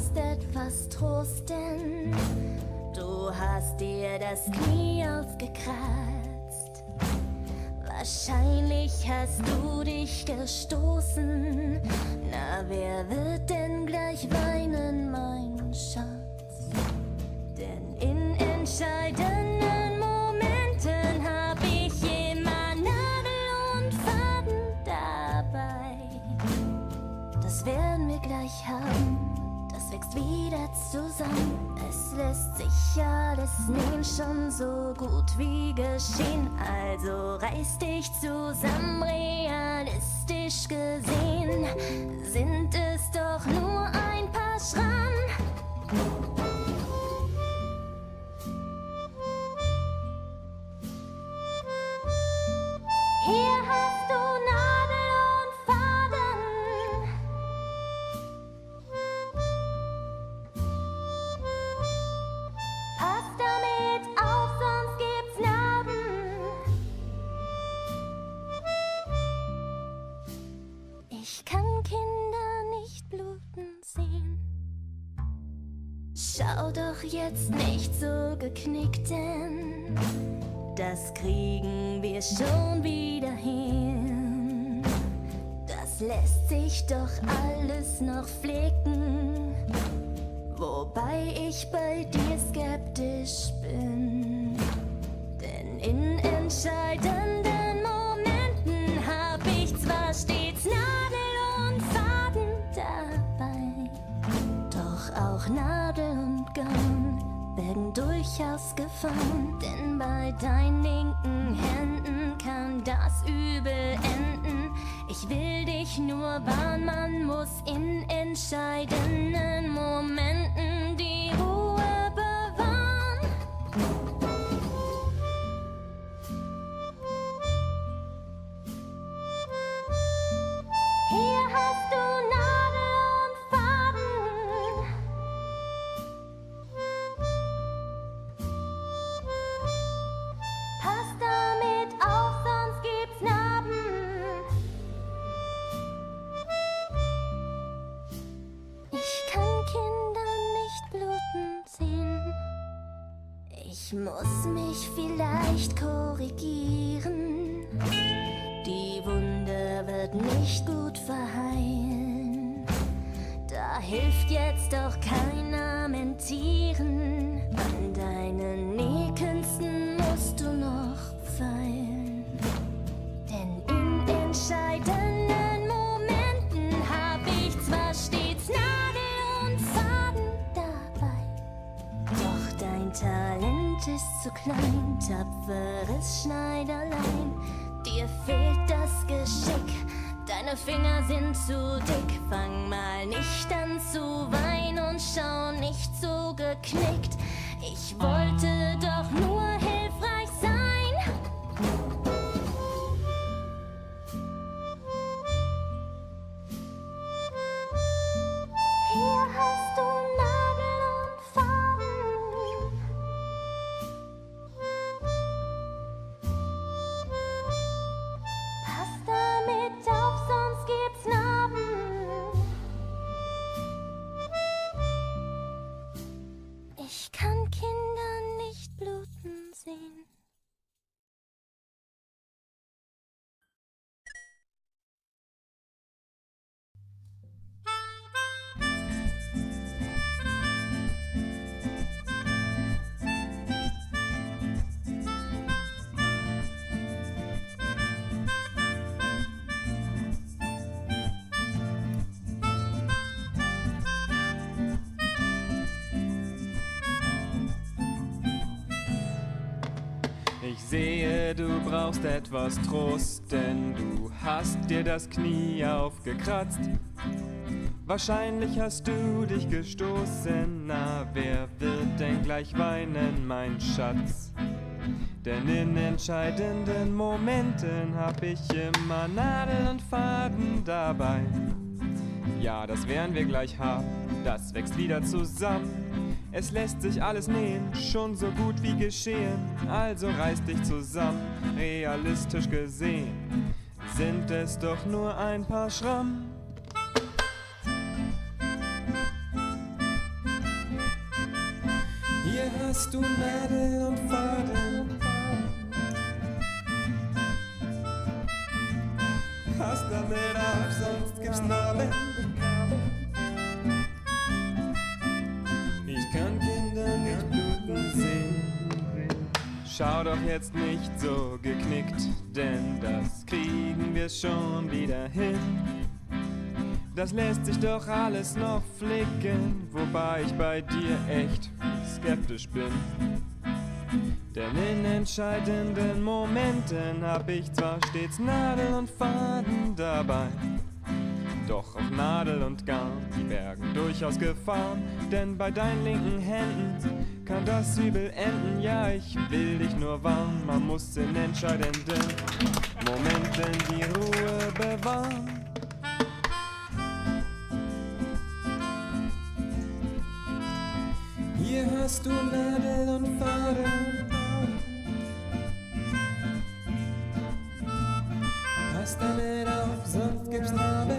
brauchst etwas Trost, denn du hast dir das Knie aufgekratzt. Wahrscheinlich hast du dich gestoßen. Na, wer wird denn gleich weinen, mein Schatz? Denn in entscheidenden Momenten hab ich immer Nadel und Faden dabei. Das werden wir gleich haben, das wächst wieder zusammen. Es lässt sich alles nähen, schon so gut wie geschehen. Also reiß dich zusammen, realistisch gesehen sind es doch nur ein paar Schrammen. Hier hast du Nadel und Faden. Pass damit auf, sonst gibt's Narben. Ich kann Kinder nicht bluten sehen. Schau doch jetzt nicht so geknickt, denn das kriegen wir schon wieder hin. Das lässt sich doch alles noch pflegen, wobei ich bei dir skeptisch bin. Denn in entscheidenden Momenten hab ich zwar stets Nadel und Faden dabei, doch auch Nadel und Garn bergen durchaus Gefahren, denn bei deinen linken Händen kann das übel enden. Ich will dich nur warnen, man muss in entscheidenden Momenten die Ruhe bewahren. Hier hast du Nadel und Faden. Pass damit auf, sonst gibt's Narben. Ich kann Kinder nicht bluten sehen. Ich muss mich vielleicht korrigieren. Die Wunde wird nicht gut verheilen. Da hilft jetzt doch kein Lamentieren. An deinen Nähkünsten musst du noch feilen. Denn in entscheidenden Momenten hab ich zwar stets Nadel und Faden dabei, doch dein Talent ist zu klein, tapferes Schneiderlein. Dir fehlt das Geschick, deine Finger sind zu dick. Fang mal nicht an zu weinen und schau nicht so geknickt. Ich wollte doch nur hilfreich sein. Hier hast du Nadel und Faden. Pass damit auf, sonst gibt's Narben. Ich kann Kinder nicht bluten sehen. Ich sehe, du brauchst etwas Trost, denn du hast dir das Knie aufgekratzt. Wahrscheinlich hast du dich gestoßen, na, wer wird denn gleich weinen, mein Schatz? Denn in entscheidenden Momenten hab ich immer Nadel und Faden dabei. Ja, das werden wir gleich haben, das wächst wieder zusammen. Es lässt sich alles nähen, schon so gut wie geschehen. Also reiß dich zusammen, realistisch gesehen sind es doch nur ein paar Schrammen. Hier hast du Nadel und Faden. Pass damit auf, sonst gibt's Narben. Ich kann Kinder nicht bluten sehen. Schau doch jetzt nicht so geknickt, denn das kriegen wir schon wieder hin. Das lässt sich doch alles noch flicken, wobei ich bei dir echt skeptisch bin. Denn in entscheidenden Momenten hab ich zwar stets Nadel und Faden dabei, doch auf Nadel und Garn, die bergen durchaus Gefahren. Denn bei deinen linken Händen kann das übel enden. Ja, ich will dich nur warnen, man muss in entscheidenden Momenten die Ruhe bewahren. Hier hast du Nadel und Faden. Pass damit auf, sonst gibt's Narben.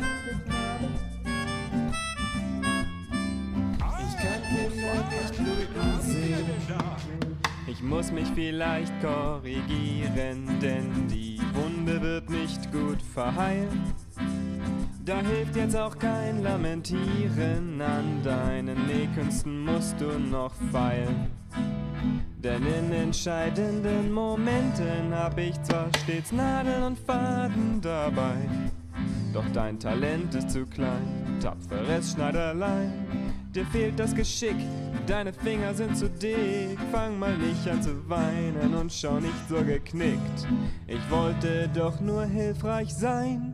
Ich kann Kinder nicht bluten sehen. Ich muss mich vielleicht korrigieren, denn die Wunde wird nicht gut verheilen. Da hilft jetzt auch kein Lamentieren, an deinen Nähkünsten musst du noch feilen. Denn in entscheidenden Momenten hab ich zwar stets Nadel und Faden dabei, doch dein Talent ist zu klein, tapferes Schneiderlein. Dir fehlt das Geschick, deine Finger sind zu dick. Fang mal nicht an zu weinen und schau nicht so geknickt. Ich wollte doch nur hilfreich sein.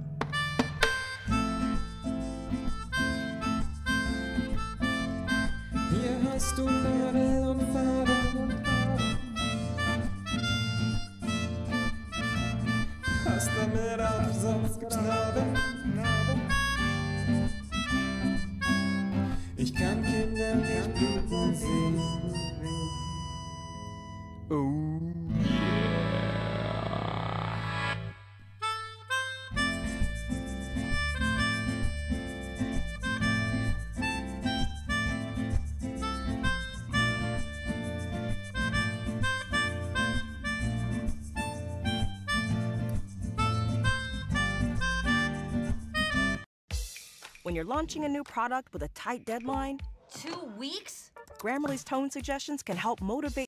Hier hast du Nadel und Faden. Pass damit auf, sonst gibt's Narben. Ich kann Kinder nicht bluten sehen. Oh yeah. When you're launching a new product with a tight deadline, 2 weeks? Grammarly's tone suggestions can help motivate.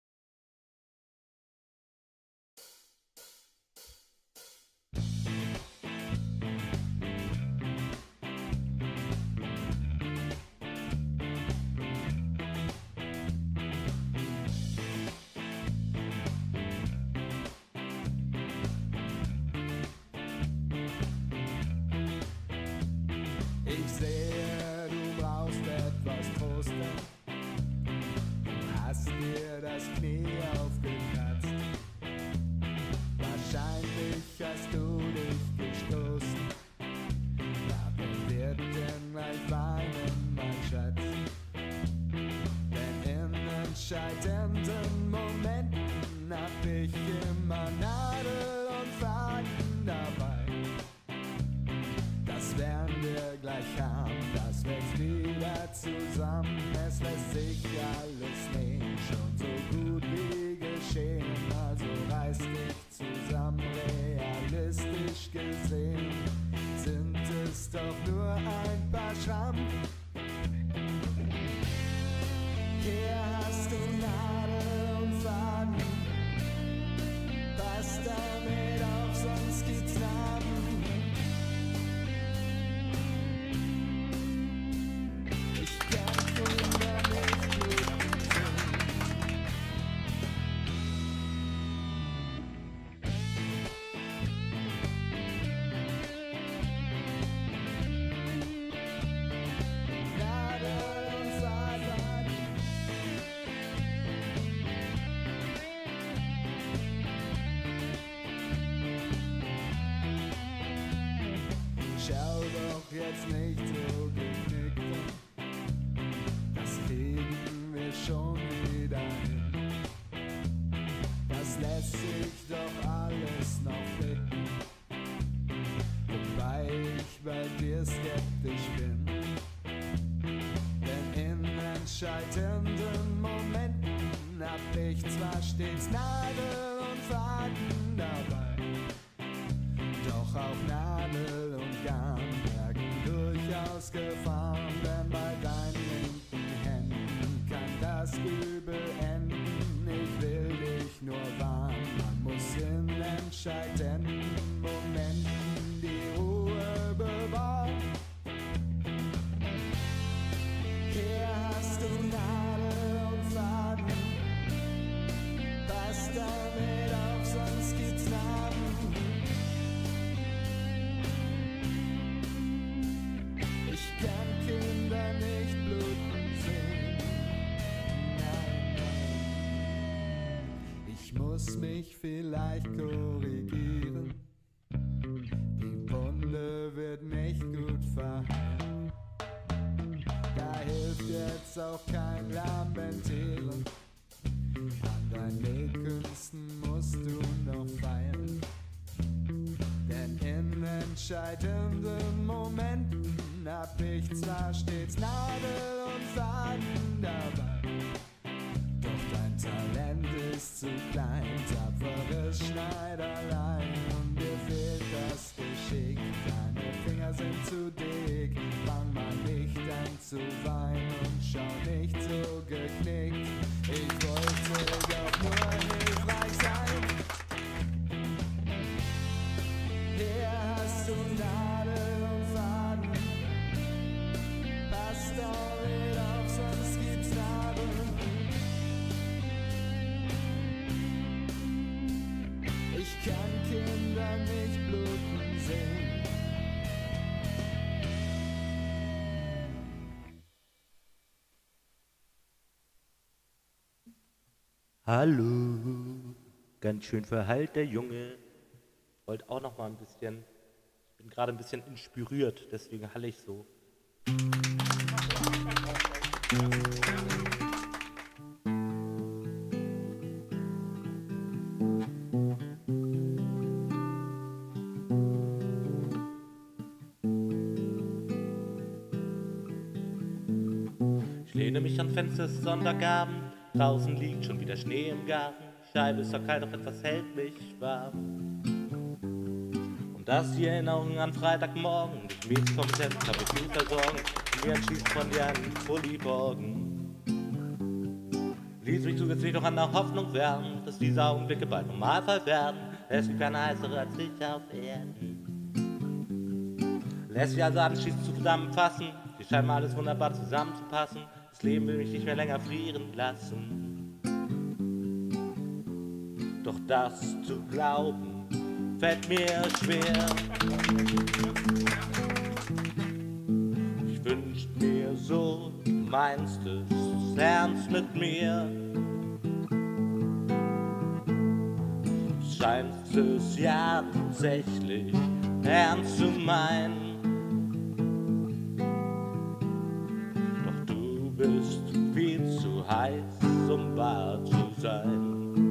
Ich sehe, du brauchst etwas Trosten. Du hast dir das Knie aufgekratzt. Wahrscheinlich hast du dich gestoßen. Ja, wer wird denn gleich weinen, mein Schatz? Denn in entscheidenden Momenten hab ich immer Nadel und Faden dabei. Das werden wir gleich haben, das wächst wieder zusammen. Es lässt sich alles nicht schon so gut wie geschehen. Also reiß dich zusammen, realistisch gesehen sind es doch nur ein paar Schramm. Hier hast du Nadel und Faden. Pass damit auf, sonst gibt's Narben. Schau doch jetzt nicht so geknickt, das kriegen wir schon wieder hin. Das lässt sich doch alles noch flicken, wobei ich bei dir skeptisch bin. Denn in entscheidenden Momenten hab ich zwar stets Nadel und Faden dabei, doch auch Nadel und Garn bergen durchaus Gefahren, denn bei deinen linken Händen kann das übel enden. Ich will dich nur warnen, man muss in entscheidenden Momenten die Ruhe bewahren. Hier hast du Nadel und Faden, pass damit auf, sonst gibt's Narben. Ich kann Kinder nicht bluten sehen, nein, nein. Ich muss mich vielleicht korrigieren, die Wunde wird nicht gut verheilen. Da hilft jetzt auch kein Lamentieren, an deinen Künsten musst du noch feilen. Denn in entscheidenden Momenten hab ich zwar stets Nadel und Faden dabei, doch dein Talent ist zu klein, tapferes Schneiderlein, und dir fehlt das Geschick, deine Finger sind zu dick. Fang mal nicht an zu weinen und schau nicht so geknickt. Ich wollte doch nur hilfreich sein. Hier hast du Nadel und Faden, pass damit auf, sonst gibt's Narben. Ich kann Kinder nicht bluten sehen. Hallo, ganz schön verhallt der Junge. Wollte auch noch mal ein bisschen, ich bin gerade ein bisschen inspiriert, deswegen halle ich so. Ich lehne mich an Fenster des Sonntagabend, draußen liegt schon wieder Schnee im Garten, Scheibe ist doch kalt, doch etwas hält mich warm. Und das die Erinnerung an Freitagmorgen, die Mädchenkompetenz hab ich viel versorgen, und mir entschließt von dir einen Pulli borgen. Ließ mich zusätzlich noch an der Hoffnung werden, dass diese Augenblicke bald Normalfall werden. Es gibt keine heißere als ich auf Erden. Lässt sich also anschließend zusammenfassen, hier scheint mal alles wunderbar zusammenzupassen. Das Leben will mich nicht mehr länger frieren lassen. Doch das zu glauben, fällt mir schwer. Ich wünsch mir so, du meinst es ernst mit mir. Scheint es ja tatsächlich ernst zu meinen. Doch du bist viel zu heiß, um wahr zu sein.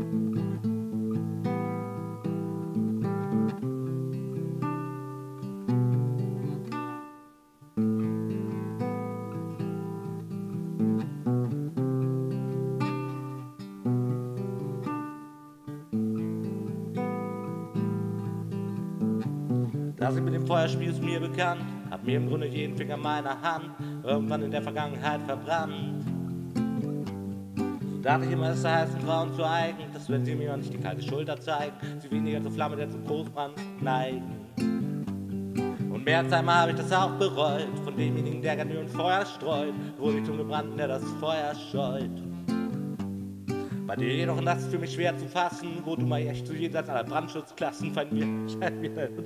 Das mit dem Feuerspiel ist mir bekannt, hab mir im Grunde jeden Finger meiner Hand irgendwann in der Vergangenheit verbrannt. So dachte ich immer, es sei heißen Frauen zu eigen, dass wenn sie mir nicht die kalte Schulter zeigen, sie weniger zur Flamme der zum Großbrand neigen. Und mehr als einmal habe ich das auch bereut, von demjenigen, der gerne und Feuer streut, wurde ich zum Gebrannten, der das Feuer scheut. Bei dir jedoch, und das ist für mich schwer zu fassen, wo du mal echt zu jenseits aller Brandschutzklassen von mir scheint mir dein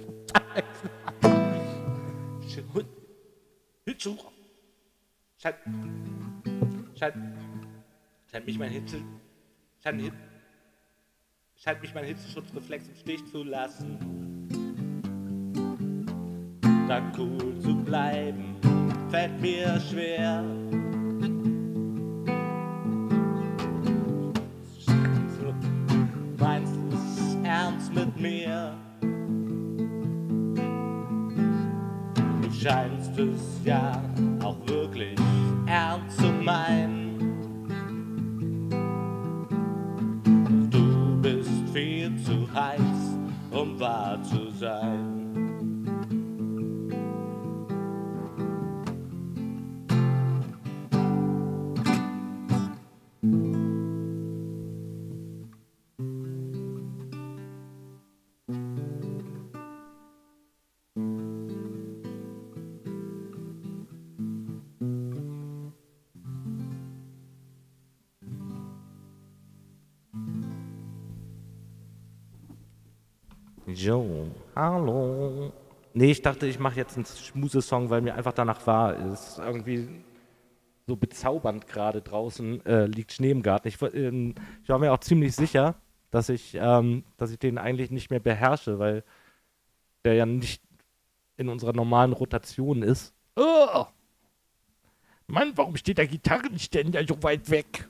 scheint mich mein Hitzeschutzreflex im Stich zu lassen. Da cool zu bleiben, fällt mir schwer. Meinst du es ernst mit mir? Du scheinst es ja auch wirklich ernst zu meinen. viel zu heiß, um wahr zu sein. Jo, hallo. Nee, ich dachte, ich mache jetzt einen Schmusesong, weil mir einfach danach war. Es ist irgendwie so bezaubernd gerade draußen, liegt Schnee im Garten. Ich war mir auch ziemlich sicher, dass ich den eigentlich nicht mehr beherrsche, weil der ja nicht in unserer normalen Rotation ist. Oh! Mann, warum steht der Gitarrenständer so weit weg?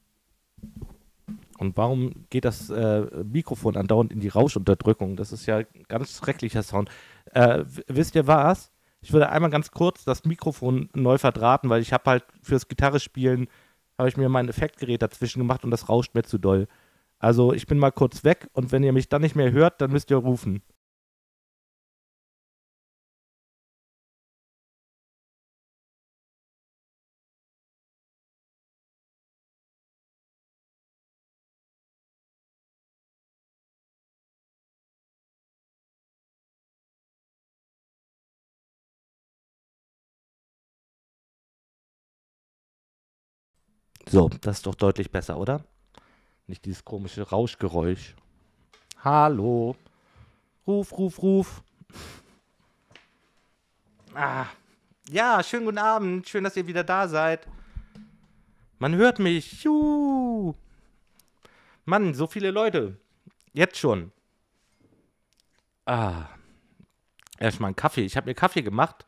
Und warum geht das Mikrofon andauernd in die Rauschunterdrückung? Das ist ja ein ganz schrecklicher Sound. Wisst ihr was? Ich würde einmal ganz kurz das Mikrofon neu verdrahten, weil ich habe halt fürs Gitarrespielen, habe ich mir mein Effektgerät dazwischen gemacht und das rauscht mir zu doll. Also ich bin mal kurz weg und wenn ihr mich dann nicht mehr hört, dann müsst ihr rufen. So, das ist doch deutlich besser, oder? Nicht dieses komische Rauschgeräusch. Hallo. Ruf, ruf, ruf. Ah. Ja, schönen guten Abend. Schön, dass ihr wieder da seid. Man hört mich. Juhu. Mann, so viele Leute. Jetzt schon. Ah. Erstmal einen Kaffee. Ich habe mir Kaffee gemacht.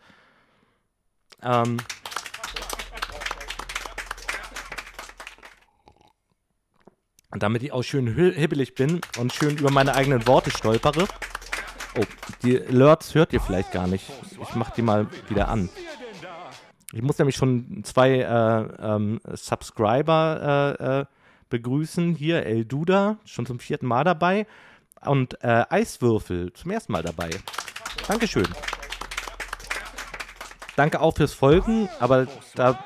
Und damit ich auch schön hibbelig bin und schön über meine eigenen Worte stolpere. Oh, die Alerts hört ihr vielleicht gar nicht. Ich mach die mal wieder an. Ich muss nämlich schon 2 Subscriber begrüßen. Hier El Duda, schon zum 4. Mal dabei. Und Eiswürfel, zum 1. Mal dabei. Dankeschön. Danke auch fürs Folgen, aber da...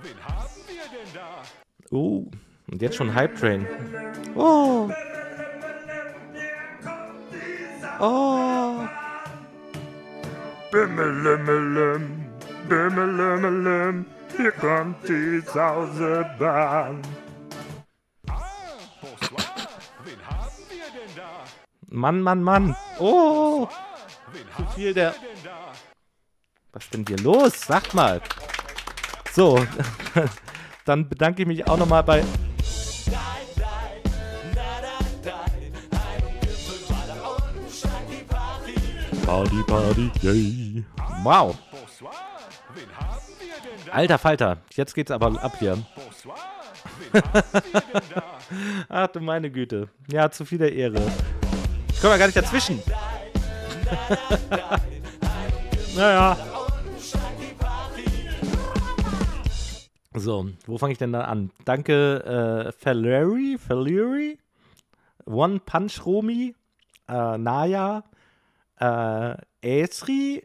Oh... Und jetzt schon Hype Train. Oh. Oh. Bimmelimmelim, bimmelimmelim, hier kommt die Sausebahn. Mann, Mann, Mann. Oh. Zu viel der... Was ist denn hier los? Sagt mal. So. Dann bedanke ich mich auch nochmal bei... Party, Party, yay. Wow. Alter Falter, jetzt geht's aber ab hier. Ach du meine Güte. Ja, zu viel der Ehre. Ich komme ja gar nicht dazwischen. Naja. So, wo fange ich denn da an? Danke, Valeri, One Punch Romi, Naya, Esri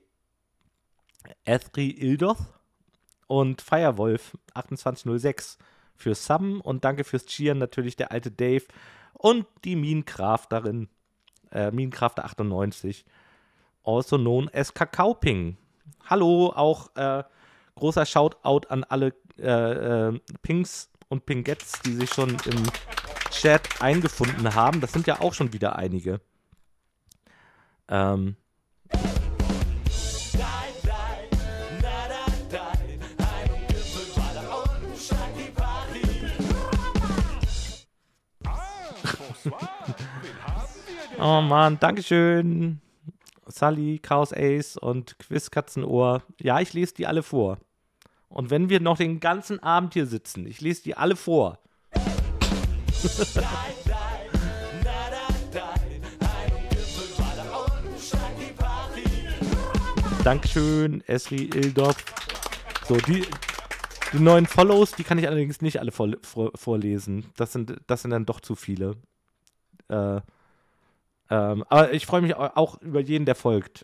Ildoth und Firewolf 2806 für Subben und danke fürs Cheeren natürlich der alte Dave und die Minecrafterin, Minecrafter 98, also known as Kakaoping. Hallo, auch großer Shoutout an alle Pings und Pingettes, die sich schon im Chat eingefunden haben. Das sind ja auch schon wieder einige. Oh Mann, Dankeschön. Sully, Chaos Ace und Quizkatzenohr. Ja, ich lese die alle vor. Und wenn wir noch den ganzen Abend hier sitzen, ich lese die alle vor. Dankeschön, Esri Ildorf. So, die neuen Follows, die kann ich allerdings nicht alle vorlesen. Das sind dann doch zu viele. Aber ich freue mich auch über jeden, der folgt.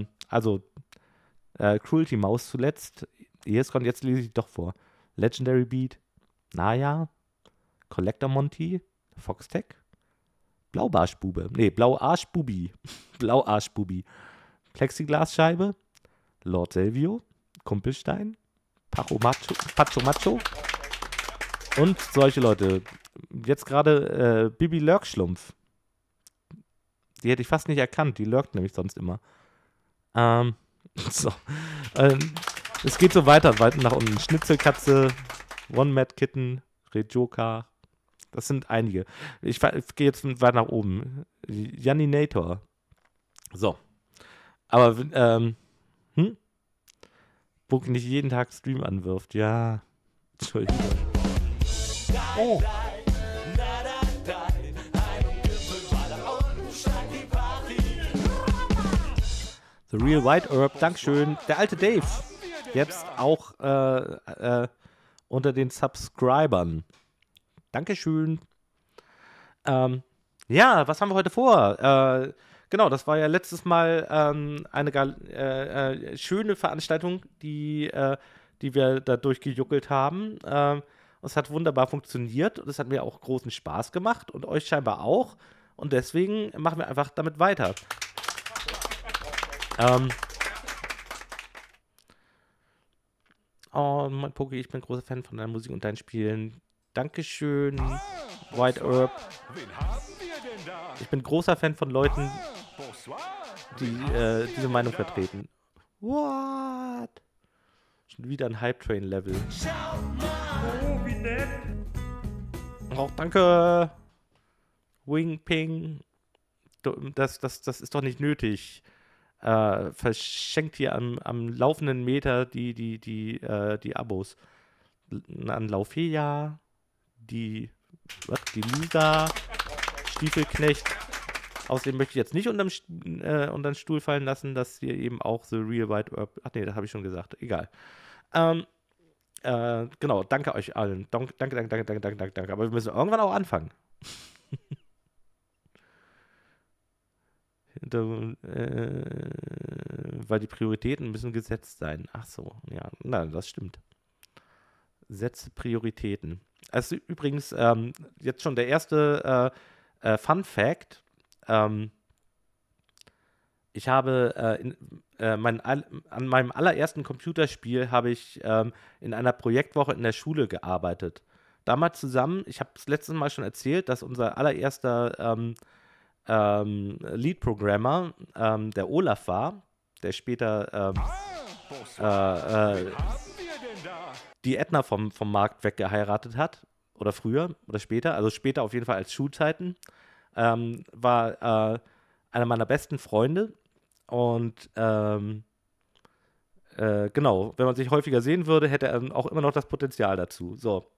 Cruelty Maus zuletzt. Jetzt lese ich doch vor. Legendary Beat, Naya, Collector Monty, Foxtech, Blauarschbube, Blauarschbubi, Blauarschbubi, Plexiglasscheibe, Lord Selvio, Kumpelstein, Pacho Macho und solche Leute. Jetzt gerade Bibi Lurkschlumpf. Die hätte ich fast nicht erkannt, die lurkt nämlich sonst immer. Es geht so weiter nach unten. Schnitzelkatze, One Mad Kitten, Rejoka. Das sind einige. Ich gehe jetzt weiter nach oben. Janinator. So. Aber, wo nicht jeden Tag Stream anwirft. Ja. Entschuldigung. Oh. The Real White Herb, Dankeschön. Der alte Dave. Jetzt auch unter den Subscribern. Dankeschön. Ja, was haben wir heute vor? Genau, das war ja letztes Mal eine schöne Veranstaltung, die wir da durchgejuckelt haben. Es hat wunderbar funktioniert und es hat mir auch großen Spaß gemacht und euch scheinbar auch. Und deswegen machen wir einfach damit weiter. Oh, mein Poki, ich bin großer Fan von deiner Musik und deinen Spielen. Dankeschön, White Herb. Ich bin großer Fan von Leuten, die diese Meinung vertreten. What? Schon wieder ein Hype-Train-Level. Oh, wie nett. Oh, danke. Wing Ping. Das ist doch nicht nötig. Verschenkt hier am laufenden Meter die Abos. An Laufeja, die Lisa, Stiefelknecht. Außerdem möchte ich jetzt nicht unter den Stuhl fallen lassen, dass hier eben auch The Real White Herb. Ach nee, das habe ich schon gesagt. Egal. Genau, danke euch allen. Danke. Aber wir müssen irgendwann auch anfangen. Weil die Prioritäten müssen gesetzt sein. Ach so, ja, na, das stimmt. Setze Prioritäten. Also übrigens jetzt schon der erste Fun Fact. Ich habe an meinem allerersten Computerspiel habe ich in einer Projektwoche in der Schule gearbeitet. Damals zusammen, ich habe es letztes Mal schon erzählt, dass unser allererster Lead-Programmer der Olaf war, der später die Edna vom Markt weggeheiratet hat. Oder früher oder später, also später auf jeden Fall als Schulzeiten. War einer meiner besten Freunde. Und genau, wenn man sich häufiger sehen würde, hätte er auch immer noch das Potenzial dazu. So.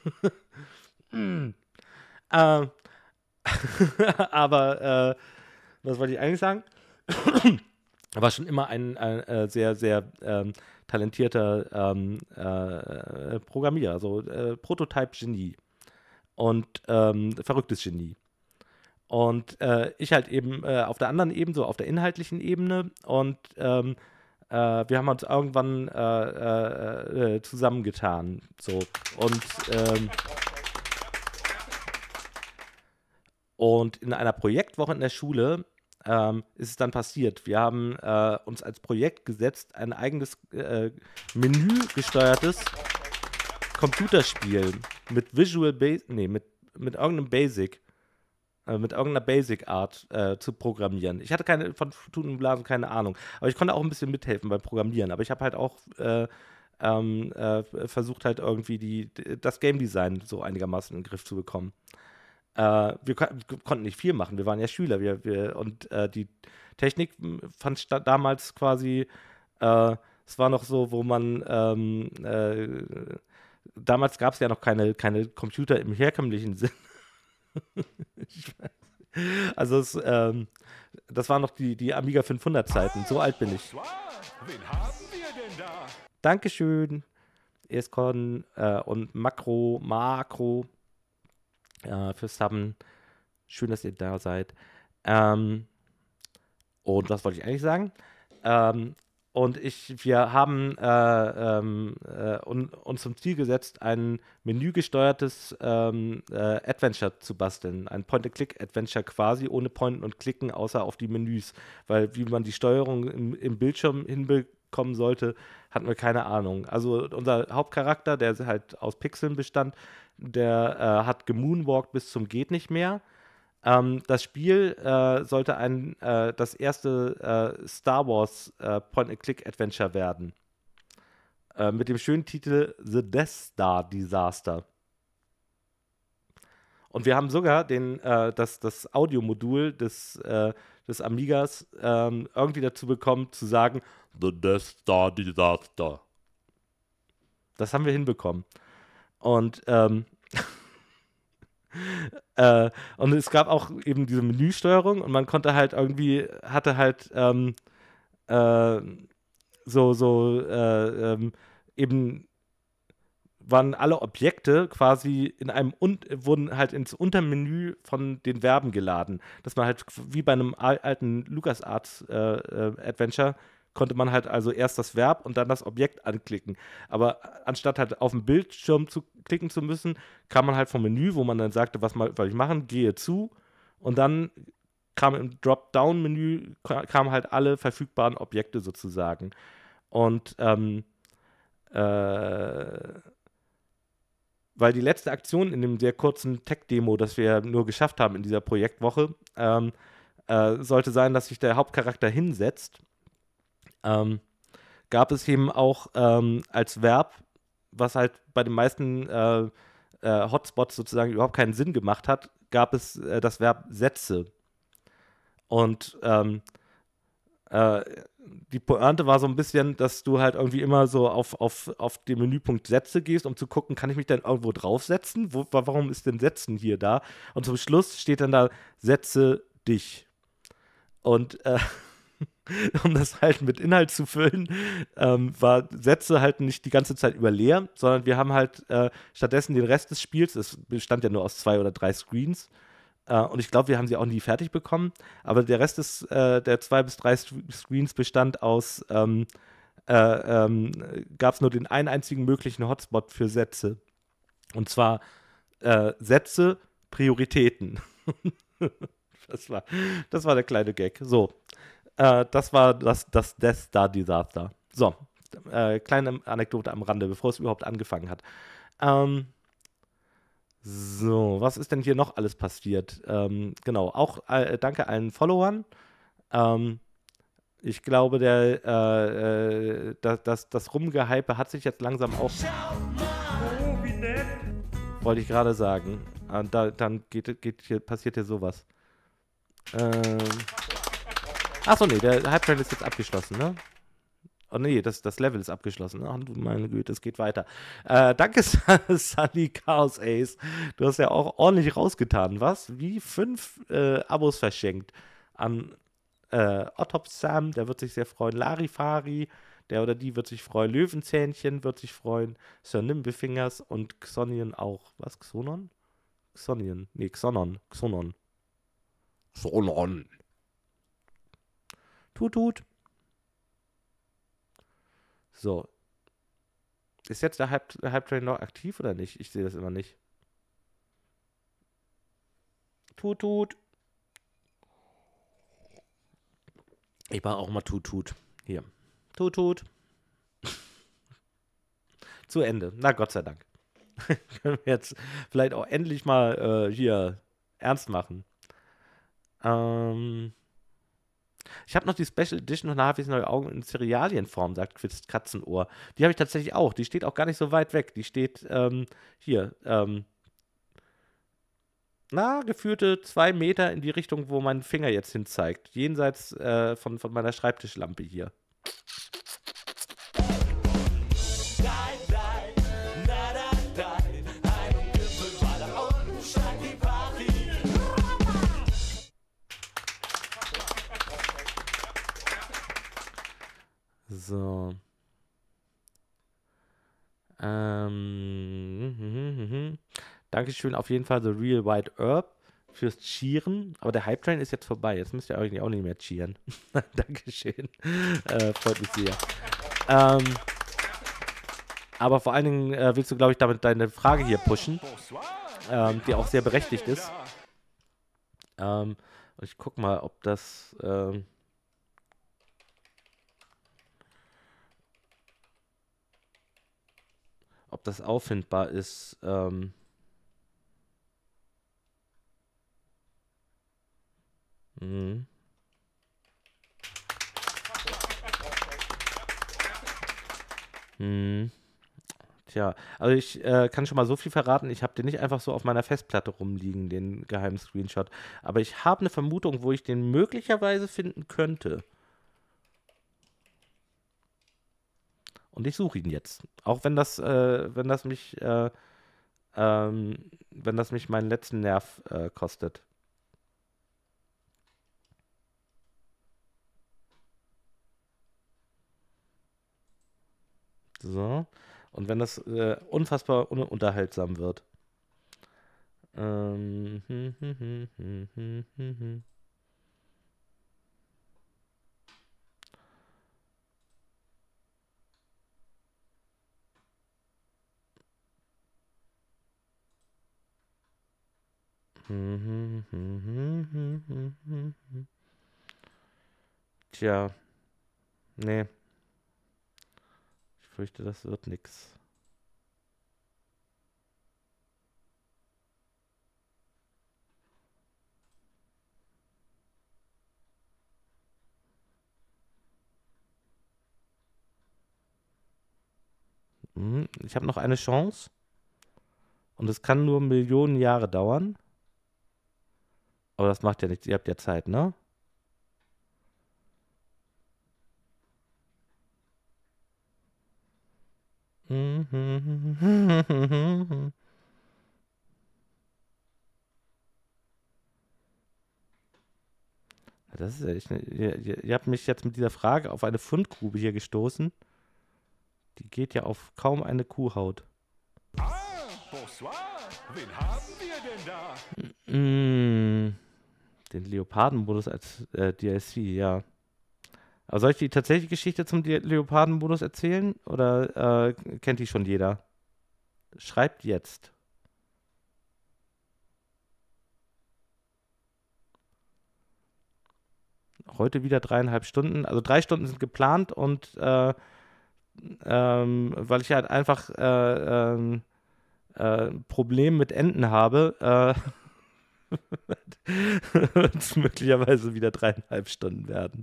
Aber was wollte ich eigentlich sagen? Er war schon immer ein sehr, sehr talentierter Programmierer, also Prototype-Genie und verrücktes Genie. Und ich halt eben auf der anderen Ebene, so auf der inhaltlichen Ebene. Und wir haben uns irgendwann zusammengetan. So. Und in einer Projektwoche in der Schule ist es dann passiert. Wir haben uns als Projekt gesetzt, ein eigenes menügesteuertes Computerspiel mit mit irgendeinem Basic. Mit irgendeiner Basic-Art zu programmieren. Ich hatte von Tuten und Blasen keine Ahnung. Aber ich konnte auch ein bisschen mithelfen beim Programmieren. Aber ich habe halt auch versucht, halt irgendwie das Game Design so einigermaßen in den Griff zu bekommen. Wir konnten nicht viel machen. Wir waren ja Schüler. Und die Technik fand damals quasi, es war noch so, wo man damals gab es ja noch keine Computer im herkömmlichen Sinn. Also das waren noch die Amiga 500 Zeiten. So alt bin ich. Wen haben wir denn da? Dankeschön, Escon und Makro fürs Subben. Schön, dass ihr da seid. Und was wollte ich eigentlich sagen? Wir haben uns zum Ziel gesetzt, ein menügesteuertes Adventure zu basteln. Ein Point-and-Click-Adventure quasi, ohne Pointen und Klicken, außer auf die Menüs. Weil wie man die Steuerung im Bildschirm hinbekommen sollte, hatten wir keine Ahnung. Also unser Hauptcharakter, der halt aus Pixeln bestand, der hat gemoonwalkt bis zum geht nicht mehr. Das Spiel sollte das erste Star Wars Point-and-Click-Adventure werden. Mit dem schönen Titel The Death Star Disaster. Und wir haben sogar das Audiomodul des Amigas irgendwie dazu bekommen, zu sagen, The Death Star Disaster. Das haben wir hinbekommen. Und und es gab auch eben diese Menüsteuerung und man konnte halt irgendwie, eben waren alle Objekte quasi wurden halt ins Untermenü von den Verben geladen. Dass man halt wie bei einem alten LucasArts Adventure konnte man halt also erst das Verb und dann das Objekt anklicken. Aber anstatt halt auf dem Bildschirm klicken zu müssen, kam man halt vom Menü, wo man dann sagte, was soll ich machen, gehe zu. Und dann kam im Dropdown-Menü kamen halt alle verfügbaren Objekte sozusagen. Und weil die letzte Aktion in dem sehr kurzen Tech-Demo, das wir nur geschafft haben in dieser Projektwoche, sollte sein, dass sich der Hauptcharakter hinsetzt. Gab es eben auch als Verb, was halt bei den meisten Hotspots sozusagen überhaupt keinen Sinn gemacht hat, gab es das Verb Sätze. Und die Pointe war so ein bisschen, dass du halt irgendwie immer so auf den Menüpunkt Sätze gehst, um zu gucken, kann ich mich denn irgendwo draufsetzen? Warum ist denn Setzen hier da? Und zum Schluss steht dann da, setze dich. Und um das halt mit Inhalt zu füllen, war Sätze halt nicht die ganze Zeit über leer, sondern wir haben halt stattdessen den Rest des Spiels, es bestand ja nur aus 2 oder 3 Screens, und ich glaube, wir haben sie auch nie fertig bekommen, aber der Rest der 2 bis 3 Screens bestand aus, gab es nur den einen einzigen möglichen Hotspot für Sätze. Und zwar Sätze, Prioritäten. Das war der kleine Gag. So. Das war das Death Star Disaster. So, kleine Anekdote am Rande, bevor es überhaupt angefangen hat. So, was ist denn hier noch alles passiert? Genau, auch danke allen Followern. Ich glaube, das Rumgehype hat sich jetzt langsam auch... Oh, wie nett! Wollte ich gerade sagen. Dann passiert hier sowas. Achso, nee, der Hype-Train ist jetzt abgeschlossen, ne? Oh nee, das Level ist abgeschlossen. Ach du meine Güte, es geht weiter. Danke, Sunny Chaos Ace. Du hast ja auch ordentlich rausgetan, was? Wie 5 Abos verschenkt an Otop Sam, der wird sich sehr freuen. Larifari, der oder die wird sich freuen. Löwenzähnchen wird sich freuen. Sir Nimbefingers und Xonion auch. Was? Xonon? Xonion. Nee, Xonon. Xonon. Tut. So. Ist jetzt der Hype-Train noch aktiv oder nicht? Ich sehe das immer nicht. Tut. Ich mache auch mal Tut. Hier. Tut. Zu Ende. Na, Gott sei Dank. Können wir jetzt vielleicht auch endlich mal hier ernst machen. Ich habe noch die Special Edition von Harveys neue Augen in Cerealienform, sagt Katzenohr. Die habe ich tatsächlich auch. Die steht auch gar nicht so weit weg. Die steht hier. Geführte 2 Meter in die Richtung, wo mein Finger jetzt hin zeigt. Jenseits von meiner Schreibtischlampe hier. So. Dankeschön auf jeden Fall, The Real White Herb, fürs Cheeren, aber der Hype-Train ist jetzt vorbei. Jetzt müsst ihr eigentlich auch nicht mehr cheeren. Dankeschön. Freut mich sehr. Aber vor allen Dingen willst du, glaube ich, damit deine Frage hier pushen, die auch sehr berechtigt ist. Ich guck mal, ob das auffindbar ist. Tja, also ich kann schon mal so viel verraten, ich habe den nicht einfach so auf meiner Festplatte rumliegen, den geheimen Screenshot. Aber ich habe eine Vermutung, wo ich den möglicherweise finden könnte. Und ich suche ihn jetzt. Auch wenn das mich meinen letzten Nerv kostet. So. Und wenn das unfassbar unterhaltsam wird. Tja. Nee. Ich fürchte, das wird nix. Ich habe noch eine Chance. Und es kann nur Millionen Jahre dauern. Aber das macht ja nichts. Ihr habt ja Zeit, ne? Das ist ja echt, ihr habt mich jetzt mit dieser Frage auf eine Fundgrube hier gestoßen. Die geht ja auf kaum eine Kuhhaut. Bonsoir, wen haben wir denn da? Den Leopardenmodus als DLC, ja. Aber soll ich die tatsächliche Geschichte zum Leopardenmodus erzählen? Oder kennt die schon jeder? Schreibt jetzt. Heute wieder 3,5 Stunden. Also 3 Stunden sind geplant und weil ich halt einfach Problem mit Enden habe, wird es möglicherweise wieder 3,5 Stunden werden.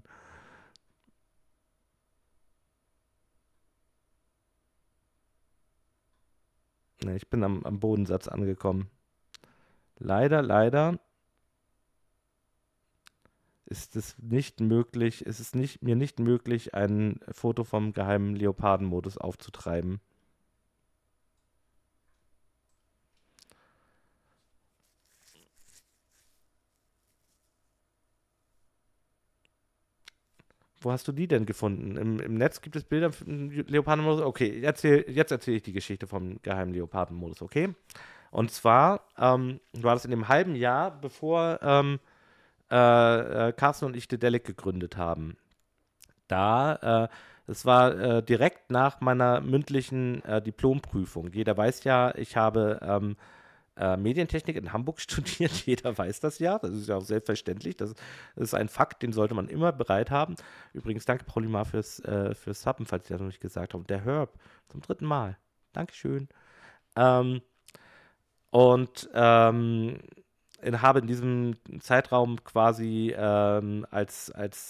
Ne, ich bin am Bodensatz angekommen. Leider ist es nicht möglich, mir nicht möglich, ein Foto vom geheimen Leopardenmodus aufzutreiben. Wo hast du die denn gefunden? Im Netz gibt es Bilder vom Leopardenmodus? Okay, jetzt erzähle ich die Geschichte vom geheimen Leopardenmodus, okay? Und zwar war das in dem halben Jahr, bevor Carsten und ich Dedelic gegründet haben. Es war direkt nach meiner mündlichen Diplomprüfung. Jeder weiß ja, ich habe Medientechnik in Hamburg studiert. Jeder weiß das ja. Das ist ja auch selbstverständlich. Das ist ein Fakt, den sollte man immer bereit haben. Übrigens, danke Paulimar fürs Subben, falls ich das noch nicht gesagt habe. Und der Herb zum 3. Mal. Dankeschön. Habe in diesem Zeitraum quasi als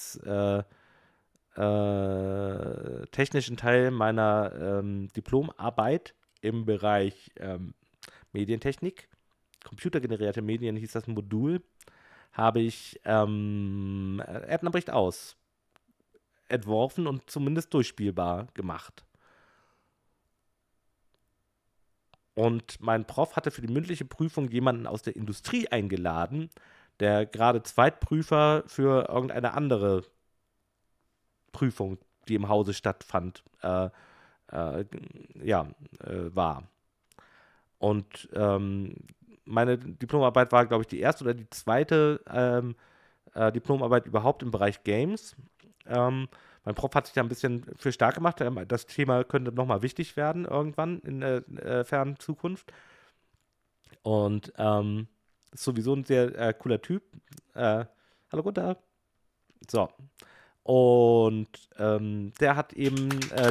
technischen Teil meiner Diplomarbeit im Bereich Medientechnik, computergenerierte Medien hieß das Modul, habe ich Edna bricht aus entworfen und zumindest durchspielbar gemacht. Und mein Prof hatte für die mündliche Prüfung jemanden aus der Industrie eingeladen, der gerade Zweitprüfer für irgendeine andere Prüfung, die im Hause stattfand, war. Und meine Diplomarbeit war, glaube ich, die erste oder die zweite Diplomarbeit überhaupt im Bereich Games. Mein Prof hat sich da ein bisschen für stark gemacht. Das Thema könnte nochmal wichtig werden irgendwann in der fernen Zukunft. Und ist sowieso ein sehr cooler Typ. Hallo Gunther. So. Und der hat eben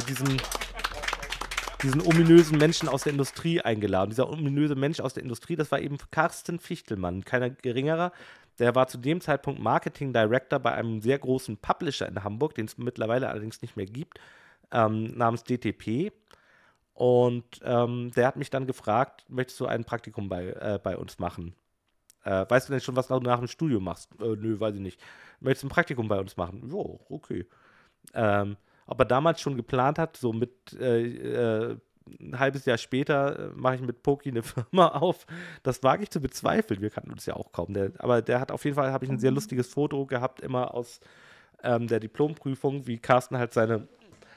diesen ominösen Menschen aus der Industrie eingeladen. Dieser ominöse Mensch aus der Industrie, das war eben Carsten Fichtelmann, keiner geringerer. Der war zu dem Zeitpunkt Marketing Director bei einem sehr großen Publisher in Hamburg, den es mittlerweile allerdings nicht mehr gibt, namens DTP. Und der hat mich dann gefragt, möchtest du ein Praktikum bei uns machen? Weißt du denn schon, was du nach dem Studium machst? Nö, weiß ich nicht. Möchtest du ein Praktikum bei uns machen? Jo, okay. Ob er damals schon geplant hat, so mit ein halbes Jahr später mache ich mit Poki eine Firma auf, das wage ich zu bezweifeln. Wir kannten uns ja auch kaum. Aber der hat auf jeden Fall, habe ich ein sehr lustiges Foto gehabt, immer aus der Diplomprüfung, wie Carsten halt seine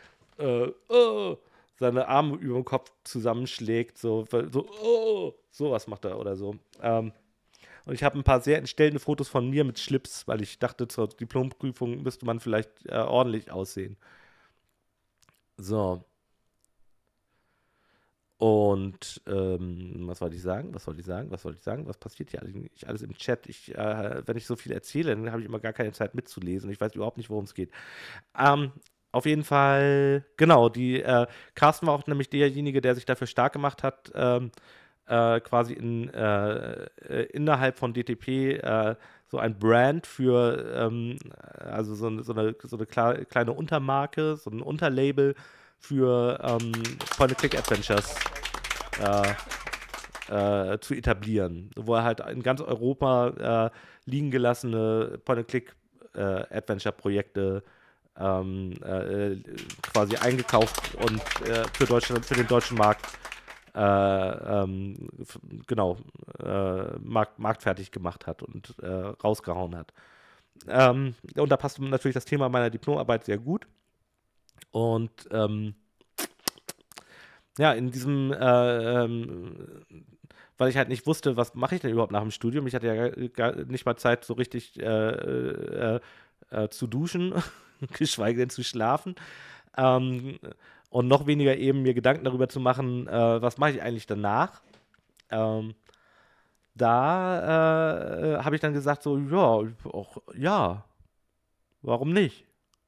Arme über dem Kopf zusammenschlägt, sowas macht er oder so. Und ich habe ein paar sehr entstellende Fotos von mir mit Schlips, weil ich dachte, zur Diplomprüfung müsste man vielleicht ordentlich aussehen. So. Und was wollte ich sagen? Was passiert hier eigentlich alles im Chat? Wenn ich so viel erzähle, dann habe ich immer gar keine Zeit mitzulesen. Ich weiß überhaupt nicht, worum es geht. Auf jeden Fall, genau, Carsten war auch nämlich derjenige, der sich dafür stark gemacht hat, quasi innerhalb von DTP so ein Brand für, also so eine kleine Untermarke, so ein Unterlabel für Point-and-Click-Adventures zu etablieren, wo er halt in ganz Europa liegen gelassene Point-and-Click-Adventure-Projekte quasi eingekauft und für den deutschen Markt marktfertig gemacht hat und rausgehauen hat. Und da passt natürlich das Thema meiner Diplomarbeit sehr gut. Und ja, in diesem, weil ich halt nicht wusste, was mache ich denn überhaupt nach dem Studium. Ich hatte ja gar nicht mal Zeit, so richtig zu duschen, geschweige denn zu schlafen. Und noch weniger eben mir Gedanken darüber zu machen, was mache ich eigentlich danach. Da habe ich dann gesagt, so, ja, warum nicht?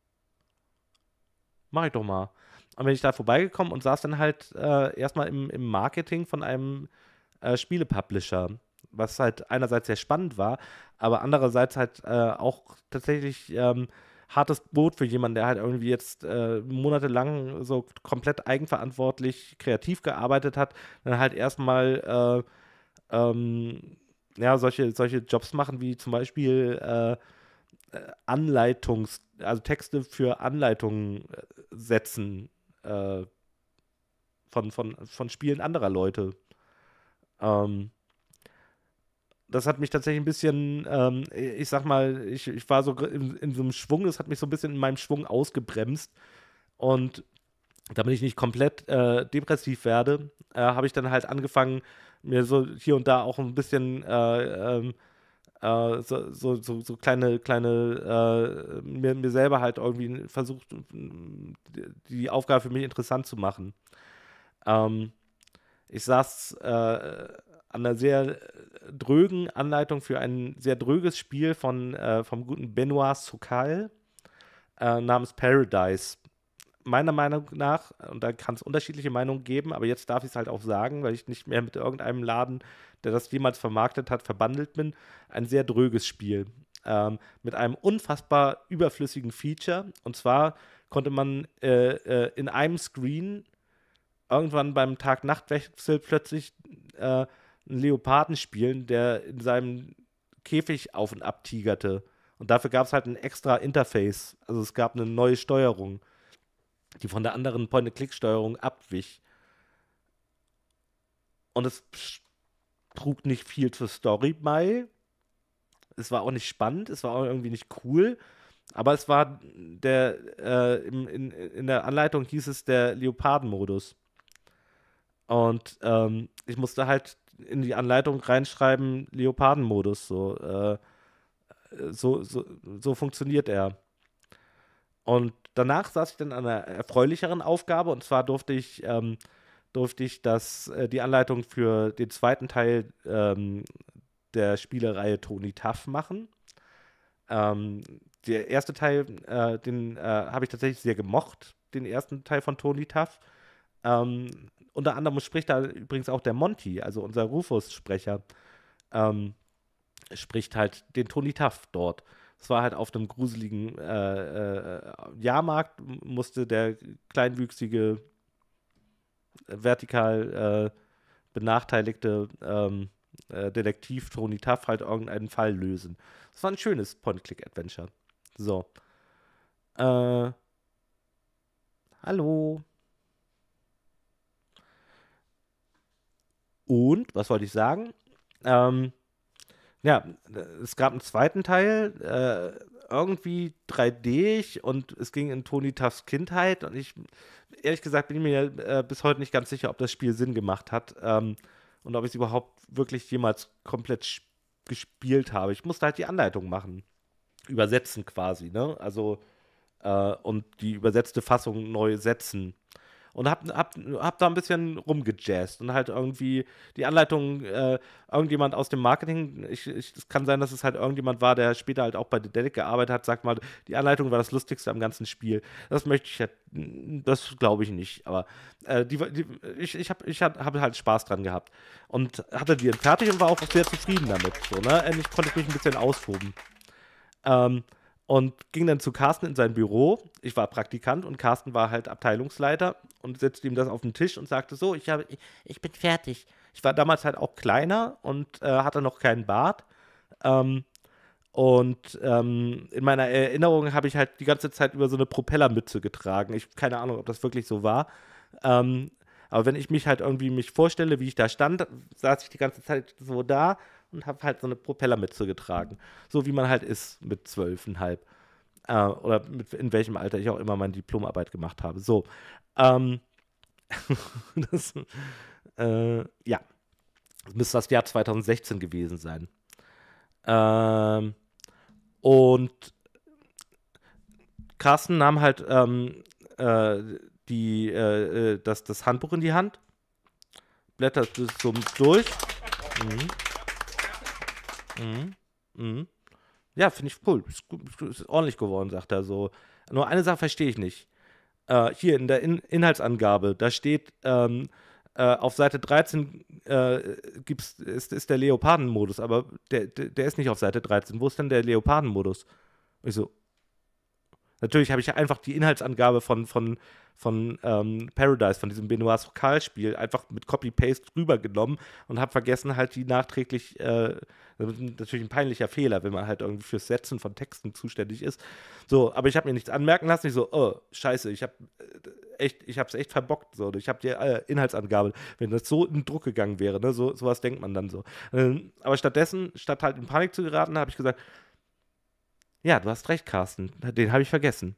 Mach ich doch mal. Und bin ich da vorbeigekommen und saß dann halt erstmal im Marketing von einem Spiele-Publisher, was halt einerseits sehr spannend war, aber andererseits halt auch tatsächlich hartes Brot für jemanden, der halt irgendwie jetzt monatelang so komplett eigenverantwortlich kreativ gearbeitet hat, dann halt erstmal solche Jobs machen, wie zum Beispiel also Texte für Anleitungen setzen von Spielen anderer Leute. Das hat mich tatsächlich ein bisschen, ich sag mal, ich war so in so einem Schwung, das hat mich so ein bisschen in meinem Schwung ausgebremst. Und damit ich nicht komplett depressiv werde, habe ich dann halt angefangen, mir so hier und da auch ein bisschen so kleine mir selber halt irgendwie versucht, die Aufgabe für mich interessant zu machen. Ich saß an einer sehr drögen Anleitung für ein sehr dröges Spiel vom guten Benoit Sokal namens Paradise. Meiner Meinung nach, und da kann es unterschiedliche Meinungen geben, aber jetzt darf ich es halt auch sagen, weil ich nicht mehr mit irgendeinem Laden, der das jemals vermarktet hat, verbandelt bin, ein sehr dröges Spiel. Mit einem unfassbar überflüssigen Feature. Und zwar konnte man in einem Screen irgendwann beim Tag-Nacht-Wechsel plötzlich einen Leoparden spielen, der in seinem Käfig auf und ab tigerte. Und dafür gab es halt ein extra Interface. Also es gab eine neue Steuerung, die von der anderen Point-and-Click-Steuerung abwich. Und es trug nicht viel zur Story bei. Es war auch nicht spannend, es war auch irgendwie nicht cool. Aber es war in der Anleitung hieß es der Leoparden-Modus. Und ich musste halt in die Anleitung reinschreiben, Leopardenmodus. So funktioniert er. Und danach saß ich dann an einer erfreulicheren Aufgabe, und zwar durfte ich die Anleitung für den zweiten Teil der Spielereihe Tony Tough machen. Der erste Teil, den habe ich tatsächlich sehr gemocht, den ersten Teil von Tony Tough. Unter anderem spricht da übrigens auch der Monty, also unser Rufus-Sprecher, spricht halt den Tony Tough dort. Es war halt auf einem gruseligen Jahrmarkt, musste der kleinwüchsige, vertikal benachteiligte Detektiv Tony Tough halt irgendeinen Fall lösen. Das war ein schönes Point-Click-Adventure. So. Hallo. Und, was wollte ich sagen? Ja, es gab einen zweiten Teil, irgendwie 3D und es ging in Tony Toughs Kindheit, und ich, ehrlich gesagt, bin mir bis heute nicht ganz sicher, ob das Spiel Sinn gemacht hat und ob ich es überhaupt wirklich jemals komplett gespielt habe. Ich musste halt die Anleitung machen, übersetzen quasi, ne? Also und die übersetzte Fassung neu setzen. Und hab da ein bisschen rumgejazzt und halt irgendwie die Anleitung, irgendjemand aus dem Marketing, es kann sein, dass es halt irgendjemand war, der später halt auch bei Dedelic gearbeitet hat, sagt mal, die Anleitung war das Lustigste am ganzen Spiel. Das glaube ich nicht, aber ich habe halt Spaß dran gehabt und hatte die dann fertig und war auch sehr zufrieden damit. So, ne? Endlich konnte ich mich ein bisschen austoben. Und ging dann zu Carsten in sein Büro. Ich war Praktikant und Carsten war halt Abteilungsleiter und setzte ihm das auf den Tisch und sagte so, ich bin fertig. Ich war damals halt auch kleiner und hatte noch keinen Bart. In meiner Erinnerung habe ich halt die ganze Zeit über so eine Propellermütze getragen. Keine Ahnung, ob das wirklich so war. Aber wenn ich mich halt irgendwie vorstelle, wie ich da stand, saß ich die ganze Zeit so da und habe halt so eine Propellermütze getragen. So wie man halt ist mit 12,5. Oder in welchem Alter ich auch immer meine Diplomarbeit gemacht habe. So. Ja. Das müsste das Jahr 2016 gewesen sein. Und Carsten nahm halt das Handbuch in die Hand, blätterte es so durch. Ja, finde ich cool. Ist ordentlich geworden, sagt er so. Nur eine Sache verstehe ich nicht. Hier in der Inhaltsangabe, da steht, auf Seite 13 ist der Leopardenmodus, aber der ist nicht auf Seite 13. Wo ist denn der Leopardenmodus? Ich so, natürlich habe ich einfach die Inhaltsangabe von Paradise, von diesem Benoit Socal-Spiel, einfach mit Copy-Paste rübergenommen und habe vergessen, halt die nachträglich, natürlich ein peinlicher Fehler, wenn man halt irgendwie fürs Setzen von Texten zuständig ist. So, aber ich habe mir nichts anmerken lassen. Ich so, oh, scheiße, ich habe es echt verbockt. So. Ich habe die Inhaltsangabe, wenn das so in Druck gegangen wäre, ne, sowas denkt man dann so. Aber stattdessen, statt halt in Panik zu geraten, habe ich gesagt, ja, du hast recht, Carsten, den habe ich vergessen.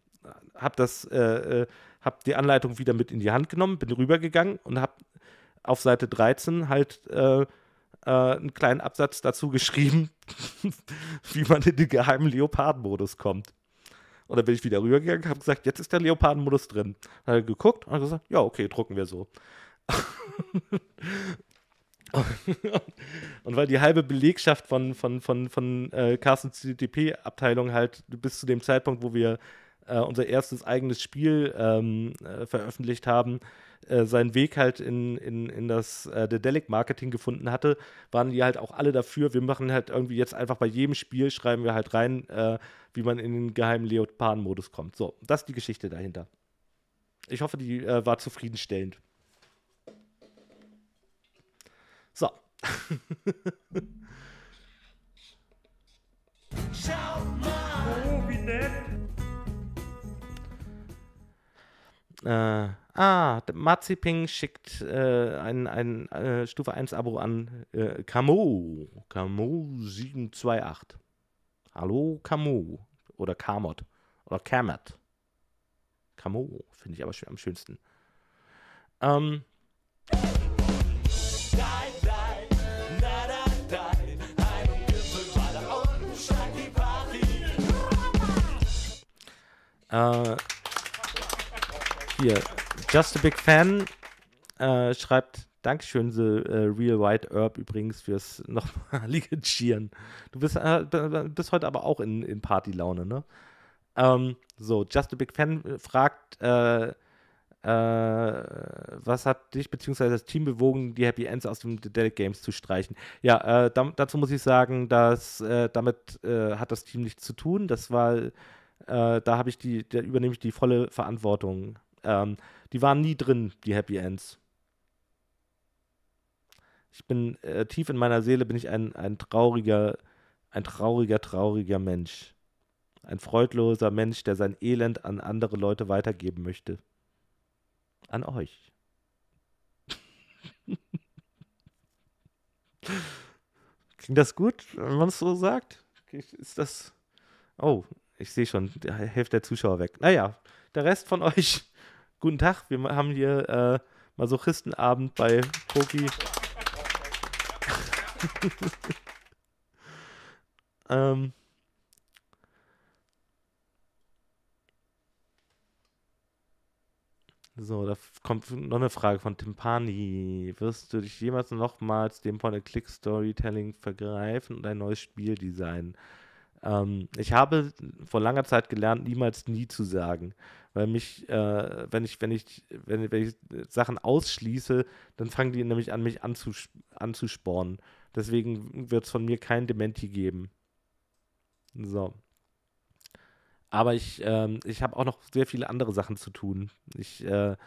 Hab die Anleitung wieder mit in die Hand genommen, bin rübergegangen und habe auf Seite 13 halt einen kleinen Absatz dazu geschrieben, wie man in den geheimen Leopardenmodus kommt. Und dann bin ich wieder rübergegangen und habe gesagt, jetzt ist der Leopardenmodus drin. Dann hat er geguckt und hat gesagt, ja, okay, drucken wir so. Und weil die halbe Belegschaft von Carstens CDP-Abteilung halt bis zu dem Zeitpunkt, wo wir unser erstes eigenes Spiel veröffentlicht haben, seinen Weg halt in das Dedelic-Marketing gefunden hatte, waren die halt auch alle dafür. Wir machen halt irgendwie jetzt einfach bei jedem Spiel, schreiben wir halt rein, wie man in den geheimen Leoparden-Modus kommt. So, das ist die Geschichte dahinter. Ich hoffe, die war zufriedenstellend. So. Schau mal! Oh, wie nett! Marziping schickt ein Stufe 1 Abo an Camo 728. Hallo Camo. Oder Camot. Oder Camet. Camo finde ich aber am schönsten. Hier, Just a Big Fan schreibt, Dankeschön, The Real White Herb übrigens fürs nochmalige Cheeren. Du bist heute aber auch in Partylaune, ne? So, Just a Big Fan fragt, was hat dich bzw. das Team bewogen, die Happy Ends aus dem Dedelic Games zu streichen? Ja, dazu muss ich sagen, dass damit hat das Team nichts zu tun. Das war, da übernehme ich die volle Verantwortung. Die waren nie drin, die Happy Ends. Ich bin tief in meiner Seele bin ich ein trauriger Mensch. Ein freudloser Mensch, der sein Elend an andere Leute weitergeben möchte. An euch. Klingt das gut, wenn man es so sagt? Ist das... Oh, ich sehe schon, die Hälfte der Zuschauer weg. Naja, der Rest von euch, guten Tag. Wir haben hier Masochistenabend bei Poki. So, da kommt noch eine Frage von Timpani. Wirst du dich jemals nochmals dem Point-and-Click-Storytelling vergreifen und ein neues Spiel designen? Ich habe vor langer Zeit gelernt, niemals nie zu sagen. Weil mich, wenn ich Sachen ausschließe, dann fangen die nämlich an, mich anzuspornen. Deswegen wird es von mir kein Dementi geben. So. Aber ich habe auch noch sehr viele andere Sachen zu tun. Ich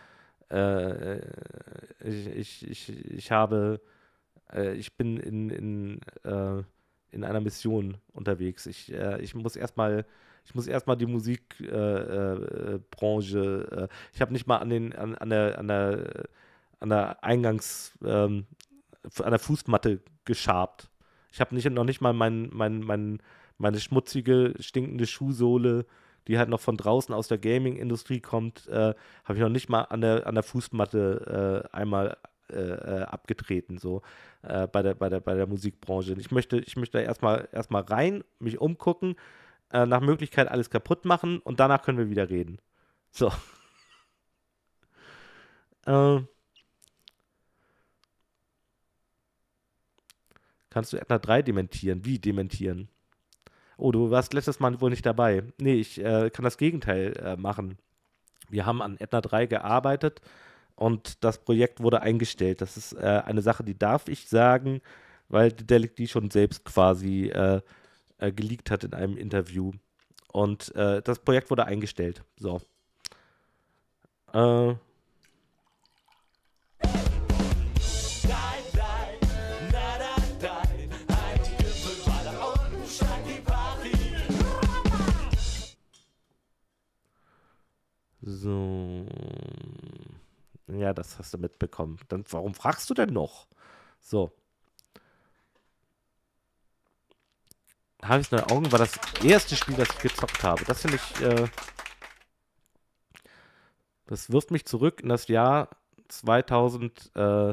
bin in einer Mission unterwegs. Ich muss erstmal die Musikbranche. Ich habe nicht mal an der an der Fußmatte geschabt. Ich habe noch nicht mal meine schmutzige, stinkende Schuhsohle, die halt noch von draußen aus der Gaming-Industrie kommt, habe ich noch nicht mal an der Fußmatte einmal abgetreten, so bei der Musikbranche. Ich möchte erstmal rein, mich umgucken, nach Möglichkeit alles kaputt machen und danach können wir wieder reden. So. Kannst du Edna 3 dementieren? Wie dementieren? Oh, du warst letztes Mal wohl nicht dabei. Nee, ich kann das Gegenteil machen. Wir haben an Edna 3 gearbeitet und das Projekt wurde eingestellt. Das ist eine Sache, die darf ich sagen, weil Dedelic die schon selbst quasi geleakt hat in einem Interview. Und das Projekt wurde eingestellt. So. So. Ja, das hast du mitbekommen. Dann, warum fragst du denn noch? So. Habe ich neue Augen? War das erste Spiel, das ich gezockt habe. Das finde ich, das wirft mich zurück in das Jahr 2000,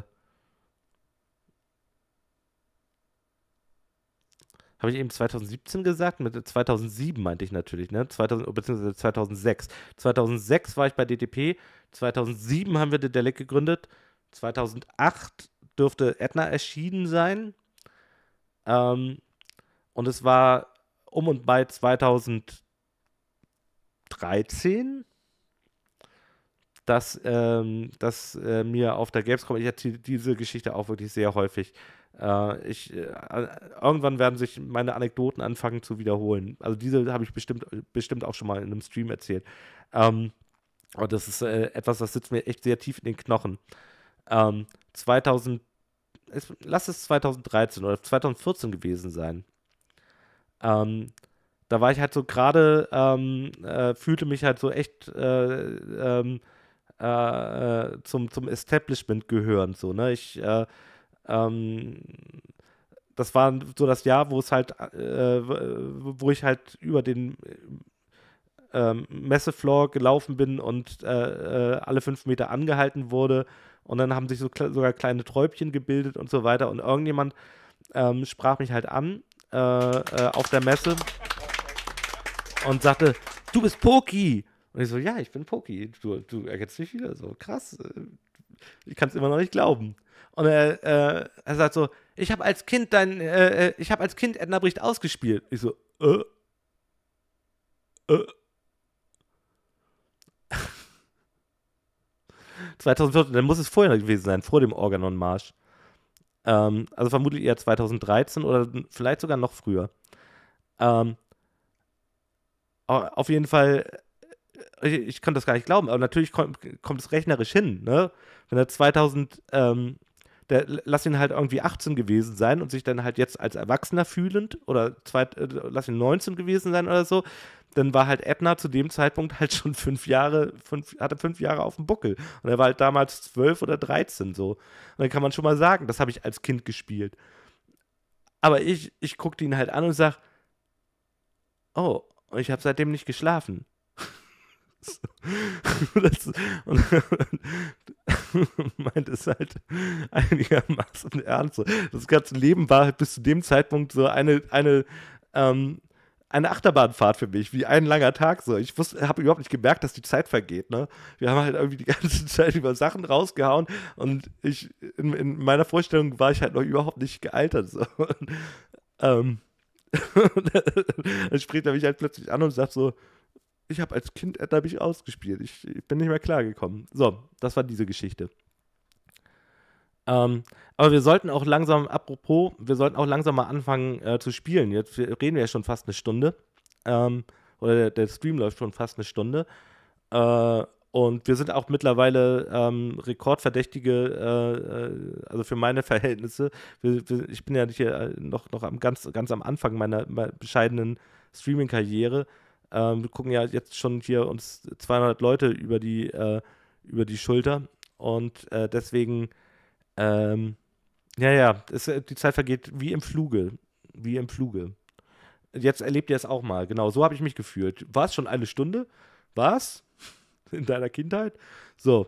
habe ich eben 2017 gesagt? Mit 2007 meinte ich natürlich, ne? Beziehungsweise 2006. 2006 war ich bei DTP, 2007 haben wir Dedelic gegründet, 2008 dürfte Edna erschienen sein. Und es war um und bei 2013, dass mir auf der Gamescom, ich erzähle diese Geschichte auch wirklich sehr häufig, irgendwann werden sich meine Anekdoten anfangen zu wiederholen. Also diese habe ich bestimmt auch schon mal in einem Stream erzählt. Und das ist etwas, das sitzt mir echt sehr tief in den Knochen. Lass es 2013 oder 2014 gewesen sein. Da war ich halt so gerade, fühlte mich halt so echt zum Establishment gehören, so, ne? Das war so das Jahr, wo ich halt über den Messefloor gelaufen bin und alle 5 Meter angehalten wurde und dann haben sich sogar kleine Träubchen gebildet und so weiter und irgendjemand sprach mich halt an auf der Messe und sagte, du bist Poki! Und ich so, ja, ich bin Poki. Du erkennst mich wieder. So, krass. Ich kann es immer noch nicht glauben. Und er sagt so, ich habe als Kind Edna Bricht ausgespielt. Ich so, 2014, dann muss es vorher gewesen sein, vor dem Organon-Marsch. Also vermutlich eher 2013 oder vielleicht sogar noch früher. Auf jeden Fall, ich konnte das gar nicht glauben, aber natürlich kommt es rechnerisch hin, ne? Wenn er lass ihn halt irgendwie 18 gewesen sein und sich dann halt jetzt als Erwachsener fühlend oder lass ihn 19 gewesen sein oder so, dann war halt Edna zu dem Zeitpunkt halt schon 5 Jahre auf dem Buckel. Und er war halt damals 12 oder 13 so. Und dann kann man schon mal sagen, das habe ich als Kind gespielt. Aber ich guckte ihn halt an und sag, oh, ich habe seitdem nicht geschlafen. Und meint es halt einigermaßen ernst. So. Das ganze Leben war halt bis zu dem Zeitpunkt so eine Achterbahnfahrt für mich, wie ein langer Tag so. Ich habe überhaupt nicht gemerkt, dass die Zeit vergeht, ne? Wir haben halt irgendwie die ganze Zeit über Sachen rausgehauen und in meiner Vorstellung war ich halt noch überhaupt nicht gealtert, so. Dann spricht er mich halt plötzlich an und sagt so, ich habe als Kind Edna Bricht ausgespielt. Ich bin nicht mehr klargekommen. So, das war diese Geschichte. Aber wir sollten auch langsam mal anfangen zu spielen. Jetzt reden wir ja schon fast eine Stunde. Oder der Stream läuft schon fast eine Stunde. Und wir sind auch mittlerweile Rekordverdächtige, also für meine Verhältnisse. Ich bin ja hier noch ganz am Anfang meiner bescheidenen Streaming-Karriere. Wir gucken ja jetzt schon hier uns 200 Leute über die Schulter und deswegen, die Zeit vergeht wie im Fluge. Jetzt erlebt ihr es auch mal. Genau, so habe ich mich gefühlt. War es schon eine Stunde? Was? In deiner Kindheit? So.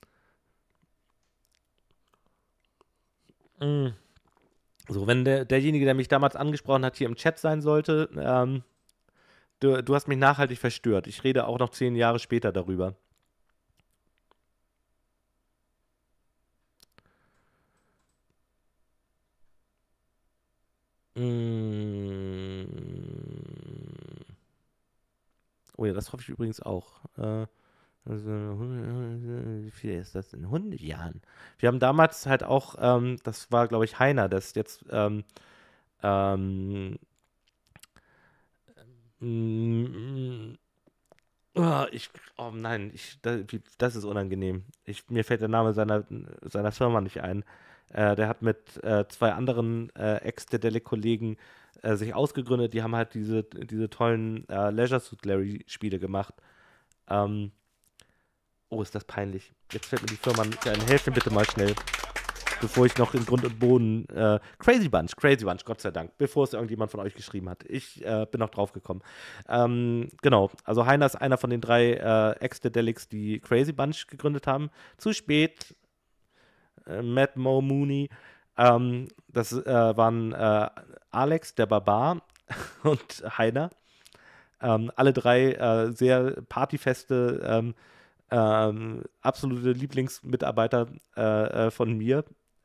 So, wenn derjenige, der mich damals angesprochen hat, hier im Chat sein sollte, du hast mich nachhaltig verstört. Ich rede auch noch 10 Jahre später darüber. Oh ja, das hoffe ich übrigens auch. Wie viel ist das in 100 Jahren? Wir haben damals halt auch, das war glaube ich Heiner, das jetzt oh nein, das ist unangenehm. Mir fällt der Name seiner Firma nicht ein. Der hat mit 2 anderen Ex-Dedelic-Kollegen sich ausgegründet. Die haben halt diese tollen Leisure Suit Larry-Spiele gemacht. Oh, ist das peinlich. Jetzt fällt mir die Firma nicht ein. Helft mir bitte mal schnell. Bevor ich noch in Grund und Boden. Crazy Bunch, Gott sei Dank. Bevor es irgendjemand von euch geschrieben hat. Ich bin noch drauf gekommen. Genau, also Heiner ist einer von den 3 Ex-Dedelics, die Crazy Bunch gegründet haben. Zu spät. Matt Mo Mooney. Das waren Alex, der Barbar und Heiner. Alle 3 sehr partyfeste, absolute Lieblingsmitarbeiter von mir.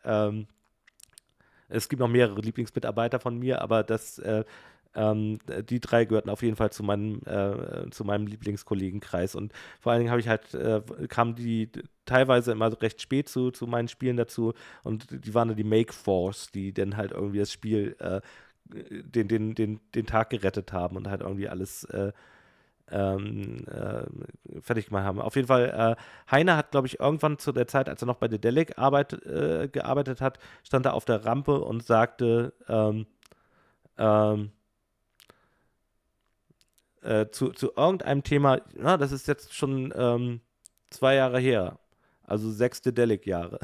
Es gibt noch mehrere Lieblingsmitarbeiter von mir, aber die 3 gehörten auf jeden Fall zu meinem Lieblingskollegenkreis. Und vor allen Dingen kamen die teilweise immer recht spät zu meinen Spielen dazu. Und die waren dann die Make Force, die dann halt irgendwie das Spiel den Tag gerettet haben und halt irgendwie alles fertig gemacht haben. Auf jeden Fall, Heiner hat, glaube ich, irgendwann zu der Zeit, als er noch bei Dedelic gearbeitet hat, stand er auf der Rampe und sagte, zu irgendeinem Thema, na, das ist jetzt schon 2 Jahre her, also 6 Dedelic-Jahre.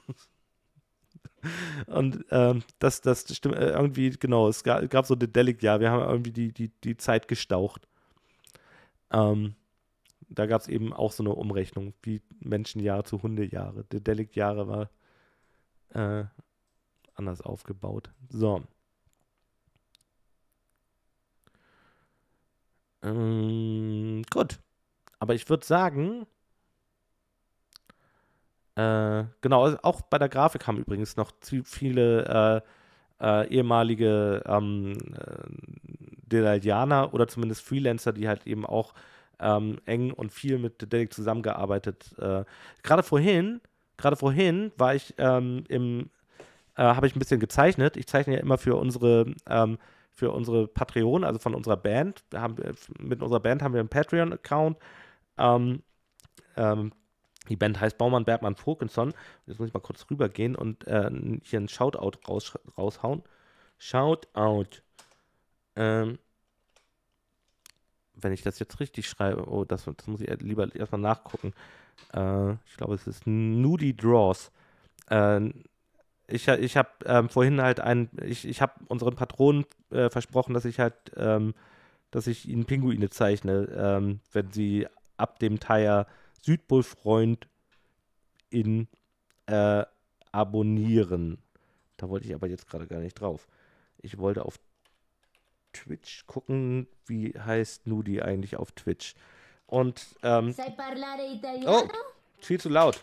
Und das stimmt irgendwie, genau, es gab so Dedelic-Jahr, wir haben irgendwie die Zeit gestaucht. Da gab es eben auch so eine Umrechnung, wie Menschenjahre zu Hundejahre. Dedelic-Jahre war anders aufgebaut. So. Gut. Aber ich würde sagen, genau, also auch bei der Grafik haben übrigens noch viele ehemalige Dedalianer oder zumindest Freelancer, die halt eben auch eng und viel mit Dedelic zusammengearbeitet. Gerade vorhin war ich habe ich ein bisschen gezeichnet. Ich zeichne ja immer für unsere Patreon, also von unserer Band. Mit unserer Band haben wir einen Patreon-Account. Die Band heißt Baumann, Bergmann, Vogelsson. Jetzt muss ich mal kurz rübergehen und hier einen Shoutout raushauen. Shoutout. Wenn ich das jetzt richtig schreibe, oh, das muss ich lieber erstmal nachgucken. Ich glaube, es ist Nudie Draws. Ich habe vorhin halt ich habe unseren Patronen versprochen, dass ich ihnen Pinguine zeichne, wenn sie ab dem Teil Südpol-Freund abonnieren. Da wollte ich aber jetzt gerade gar nicht drauf. Ich wollte auf Twitch gucken, wie heißt Nudi eigentlich auf Twitch. Und, oh, viel zu laut.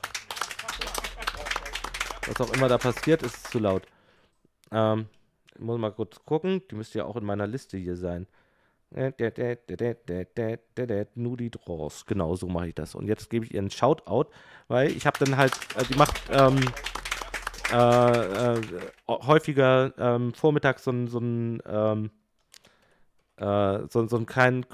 Was auch immer da passiert, ist zu laut. Ich muss mal kurz gucken. Die müsste ja auch in meiner Liste hier sein. Nudi Draws. Genau, so mache ich das. Und jetzt gebe ich ihr einen Shoutout, weil ich habe dann halt, die macht häufiger vormittags so einen kleinen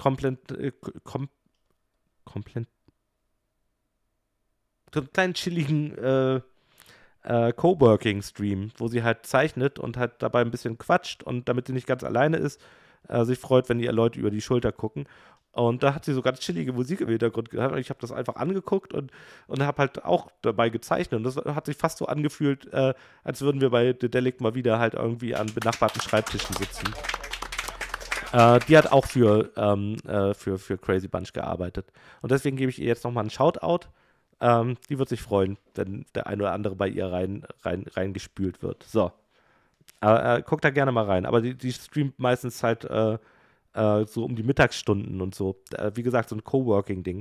so einen kleinen chilligen Coworking-Stream, wo sie halt zeichnet und halt dabei ein bisschen quatscht und damit sie nicht ganz alleine ist, sich freut, wenn ihr Leute über die Schulter gucken. Und da hat sie so ganz chillige Musik im Hintergrund gehabt und ich habe das einfach angeguckt und habe halt auch dabei gezeichnet. Und das hat sich fast so angefühlt, als würden wir bei Dedelic mal wieder halt irgendwie an benachbarten Schreibtischen sitzen. Die hat auch für Crazy Bunch gearbeitet. Und deswegen gebe ich ihr jetzt nochmal einen Shoutout. Die wird sich freuen, wenn der ein oder andere bei ihr reingespült wird. So. Guckt da gerne mal rein. Aber die streamt meistens halt so um die Mittagsstunden und so. Wie gesagt, so ein Coworking-Ding.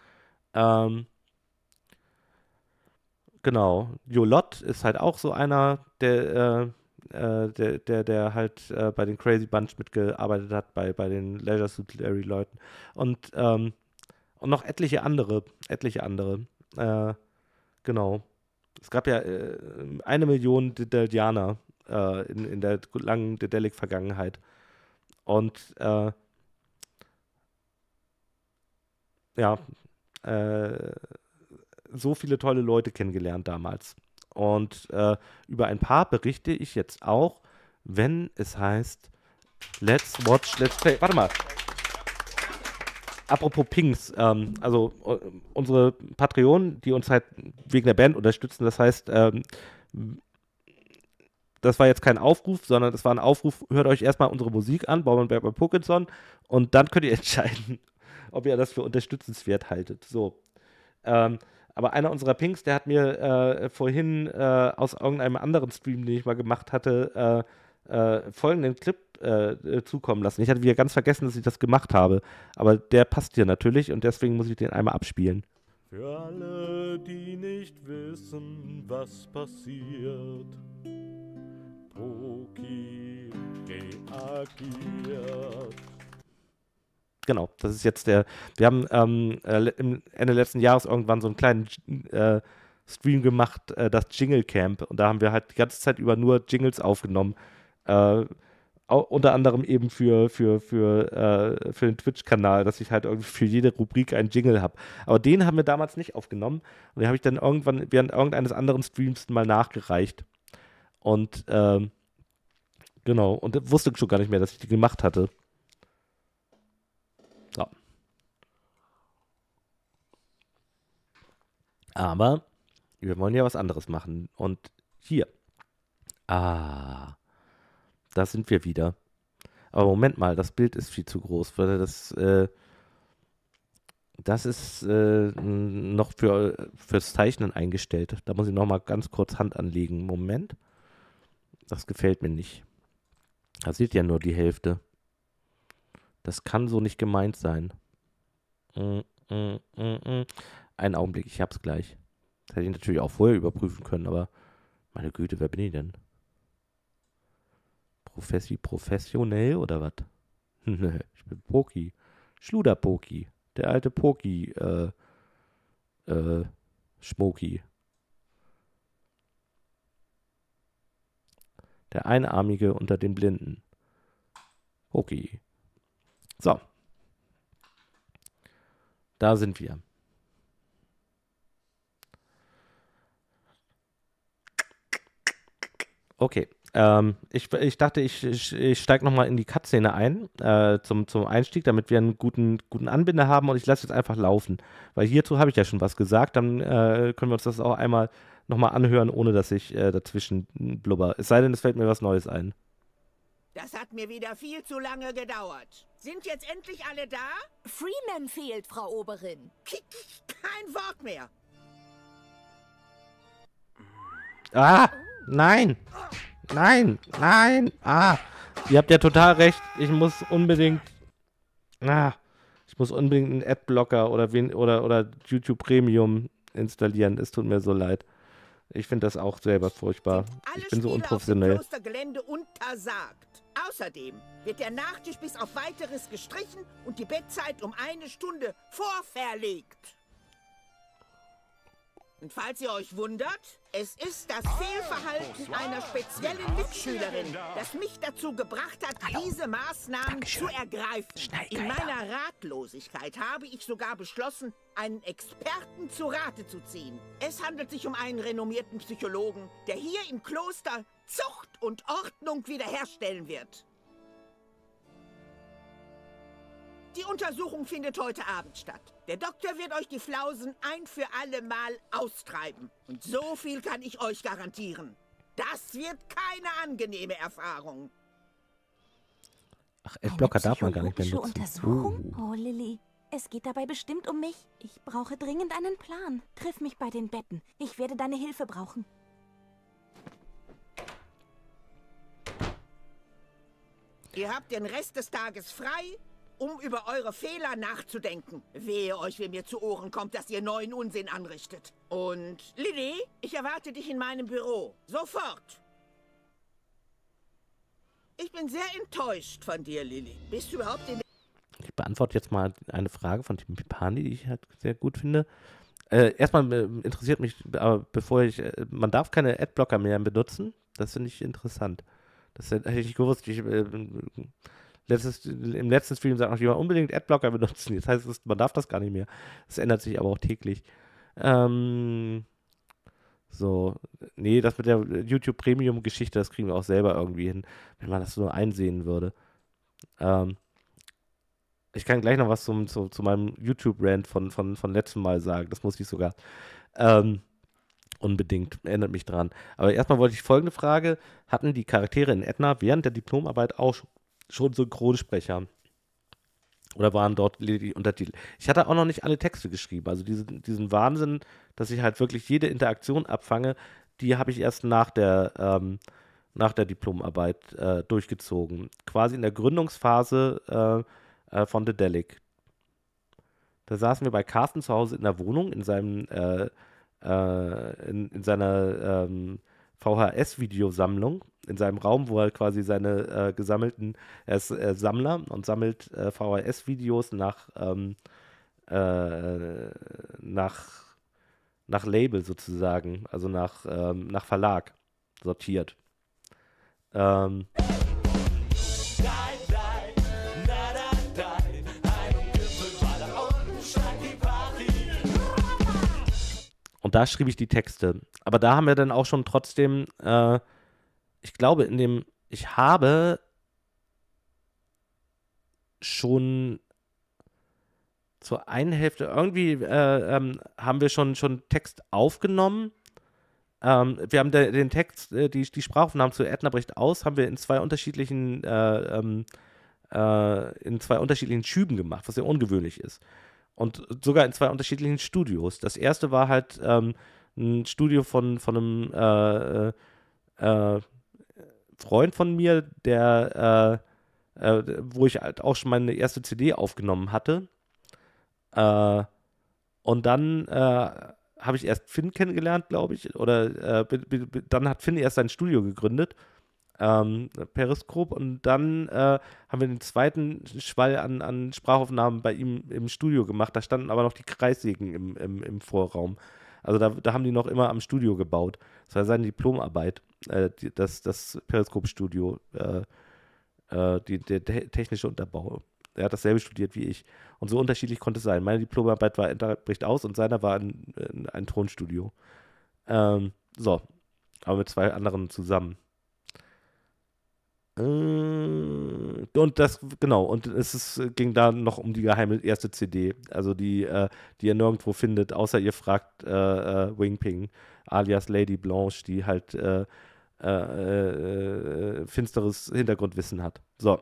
Genau. Jolot ist halt auch so einer, der halt bei den Crazy Bunch mitgearbeitet hat, bei den Leisure Suit Larry Leuten. Und noch etliche andere. Genau. Es gab ja 1 Million Dedelianer in der langen Dedelic-Vergangenheit. Und so viele tolle Leute kennengelernt damals. Und über ein paar berichte ich jetzt auch, wenn es heißt Let's Watch, Let's Play. Warte mal. Apropos Pings, also unsere Patreonen, die uns halt wegen der Band unterstützen, das heißt, das war jetzt kein Aufruf, sondern es war ein Aufruf, hört euch erstmal unsere Musik an, Baumann, Bergmann, Vogelsson, und dann könnt ihr entscheiden, ob ihr das für unterstützenswert haltet. So. Aber einer unserer Pings, der hat mir vorhin aus irgendeinem anderen Stream, den ich mal gemacht hatte, folgenden Clip zukommen lassen. Ich hatte wieder ganz vergessen, dass ich das gemacht habe. Aber der passt hier natürlich und deswegen muss ich den einmal abspielen. Für alle, die nicht wissen, was passiert, Poki reagiert. Genau, das ist jetzt wir haben Ende letzten Jahres irgendwann so einen kleinen Stream gemacht, das Jingle Camp. Und da haben wir halt die ganze Zeit über nur Jingles aufgenommen. Unter anderem eben für den Twitch-Kanal, dass ich halt irgendwie für jede Rubrik einen Jingle habe. Aber den haben wir damals nicht aufgenommen. Und den habe ich dann irgendwann während irgendeines anderen Streams mal nachgereicht. Und genau, und wusste schon gar nicht mehr, dass ich die gemacht hatte. So. Aber wir wollen ja was anderes machen. Und hier. Da sind wir wieder. Aber Moment mal, das Bild ist viel zu groß. Weil das ist noch fürs Zeichnen eingestellt. Da muss ich noch mal ganz kurz Hand anlegen. Moment. Das gefällt mir nicht. Da seht ihr nur die Hälfte. Das kann so nicht gemeint sein. Einen Augenblick, ich hab's gleich. Das hätte ich natürlich auch vorher überprüfen können, aber meine Güte, wer bin ich denn? Professionell oder was? Nö, ich bin Poki. Schluder-Poki. Der alte Poki, Schmoki. Der Einarmige unter den Blinden. Poki. So. Da sind wir. Okay. Ich dachte, ich steige nochmal in die Cut-Szene ein, zum Einstieg, damit wir einen guten Anbinder haben, und ich lasse jetzt einfach laufen. Weil hierzu habe ich ja schon was gesagt, dann können wir uns das auch einmal nochmal anhören, ohne dass ich dazwischen blubber. Es sei denn, es fällt mir was Neues ein. Das hat mir wieder viel zu lange gedauert. Sind jetzt endlich alle da? Freeman fehlt, Frau Oberin. Kein Wort mehr. Ah, nein! Nein, nein, ihr habt ja total recht, ich muss unbedingt einen Adblocker oder YouTube Premium installieren, es tut mir so leid. Ich finde das auch selber furchtbar. Ich bin so unprofessionell. Auf dem Klostergelände untersagt. Außerdem wird der Nachtisch bis auf Weiteres gestrichen und die Bettzeit um 1 Stunde vorverlegt. Und falls ihr euch wundert, es ist das Fehlverhalten einer speziellen Mitschülerin, das mich dazu gebracht hat, diese Maßnahmen zu ergreifen. In meiner Ratlosigkeit habe ich sogar beschlossen, einen Experten zu Rate zu ziehen. Es handelt sich um einen renommierten Psychologen, der hier im Kloster Zucht und Ordnung wiederherstellen wird. Die Untersuchung findet heute Abend statt. Der Doktor wird euch die Flausen ein für alle Mal austreiben. Und so viel kann ich euch garantieren. Das wird keine angenehme Erfahrung. Ach, Adblocker darf man gar nicht mehr Psychologische nutzen. Untersuchung? Oh, Lilly. Es geht dabei bestimmt um mich. Ich brauche dringend einen Plan. Triff mich bei den Betten. Ich werde deine Hilfe brauchen. Ihr habt den Rest des Tages frei, um über eure Fehler nachzudenken. Wehe euch, wenn mir zu Ohren kommt, dass ihr neuen Unsinn anrichtet. Und Lilly, ich erwarte dich in meinem Büro. Sofort. Ich bin sehr enttäuscht von dir, Lilly. Bist du überhaupt in... Ich beantworte jetzt mal eine Frage von Tim Pipani, die ich halt sehr gut finde. Erstmal interessiert mich, aber man darf keine Adblocker mehr benutzen. Das finde ich interessant. Das hätte ich gewusst. Im letzten Stream sagt noch jemand unbedingt Adblocker benutzen. Das heißt, man darf das gar nicht mehr. Das ändert sich aber auch täglich. So, nee, das mit der YouTube Premium-Geschichte, das kriegen wir auch selber irgendwie hin, wenn man das nur einsehen würde. Ich kann gleich noch was zu meinem YouTube-Rant von letztem Mal sagen. Das muss ich sogar. Unbedingt, erinnert mich dran. Aber erstmal wollte ich folgende Frage: Hatten die Charaktere in Edna während der Diplomarbeit auch schon Synchronsprecher? Oder waren dort lediglich Untertitel? Ich hatte auch noch nicht alle Texte geschrieben. Also diesen Wahnsinn, dass ich halt wirklich jede Interaktion abfange, die habe ich erst nach der Diplomarbeit durchgezogen. Quasi in der Gründungsphase von The Delic. Da saßen wir bei Carsten zu Hause in der Wohnung, in seiner VHS-Videosammlung, in seinem Raum, wo er quasi seine gesammelten, er ist Sammler und sammelt VHS-Videos nach Label sozusagen, also nach Verlag sortiert. Und da schrieb ich die Texte. Aber da haben wir dann auch schon trotzdem, ich glaube, ich habe schon zur einen Hälfte, irgendwie haben wir schon Text aufgenommen. Wir haben den Text, die Sprachaufnahmen zu Edna bricht aus, haben wir in zwei unterschiedlichen Schüben gemacht, was sehr ungewöhnlich ist. Und sogar in zwei unterschiedlichen Studios. Das erste war halt ein Studio von einem Freund von mir, wo ich halt auch schon meine erste CD aufgenommen hatte. Und dann habe ich erst Finn kennengelernt, glaube ich, oder dann hat Finn erst sein Studio gegründet, Periscope, und dann haben wir den zweiten Schwall an Sprachaufnahmen bei ihm im Studio gemacht. Da standen aber noch die Kreissägen im Vorraum. Also da haben die noch immer am Studio gebaut. Das war seine Diplomarbeit, das Periscope-Studio, der technische Unterbau. Er hat dasselbe studiert wie ich. Und so unterschiedlich konnte es sein. Meine Diplomarbeit war Enter bricht aus und seiner war ein Tonstudio. So, aber mit 2 anderen zusammen. Und es ging da noch um die geheime erste CD, also die ihr nirgendwo findet, außer ihr fragt Wingping, alias Lady Blanche, die halt finsteres Hintergrundwissen hat. So.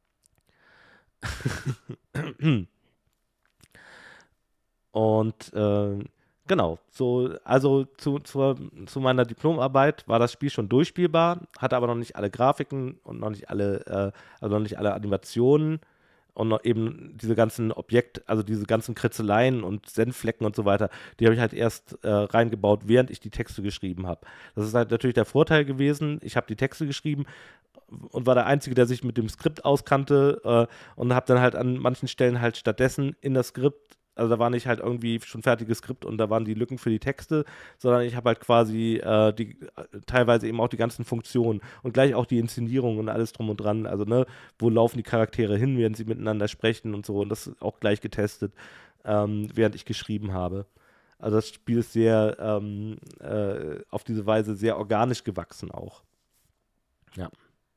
Und genau, so, also zu meiner Diplomarbeit war das Spiel schon durchspielbar, hatte aber noch nicht alle Grafiken und noch nicht alle Animationen und noch eben diese ganzen also diese ganzen Kritzeleien und Senfflecken und so weiter, die habe ich halt erst reingebaut, während ich die Texte geschrieben habe. Das ist halt natürlich der Vorteil gewesen, ich habe die Texte geschrieben und war der Einzige, der sich mit dem Skript auskannte und habe dann halt an manchen Stellen halt stattdessen in das Skript, also da war nicht halt irgendwie schon fertiges Skript und da waren die Lücken für die Texte, sondern ich habe halt quasi teilweise eben auch die ganzen Funktionen und gleich auch die Inszenierung und alles drum und dran. Also ne, wo laufen die Charaktere hin, während sie miteinander sprechen und so, und das auch gleich getestet, während ich geschrieben habe. Also das Spiel ist sehr auf diese Weise sehr organisch gewachsen auch. Ja.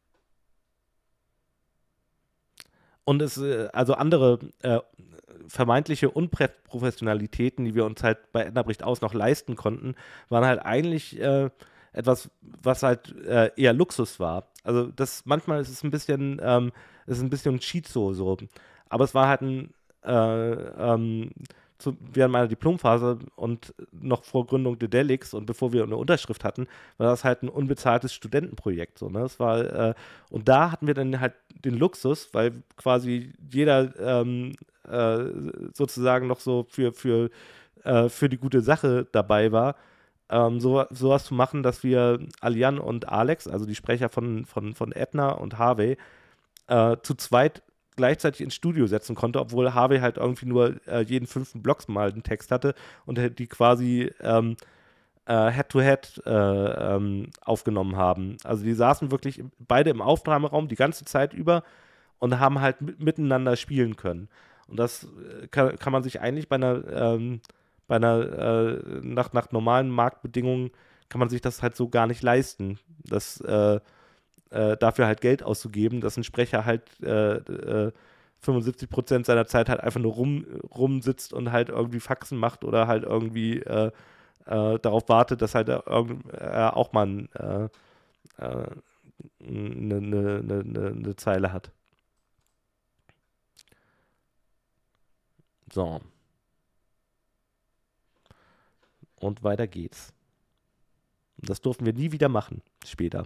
Und es, also andere vermeintliche Unprofessionalitäten, die wir uns halt bei Edna bricht aus noch leisten konnten, waren halt eigentlich etwas, was halt eher Luxus war. Also manchmal ist es ein bisschen Schizo so. Aber es war halt während meiner Diplomphase und noch vor Gründung Dedelics und bevor wir eine Unterschrift hatten, war das halt ein unbezahltes Studentenprojekt. So, ne? Das war, und da hatten wir dann halt den Luxus, weil quasi jeder sozusagen noch so für die gute Sache dabei war, sowas zu machen, dass wir Alian und Alex, also die Sprecher von Edna und Harvey, zu zweit gleichzeitig ins Studio setzen konnte, obwohl Harvey halt irgendwie nur jeden 5. Block mal einen Text hatte und die quasi Head-to-Head aufgenommen haben. Also die saßen wirklich beide im Aufnahmeraum die ganze Zeit über und haben halt miteinander spielen können. Und das kann man sich eigentlich nach normalen Marktbedingungen kann man sich das halt so gar nicht leisten, dafür halt Geld auszugeben, dass ein Sprecher halt 75% seiner Zeit halt einfach nur rumsitzt und halt irgendwie Faxen macht oder halt irgendwie darauf wartet, dass halt auch mal eine Zeile hat. So. Und weiter geht's. Das durften wir nie wieder machen, später.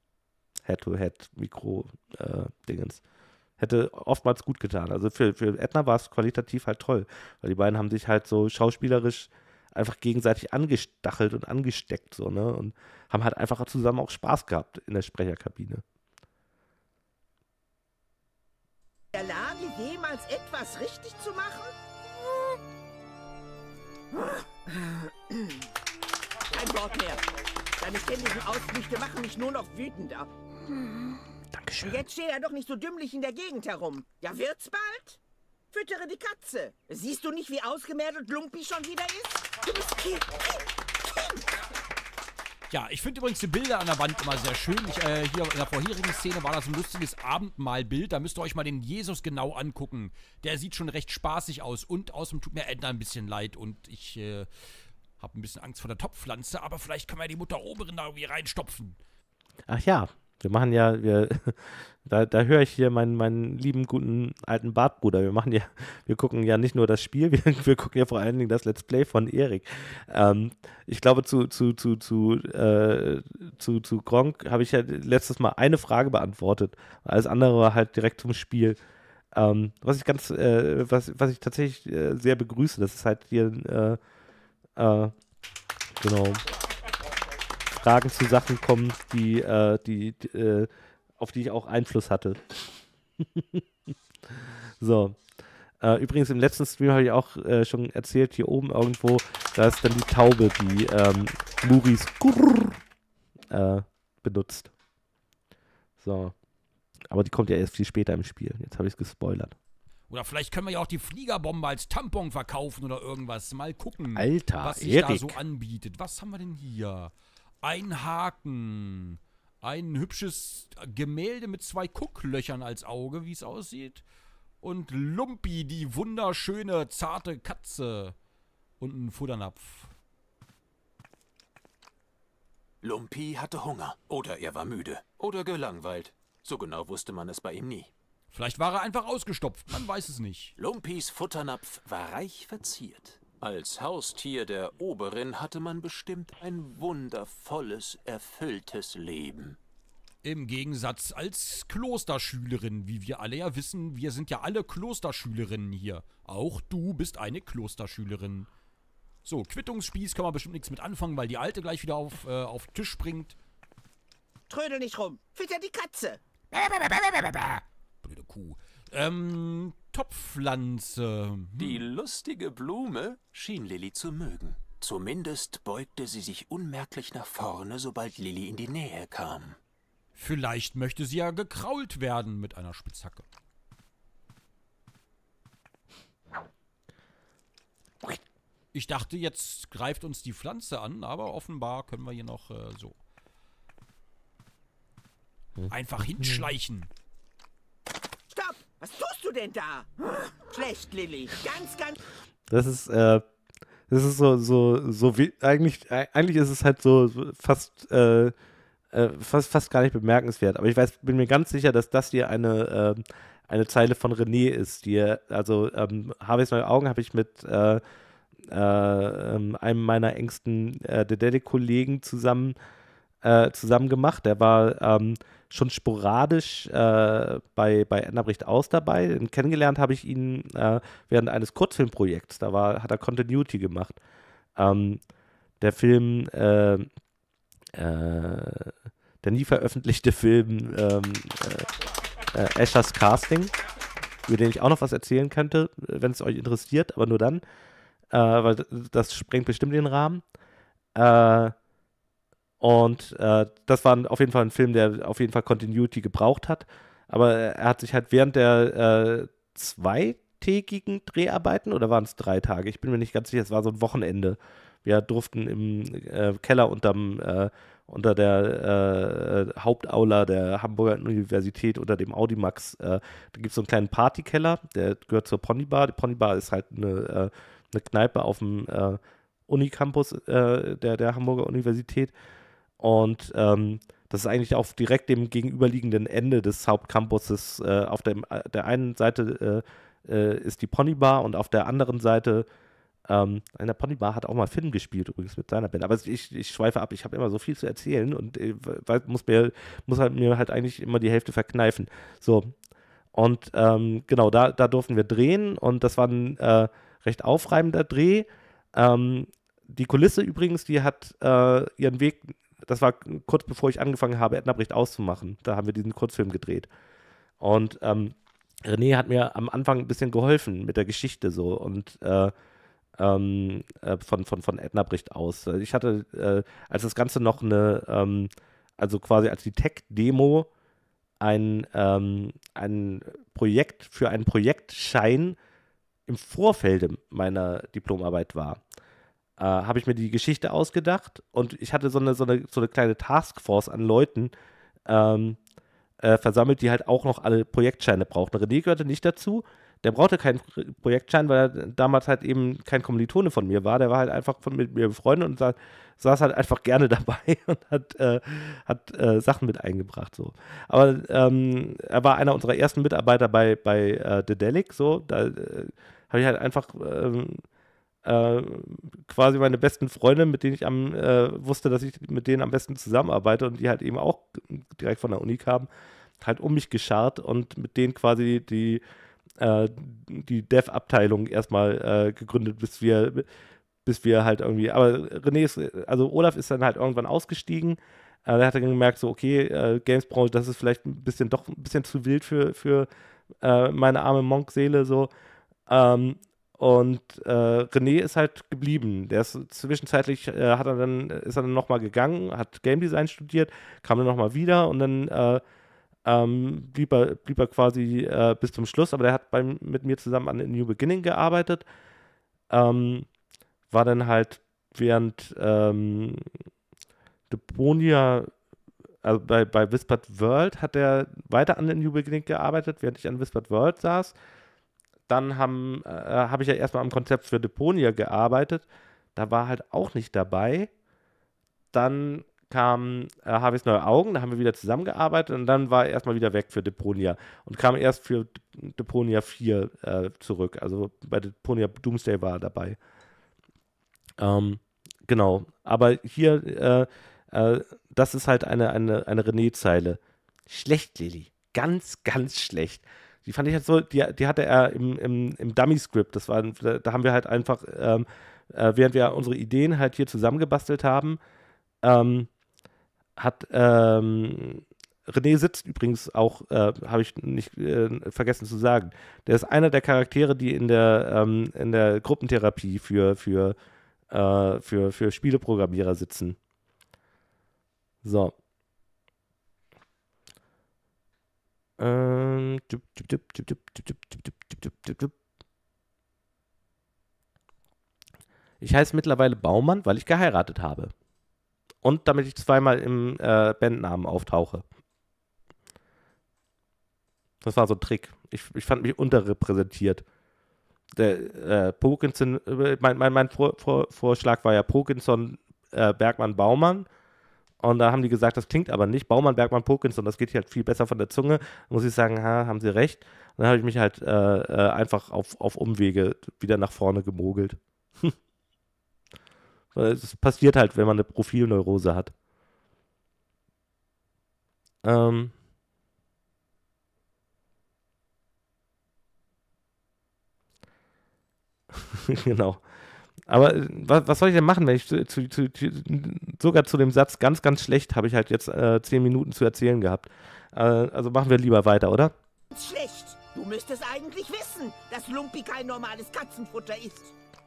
Head-to-Head-Mikro-Dingens. Hätte oftmals gut getan. Also für Edna war es qualitativ halt toll, weil die beiden haben sich halt so schauspielerisch einfach gegenseitig angestachelt und angesteckt, so, ne? Und haben halt einfach zusammen auch Spaß gehabt in der Sprecherkabine. In der Lage, jemals etwas richtig zu machen? Kein Wort mehr. Deine ständigen Ausflüchte machen mich nur noch wütender. Dankeschön. Jetzt steh ja doch nicht so dümmlich in der Gegend herum. Ja, wird's bald? Füttere die Katze. Siehst du nicht, wie ausgemergelt Lumpi schon wieder ist? Du bist Kind. Ja, ich finde übrigens die Bilder an der Wand immer sehr schön. Hier in der vorherigen Szene war das ein lustiges Abendmahlbild. Da müsst ihr euch mal den Jesus genau angucken. Der sieht schon recht spaßig aus. Und außerdem tut mir Edna ein bisschen leid. Und ich habe ein bisschen Angst vor der Topfpflanze. Aber vielleicht kann man ja die Mutter Oberin da irgendwie reinstopfen. Ach ja, wir machen ja, da höre ich hier meinen lieben, guten, alten Bartbruder. Wir gucken ja nicht nur das Spiel, wir gucken ja vor allen Dingen das Let's Play von Erik. Ich glaube, zu Gronkh habe ich ja letztes Mal eine Frage beantwortet. Alles andere war halt direkt zum Spiel. Was ich tatsächlich sehr begrüße, das ist halt hier genau Fragen zu Sachen kommen, auf die ich auch Einfluss hatte. So. Übrigens im letzten Stream habe ich auch schon erzählt, hier oben irgendwo, da ist dann die Taube, die Muris benutzt. So. Aber die kommt ja erst viel später im Spiel. Jetzt habe ich es gespoilert. Oder vielleicht können wir ja auch die Fliegerbombe als Tampon verkaufen oder irgendwas. Mal gucken, Alter, was sich da so anbietet. Was haben wir denn hier? Ein Haken. Ein hübsches Gemälde mit 2 Gucklöchern als Auge, wie es aussieht. Und Lumpi, die wunderschöne, zarte Katze. Und ein Futternapf. Lumpi hatte Hunger. Oder er war müde. Oder gelangweilt. So genau wusste man es bei ihm nie. Vielleicht war er einfach ausgestopft, man weiß es nicht. Lumpis Futternapf war reich verziert. Als Haustier der Oberin hatte man bestimmt ein wundervolles, erfülltes Leben. Im Gegensatz als Klosterschülerin, wie wir alle ja wissen, wir sind ja alle Klosterschülerinnen hier. Auch du bist eine Klosterschülerin. So, Quittungsspieß kann man bestimmt nichts mit anfangen, weil die Alte gleich wieder auf den Tisch springt. Trödel nicht rum, fütter die Katze. Blöde Kuh. Topfpflanze. Die lustige Blume schien Lilly zu mögen. Zumindest beugte sie sich unmerklich nach vorne, sobald Lilly in die Nähe kam. Vielleicht möchte sie ja gekrault werden mit einer Spitzhacke. Ich dachte, jetzt greift uns die Pflanze an, aber offenbar können wir hier noch so. Einfach hinschleichen. Stopp! Was tust du denn da? Schlecht, Lilly. Ganz. Das ist so wie, eigentlich ist es halt so fast gar nicht bemerkenswert. Aber ich bin mir ganz sicher, dass das hier eine Zeile von René ist. Harveys neue Augen habe ich mit einem meiner engsten Dedelic-Kollegen zusammen gemacht. Der war schon sporadisch bei Edna Bricht aus dabei. Und kennengelernt habe ich ihn während eines Kurzfilmprojekts. Hat er Continuity gemacht. Der Film, der nie veröffentlichte Film Ashers Casting, über den ich auch noch was erzählen könnte, wenn es euch interessiert, aber nur dann, weil das sprengt bestimmt den Rahmen. Das war auf jeden Fall ein Film, der auf jeden Fall Continuity gebraucht hat. Aber er hat sich halt während der zweitägigen Dreharbeiten, oder waren es 3 Tage? Ich bin mir nicht ganz sicher, es war so ein Wochenende. Wir durften im Keller unter der Hauptaula der Hamburger Universität unter dem Audimax, da gibt es so einen kleinen Partykeller, der gehört zur Ponybar. Die Ponybar ist halt eine Kneipe auf dem Unicampus der Hamburger Universität. Und das ist eigentlich auf direkt dem gegenüberliegenden Ende des Hauptcampuses. Auf der einen Seite ist die Ponybar und auf der anderen Seite in der Ponybar hat auch mal Finn gespielt, übrigens mit seiner Band. Aber ich schweife ab, ich habe immer so viel zu erzählen und muss mir halt eigentlich immer die Hälfte verkneifen. So. Und genau, da durften wir drehen und das war ein recht aufreibender Dreh. Die Kulisse übrigens, die hat ihren Weg, das war kurz bevor ich angefangen habe, Edna Bricht auszumachen. Da haben wir diesen Kurzfilm gedreht. Und René hat mir am Anfang ein bisschen geholfen mit der Geschichte so und von Edna Bricht aus. Ich hatte, als das Ganze noch also quasi als die Tech-Demo ein Projekt für einen Projektschein im Vorfeld meiner Diplomarbeit war, habe ich mir die Geschichte ausgedacht und ich hatte so eine kleine Taskforce an Leuten versammelt, die halt auch noch alle Projektscheine brauchten. René gehörte nicht dazu. Der brauchte keinen Projektschein, weil er damals halt eben kein Kommilitone von mir war. Der war halt einfach mit mir befreundet und saß halt einfach gerne dabei und hat Sachen mit eingebracht. So. Aber er war einer unserer ersten Mitarbeiter bei Dedelic. So. Da habe ich halt einfach quasi meine besten Freunde, mit denen ich wusste, dass ich mit denen am besten zusammenarbeite und die halt eben auch direkt von der Uni kamen, halt um mich geschart und mit denen quasi die Dev-Abteilung erstmal gegründet, bis wir halt irgendwie, aber also Olaf ist dann halt irgendwann ausgestiegen. Der hat dann gemerkt, so, okay, Gamesbranche, das ist vielleicht ein bisschen zu wild für meine arme Monk-Seele, so. Und René ist halt geblieben. Der ist zwischenzeitlich, ist er dann nochmal gegangen, hat Game Design studiert, kam dann nochmal wieder und dann blieb er quasi bis zum Schluss, aber der hat mit mir zusammen an New Beginning gearbeitet. War dann halt während Deponia, also bei Whispered World hat er weiter an New Beginning gearbeitet, während ich an Whispered World saß. Dann habe ich ja erstmal am Konzept für Deponia gearbeitet. Da war halt auch nicht dabei. Dann kam Harveys Neue Augen, da haben wir wieder zusammengearbeitet und dann war er erstmal wieder weg für Deponia und kam erst für Deponia 4 zurück. Also bei Deponia Doomsday war er dabei. Genau. Aber hier, das ist halt eine René-Zeile. Schlecht, Lilly. Ganz, ganz schlecht. Die fand ich halt so, die hatte er im Dummy-Script. Da haben wir halt einfach, während wir unsere Ideen halt hier zusammengebastelt haben, hat René sitzt übrigens auch, habe ich nicht vergessen zu sagen. Der ist einer der Charaktere, die in der Gruppentherapie für Spieleprogrammierer sitzen. So. Ich heiße mittlerweile Baumann, weil ich geheiratet habe. Und damit ich zweimal im Bandnamen auftauche. Das war so ein Trick. Ich fand mich unterrepräsentiert. Der Pokinson, mein Vorschlag war ja Pokinson, Bergmann, Baumann. Und da haben die gesagt, das klingt aber nicht. Baumann, Bergmann, Pokinson, das geht halt viel besser von der Zunge. Da muss ich sagen, haben sie recht. Und dann habe ich mich halt einfach auf Umwege wieder nach vorne gemogelt. Es passiert halt, wenn man eine Profilneurose hat. Genau. Aber was soll ich denn machen, wenn ich sogar zu dem Satz ganz, ganz schlecht habe ich halt jetzt 10 Minuten zu erzählen gehabt. Also machen wir lieber weiter, oder? Schlecht. Du müsstest eigentlich wissen, dass Lumpi kein normales Katzenfutter ist.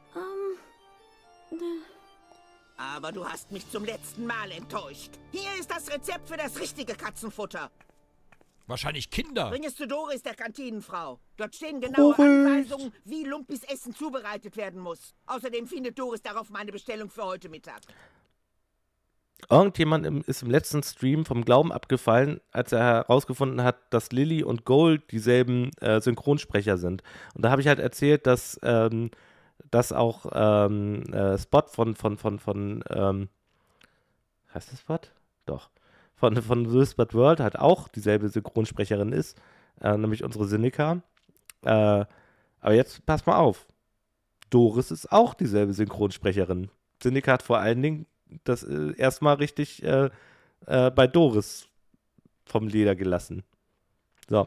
Aber du hast mich zum letzten Mal enttäuscht. Hier ist das Rezept für das richtige Katzenfutter. Wahrscheinlich Kinder. Bring es zu Doris, der Kantinenfrau. Dort stehen genaue Anweisungen, wie Lumpis Essen zubereitet werden muss. Außerdem findet Doris darauf meine Bestellung für heute Mittag. Irgendjemand ist im letzten Stream vom Glauben abgefallen, als er herausgefunden hat, dass Lilly und Gold dieselben Synchronsprecher sind. Und da habe ich halt erzählt, dass auch Spot von heißt das Spot? Doch. Von Whispered World halt auch dieselbe Synchronsprecherin ist, nämlich unsere Sinica. Aber jetzt pass mal auf. Doris ist auch dieselbe Synchronsprecherin. Sinica hat vor allen Dingen das erstmal richtig bei Doris vom Leder gelassen. So.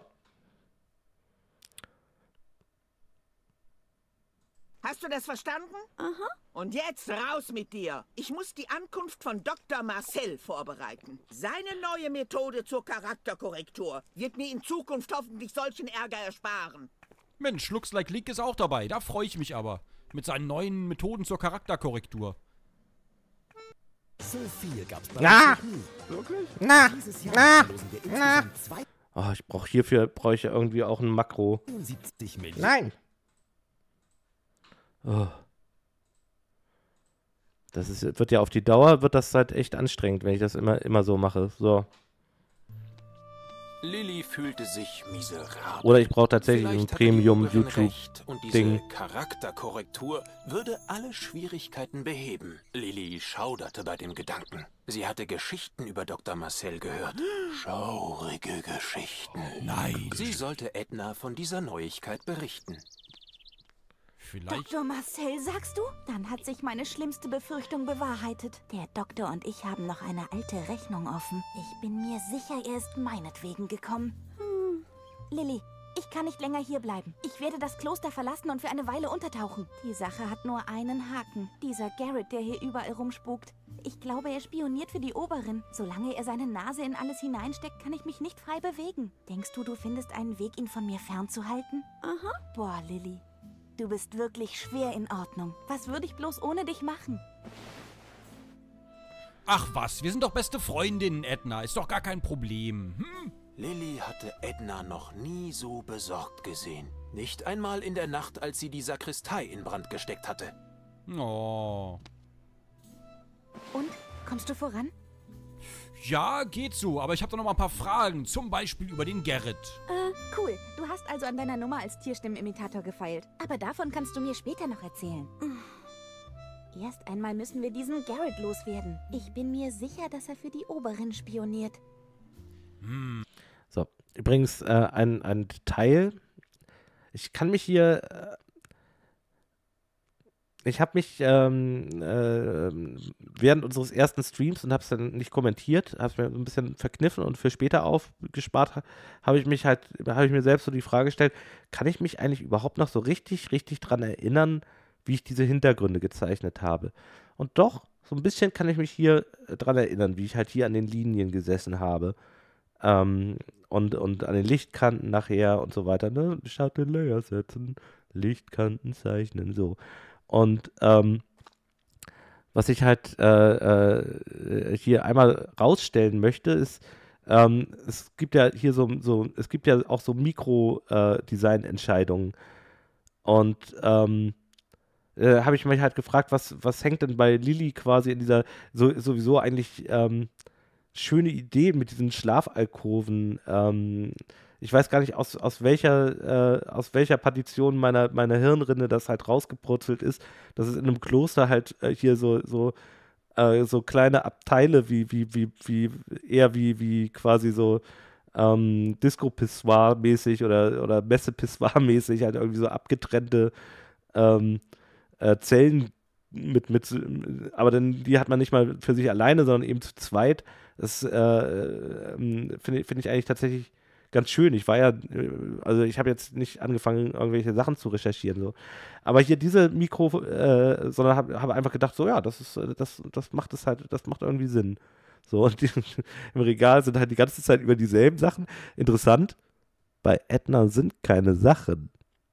Hast du das verstanden? Aha. Und jetzt raus mit dir. Ich muss die Ankunft von Dr. Marcel vorbereiten. Seine neue Methode zur Charakterkorrektur wird mir in Zukunft hoffentlich solchen Ärger ersparen. Mensch, Looks Like Link ist auch dabei. Da freue ich mich aber. Mit seinen neuen Methoden zur Charakterkorrektur. So viel gab's bei Na! Wirklich? Na! Dieses Na! Jahr verlosen wir insgesamt Oh, ich brauche ich ja irgendwie auch ein Makro. 72 Millionen. Nein! Oh. Wird ja auf die Dauer, wird das halt echt anstrengend, wenn ich das immer so mache. So. Lilly fühlte sich miserabel. Oder ich brauche tatsächlich ein Vielleicht hatte Premium die Oberin recht YouTube-Ding. Und diese Charakterkorrektur würde alle Schwierigkeiten beheben. Lilly schauderte bei dem Gedanken. Sie hatte Geschichten über Dr. Marcel gehört. Schaurige Geschichten. Nein. Sie sollte Edna von dieser Neuigkeit berichten. Vielleicht. Dr. Marcel, sagst du? Dann hat sich meine schlimmste Befürchtung bewahrheitet. Der Doktor und ich haben noch eine alte Rechnung offen. Ich bin mir sicher, er ist meinetwegen gekommen. Lilly, Ich kann nicht länger hier bleiben. Ich werde das Kloster verlassen und für eine Weile untertauchen. Die Sache hat nur einen Haken. Dieser Garrett, der hier überall rumspukt. Ich glaube, er spioniert für die Oberin. Solange er seine Nase in alles hineinsteckt, kann ich mich nicht frei bewegen. Denkst du, du findest einen Weg, ihn von mir fernzuhalten? Aha. Boah, Lilly. Du bist wirklich schwer in Ordnung. Was würde ich bloß ohne dich machen? Ach was, wir sind doch beste Freundinnen, Edna. Ist doch gar kein Problem. Lilly hatte Edna noch nie so besorgt gesehen. Nicht einmal in der Nacht, als sie die Sakristei in Brand gesteckt hatte. Oh. Und? Kommst du voran? Ja, geht so, aber ich habe da noch mal ein paar Fragen. Zum Beispiel über den Garrett. Cool. Du hast also an deiner Nummer als Tierstimmenimitator gefeilt. Aber davon kannst du mir später noch erzählen. Erst einmal müssen wir diesen Garrett loswerden. Ich bin mir sicher, dass er für die Oberin spioniert. So, übrigens ein Detail. Ich kann mich hier... Ich habe mich während unseres ersten Streams und habe es dann nicht kommentiert, habe es mir ein bisschen verkniffen und für später aufgespart, habe ich mir selbst so die Frage gestellt, kann ich mich eigentlich überhaupt noch so richtig dran erinnern, wie ich diese Hintergründe gezeichnet habe? Und doch, so ein bisschen kann ich mich hier dran erinnern, wie ich halt hier an den Linien gesessen habe und an den Lichtkanten nachher und so weiter, ne? Schatten Layer setzen, Lichtkanten zeichnen, so. Und was ich halt hier einmal rausstellen möchte, ist, es gibt ja hier es gibt ja auch so Mikro-Design-Entscheidungen. Und habe ich mich halt gefragt, was hängt denn bei Lilly quasi in dieser sowieso eigentlich schöne Idee mit diesen Schlafalkoven. Ich weiß gar nicht, aus welcher Partition meiner Hirnrinde das halt rausgepurzelt ist, dass es in einem Kloster halt hier so kleine Abteile wie quasi so Disco-Pissoir-mäßig oder Messe-Pissoir-mäßig halt irgendwie so abgetrennte Zellen aber dann die hat man nicht mal für sich alleine, sondern eben zu zweit. Das finde ich eigentlich tatsächlich ganz schön. Ich habe jetzt nicht angefangen, irgendwelche Sachen zu recherchieren, so. Aber hier diese sondern habe einfach gedacht, so ja, das macht irgendwie Sinn. So, und im Regal sind halt die ganze Zeit über dieselben Sachen. Interessant, bei Edna sind keine Sachen.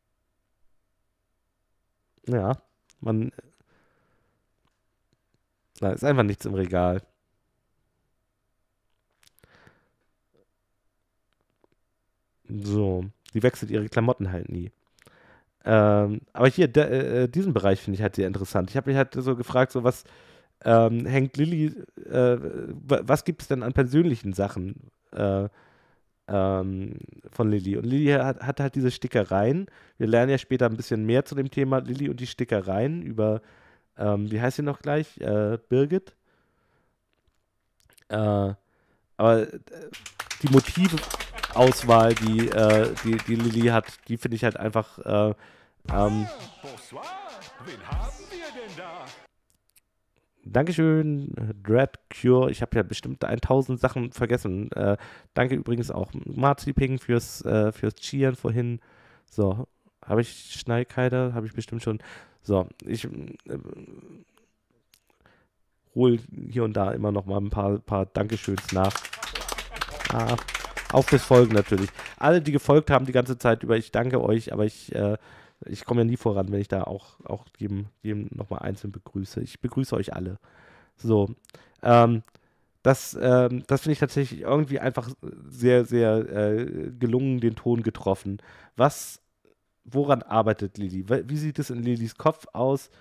Ja, da ist einfach nichts im Regal. So, die wechselt ihre Klamotten halt nie. Aber hier, diesen Bereich finde ich halt sehr interessant. Ich habe mich halt so gefragt, so was hängt Lilly, was gibt es denn an persönlichen Sachen von Lilly? Und Lilly hat halt diese Stickereien. Wir lernen ja später ein bisschen mehr zu dem Thema Lilly und die Stickereien über, wie heißt sie noch gleich? Birgit. Aber die Motivauswahl, die Lilly hat, die finde ich halt einfach Bonsoir, wen haben wir denn da? Dankeschön, Dread Cure. Ich habe ja bestimmt 1000 Sachen vergessen. Danke übrigens auch Marziping fürs Cheeren vorhin. So, habe ich Schneikeider? Habe ich bestimmt schon. So, ich hole hier und da immer noch mal ein paar Dankeschöns nach. Auch fürs Folgen natürlich. Alle, die gefolgt haben die ganze Zeit über, ich danke euch, aber ich komme ja nie voran, wenn ich da auch jedem nochmal einzeln begrüße. Ich begrüße euch alle. So. Das finde ich tatsächlich irgendwie einfach sehr, sehr gelungen den Ton getroffen. Woran arbeitet Lilly? Wie sieht es in Lillys Kopf aus?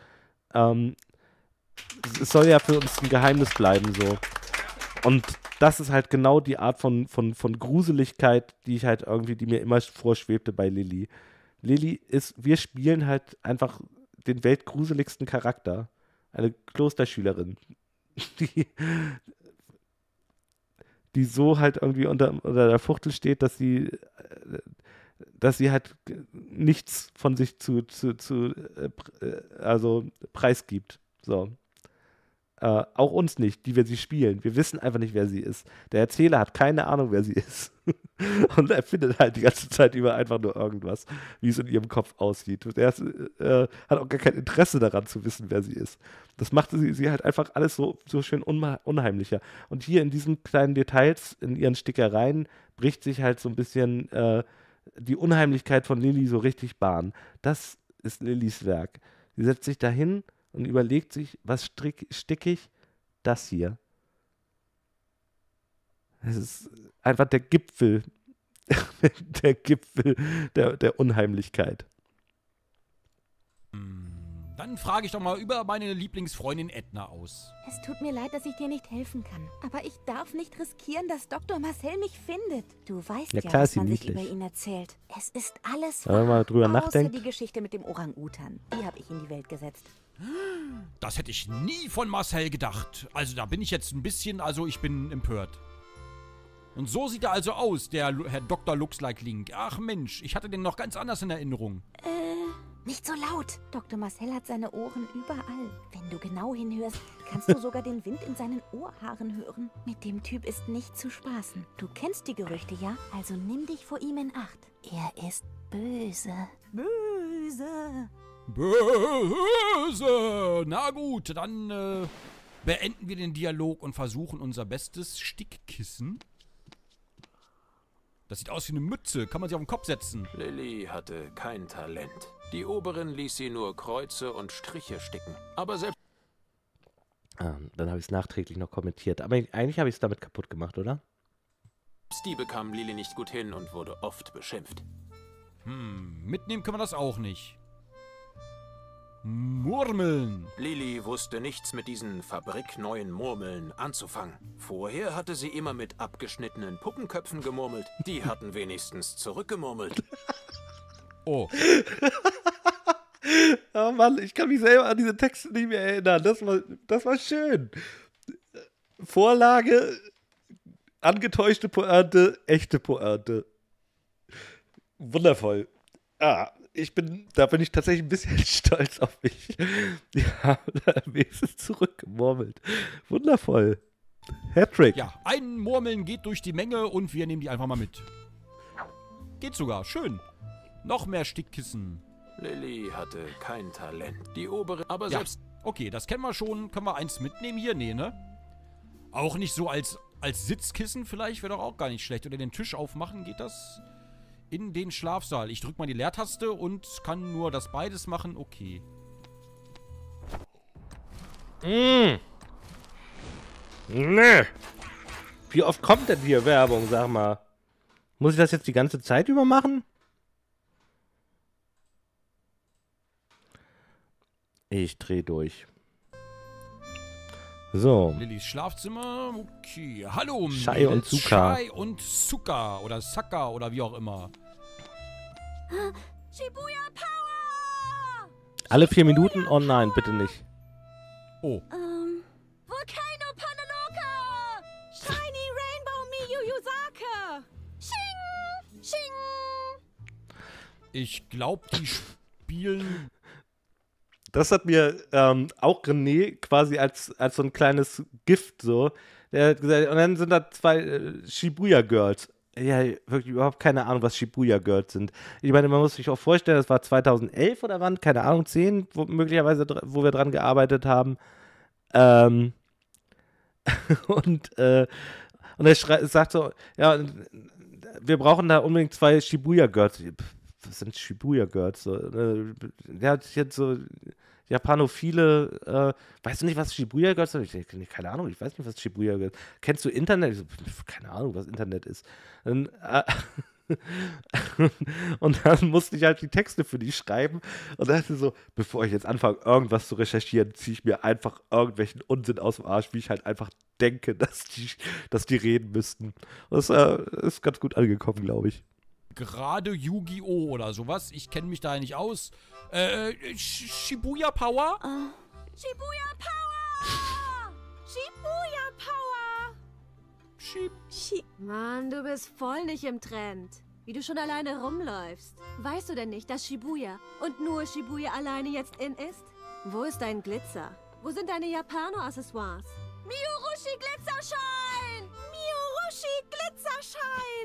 Es soll ja für uns ein Geheimnis bleiben, so. Und das ist halt genau die Art von Gruseligkeit, die mir immer vorschwebte bei Lilly. Wir spielen halt einfach den weltgruseligsten Charakter. Eine Klosterschülerin, die so halt irgendwie unter der Fuchtel steht, dass sie halt nichts von sich also preisgibt. So. Auch uns nicht, die wir sie spielen. Wir wissen einfach nicht, wer sie ist. Der Erzähler hat keine Ahnung, wer sie ist. Und er findet halt die ganze Zeit über einfach nur irgendwas, wie es in ihrem Kopf aussieht. Und er hat auch gar kein Interesse daran zu wissen, wer sie ist. Das macht sie halt einfach alles so schön unheimlicher. Und hier in diesen kleinen Details, in ihren Stickereien, bricht sich halt so ein bisschen die Unheimlichkeit von Lilly so richtig Bahn. Das ist Lillys Werk. Sie setzt sich dahin und überlegt sich, was sticke ich? Das hier. Es ist einfach der Gipfel, der Gipfel der Unheimlichkeit. Dann frage ich doch mal über meine Lieblingsfreundin Edna aus. Es tut mir leid, dass ich dir nicht helfen kann. Aber ich darf nicht riskieren, dass Dr. Marcel mich findet. Du weißt ja, klar, was man niedlich. sich über ihn erzählt. Es ist alles Wenn man mal drüber außer nachdenkt. die Geschichte mit dem Orang-Utan. Die habe ich in die Welt gesetzt. Das hätte ich nie von Marcel gedacht. Also da bin ich jetzt ein bisschen, ich bin empört. Und so sieht er also aus, der Herr Dr. Looks Like Link. Ach Mensch, ich hatte den noch ganz anders in Erinnerung. Nicht so laut. Dr. Marcel hat seine Ohren überall. Wenn du genau hinhörst, kannst du sogar den Wind in seinen Ohrhaaren hören. Mit dem Typ ist nicht zu spaßen. Du kennst die Gerüchte, ja? Also nimm dich vor ihm in Acht. Er ist böse. Böse. Böse! Na gut, dann beenden wir den Dialog und versuchen unser bestes Stickkissen. Das sieht aus wie eine Mütze. Kann man sie auf den Kopf setzen? Lilly hatte kein Talent. Die Oberin ließ sie nur Kreuze und Striche sticken. Aber selbst... Dann habe ich es nachträglich noch kommentiert. Aber eigentlich habe ich es damit kaputt gemacht, oder? die bekam Lilly nicht gut hin und wurde oft beschimpft. Mitnehmen können wir das auch nicht. Murmeln. Lilly wusste nichts mit diesen fabrikneuen Murmeln anzufangen. Vorher hatte sie immer mit abgeschnittenen Puppenköpfen gemurmelt. Die hatten wenigstens zurückgemurmelt. Oh. Oh Mann, ich kann mich selber an diese Texte nicht mehr erinnern. Das war schön. Vorlage, angetäuschte Pointe, echte Pointe. Wundervoll. Da bin ich tatsächlich ein bisschen stolz auf mich. Die haben da wenigstens zurückgemurmelt. Wundervoll. Hattrick. Ja, ein Murmeln geht durch die Menge und wir nehmen die einfach mal mit. Geht sogar, schön. Noch mehr Stickkissen. Lilly hatte kein Talent. Die obere, aber Ja, selbst... okay, das kennen wir schon. Können wir eins mitnehmen hier? Nee, ne? Auch nicht so als Sitzkissen vielleicht, wäre doch auch gar nicht schlecht. Oder den Tisch aufmachen, geht das? In den Schlafsaal. Ich drücke mal die Leertaste und kann nur das beides machen. Okay. Nee. Wie oft kommt denn hier Werbung, sag mal? Muss ich das jetzt die ganze Zeit über machen? Ich dreh durch. So. Lillys Schlafzimmer. Okay. Hallo, Shai und Mädels. Zuka. Shai und Zuka. Oder Saka oder wie auch immer. Shibuya Power! Alle 4 Minuten? Oh nein, bitte nicht. Oh. Volcano Panaloka! Shiny Rainbow Miyu Yusake! Shing! Shing! Ich glaube, die spielen... Das hat mir auch René quasi als so ein kleines Gift so. Der hat gesagt, und dann sind da 2 Shibuya Girls. Ja, wirklich überhaupt keine Ahnung, was Shibuya Girls sind. Ich meine, man muss sich auch vorstellen, das war 2011 oder wann, keine Ahnung, 10, möglicherweise, wo wir dran gearbeitet haben. Und er sagt so, ja, wir brauchen da unbedingt 2 Shibuya Girls. Was sind Shibuya Girls? So, der hat jetzt so Japanophile, weißt du nicht, was Shibuya Girls sind? Keine Ahnung, ich weiß nicht, was Shibuya Girls sind. Kennst du Internet? Ich so, keine Ahnung, was Internet ist. Und dann musste ich halt die Texte für die schreiben und dachte so, bevor ich jetzt anfange, irgendwas zu recherchieren, ziehe ich mir einfach irgendwelchen Unsinn aus dem Arsch, wie ich halt einfach denke, dass die reden müssten. Das ist ganz gut angekommen, glaube ich. Gerade Yu-Gi-Oh! Oder sowas. Ich kenne mich da nicht aus. Shibuya Power? Shibuya Power! Shibuya Power! Mann, du bist voll nicht im Trend. Wie du schon alleine rumläufst. Weißt du denn nicht, dass Shibuya und nur Shibuya alleine jetzt in ist? Wo ist dein Glitzer? Wo sind deine Japano-Accessoires? Miyorushi Glitzerschein! Miyorushi Glitzerschein!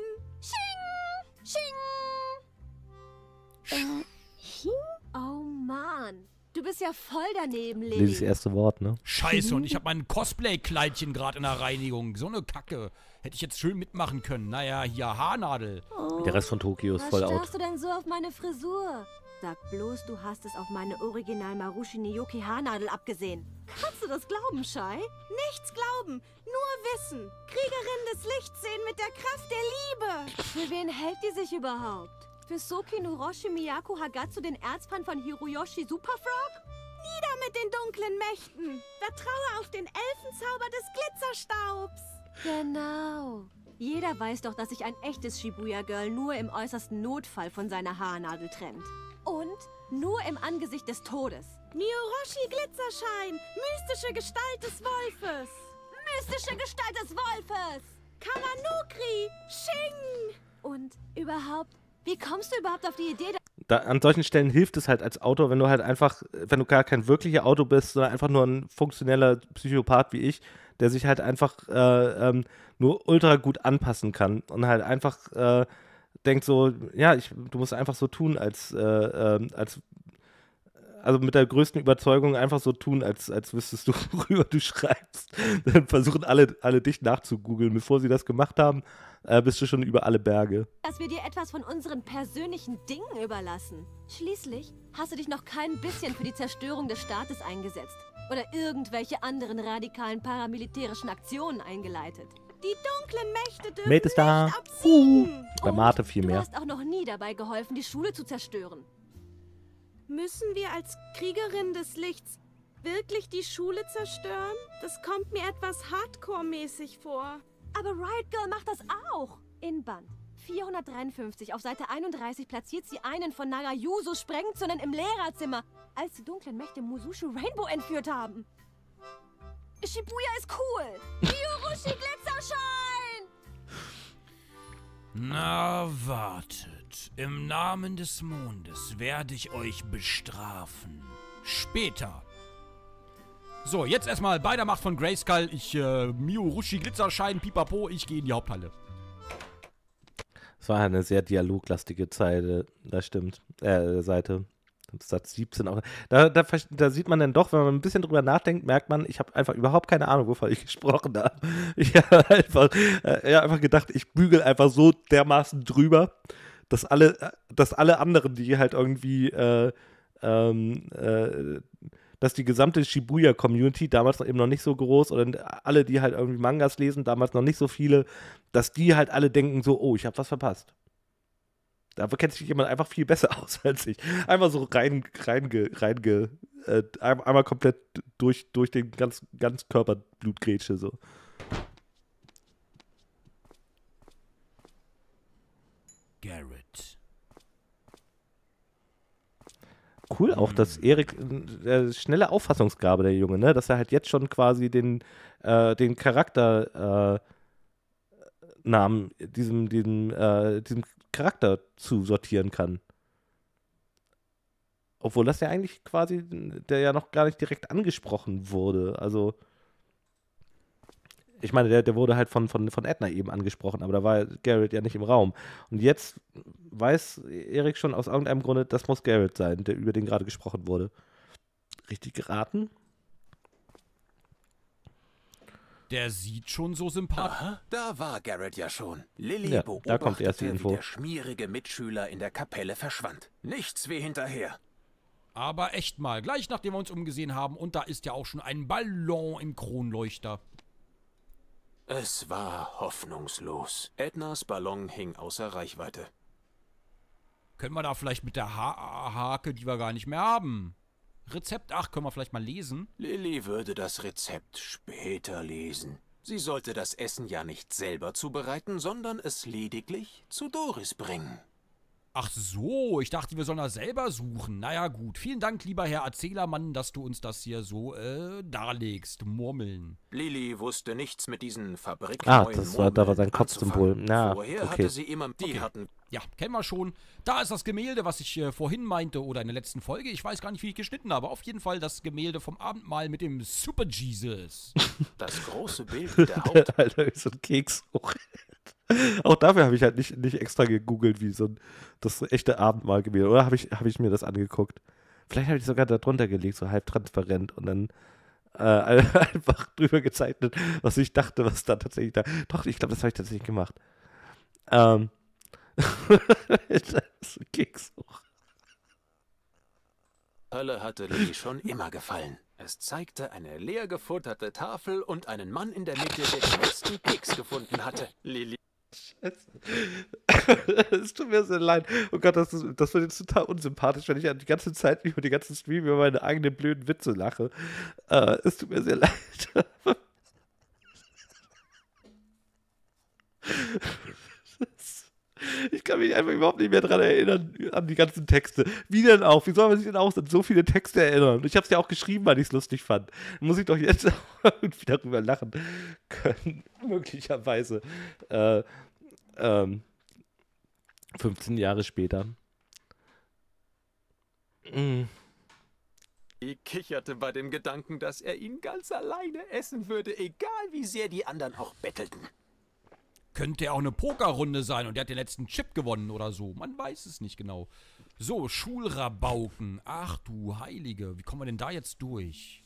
Shing! Shing? Oh Mann. Du bist ja voll daneben, Lillys Lilly. erste Wort, ne? Scheiße, und ich habe mein Cosplay-Kleidchen gerade in der Reinigung. So eine Kacke. Hätte ich jetzt schön mitmachen können. Naja, hier Haarnadel. Der Rest von Tokio ist voll Was out. starrst du denn so auf meine Frisur? Sag bloß, du hast es auf meine Original Marushi Niyoki Haarnadel abgesehen. Kannst du das glauben, Shai? Nichts glauben, nur wissen. Kriegerin des Lichts sehen mit der Kraft der Liebe. Für wen hält die sich überhaupt? Für Soki Nuroshi Miyako Hagatsu, den Erzfeind von Hiroyoshi Superfrog? Nieder mit den dunklen Mächten. Vertraue auf den Elfenzauber des Glitzerstaubs. Genau. Jeder weiß doch, dass sich ein echtes Shibuya-Girl nur im äußersten Notfall von seiner Haarnadel trennt. Und nur im Angesicht des Todes. Miyorushi Glitzerschein, mystische Gestalt des Wolfes. Mystische Gestalt des Wolfes! Kamanokri, Shing! Und überhaupt, wie kommst du überhaupt auf die Idee, An solchen Stellen hilft es halt als Autor, wenn du halt einfach, wenn du gar kein wirklicher Autor bist, sondern einfach nur ein funktioneller Psychopath wie ich, der sich halt einfach nur ultra gut anpassen kann und halt einfach denkt so, ja, du musst einfach so tun, also mit der größten Überzeugung einfach so tun, als wüsstest du, worüber du schreibst. Dann versuchen alle dich nachzugoogeln. Bevor sie das gemacht haben, bist du schon über alle Berge. dass wir dir etwas von unseren persönlichen Dingen überlassen? Schließlich hast du dich noch kein bisschen für die Zerstörung des Staates eingesetzt oder irgendwelche anderen radikalen paramilitärischen Aktionen eingeleitet. Die dunklen Mächte dürfen Mate ist da. nicht absiegen. Bei Mate viel Du mehr. hast auch noch nie dabei geholfen, die Schule zu zerstören. Müssen wir als Kriegerin des Lichts wirklich die Schule zerstören? Das kommt mir etwas Hardcore-mäßig vor. Aber Riot Girl macht das auch. In Band 453 auf Seite 31 platziert sie einen von Nagayusos Sprengzünden im Lehrerzimmer, als die dunklen Mächte Musushu Rainbow entführt haben. Shibuya ist cool. Miyorushi Glitzerschein! Na, wartet. Im Namen des Mondes werde ich euch bestrafen. Später. So, jetzt erstmal bei der Macht von Grayskull. Miyorushi Glitzerschein, pipapo, ich gehe in die Haupthalle. Es war eine sehr dialoglastige Zeile, das stimmt. Seite. Satz 17 auch. Da sieht man dann doch, wenn man ein bisschen drüber nachdenkt, merkt man, ich habe einfach überhaupt keine Ahnung, wovon ich gesprochen habe. Ich habe einfach gedacht, ich bügel einfach so dermaßen drüber, dass alle anderen, die halt irgendwie dass die gesamte Shibuya-Community, damals eben noch nicht so groß, oder alle, die halt irgendwie Mangas lesen, damals noch nicht so viele, dass die halt alle denken so, oh, ich habe was verpasst. Da kennt sich jemand einfach viel besser aus als ich. Einmal so einmal komplett durch den ganz Körper Blutgrätsche so. Garrett. Cool auch, dass Erik, schnelle Auffassungsgabe, der Junge, ne? Dass er halt jetzt schon quasi den Charakternamen diesem Charakter zusortieren kann. Obwohl das ja eigentlich quasi, der ja noch gar nicht direkt angesprochen wurde. Also, ich meine, der wurde halt von Edna eben angesprochen, aber da war Garrett ja nicht im Raum. Und jetzt weiß Erik schon aus irgendeinem Grunde, das muss Garrett sein, über den gerade gesprochen wurde. Richtig geraten? Der sieht schon so sympathisch. Aha, da war Garrett ja schon. Lilly Ja, da kommt erst die beobachtete, Info. wie der schmierige Mitschüler in der Kapelle verschwand. Nichts wie hinterher. Aber echt mal, gleich nachdem wir uns umgesehen haben, und da ist ja auch schon ein Ballon im Kronleuchter. Es war hoffnungslos. Ednas Ballon hing außer Reichweite. Können wir da vielleicht mit der Hake, die wir gar nicht mehr haben? Rezept, können wir vielleicht mal lesen? Lilly würde das Rezept später lesen. Sie sollte das Essen ja nicht selber zubereiten, sondern es lediglich zu Doris bringen. Ach so, ich dachte, wir sollen das selber suchen. Naja, gut. Vielen Dank, lieber Herr Erzählermann, dass du uns das hier so darlegst. Murmeln. Lilly wusste nichts mit diesen fabrikneuen da war sein Kopfsymbol. anzufangen. Ja, Vorher okay. hatte sie immer... Die hatten... Ja, kennen wir schon. Da ist das Gemälde, was ich vorhin meinte oder in der letzten Folge. Ich weiß gar nicht, wie ich geschnitten habe. Auf jeden Fall das Gemälde vom Abendmahl mit dem Super Jesus. Das große Bild mit der Haupt... Alter, ist so ein Keks hoch. Auch dafür habe ich halt nicht extra gegoogelt, wie das echte Abendmahlgemälde. Oder habe ich mir das angeguckt? Vielleicht habe ich sogar da drunter gelegt, so halb transparent und dann einfach drüber gezeichnet, was ich dachte, was da tatsächlich da... Doch, ich glaube, das habe ich tatsächlich gemacht. Das ist ein Keks hoch. Hölle hatte Lilly schon immer gefallen. Es zeigte eine leer gefutterte Tafel und einen Mann in der Mitte, der den letzten Keks gefunden hatte. Lilly... Es tut mir sehr leid. Oh Gott, das wird jetzt total unsympathisch, wenn ich die ganze Zeit über die ganzen Stream über meine eigenen blöden Witze lache. Es tut mir sehr leid. Ich kann mich einfach überhaupt nicht mehr daran erinnern, an die ganzen Texte. Wie denn auch? Wie soll man sich denn auch an so viele Texte erinnern? Ich habe es ja auch geschrieben, weil ich es lustig fand. Muss ich doch jetzt irgendwie darüber lachen können, möglicherweise. 15 Jahre später. Sie kicherte bei dem Gedanken, dass er ihn ganz alleine essen würde, egal wie sehr die anderen auch bettelten. Könnte ja auch eine Pokerrunde sein und der hat den letzten Chip gewonnen oder so. Man weiß es nicht genau. So, Schulrabauken. Ach du Heilige, wie kommen wir denn da jetzt durch?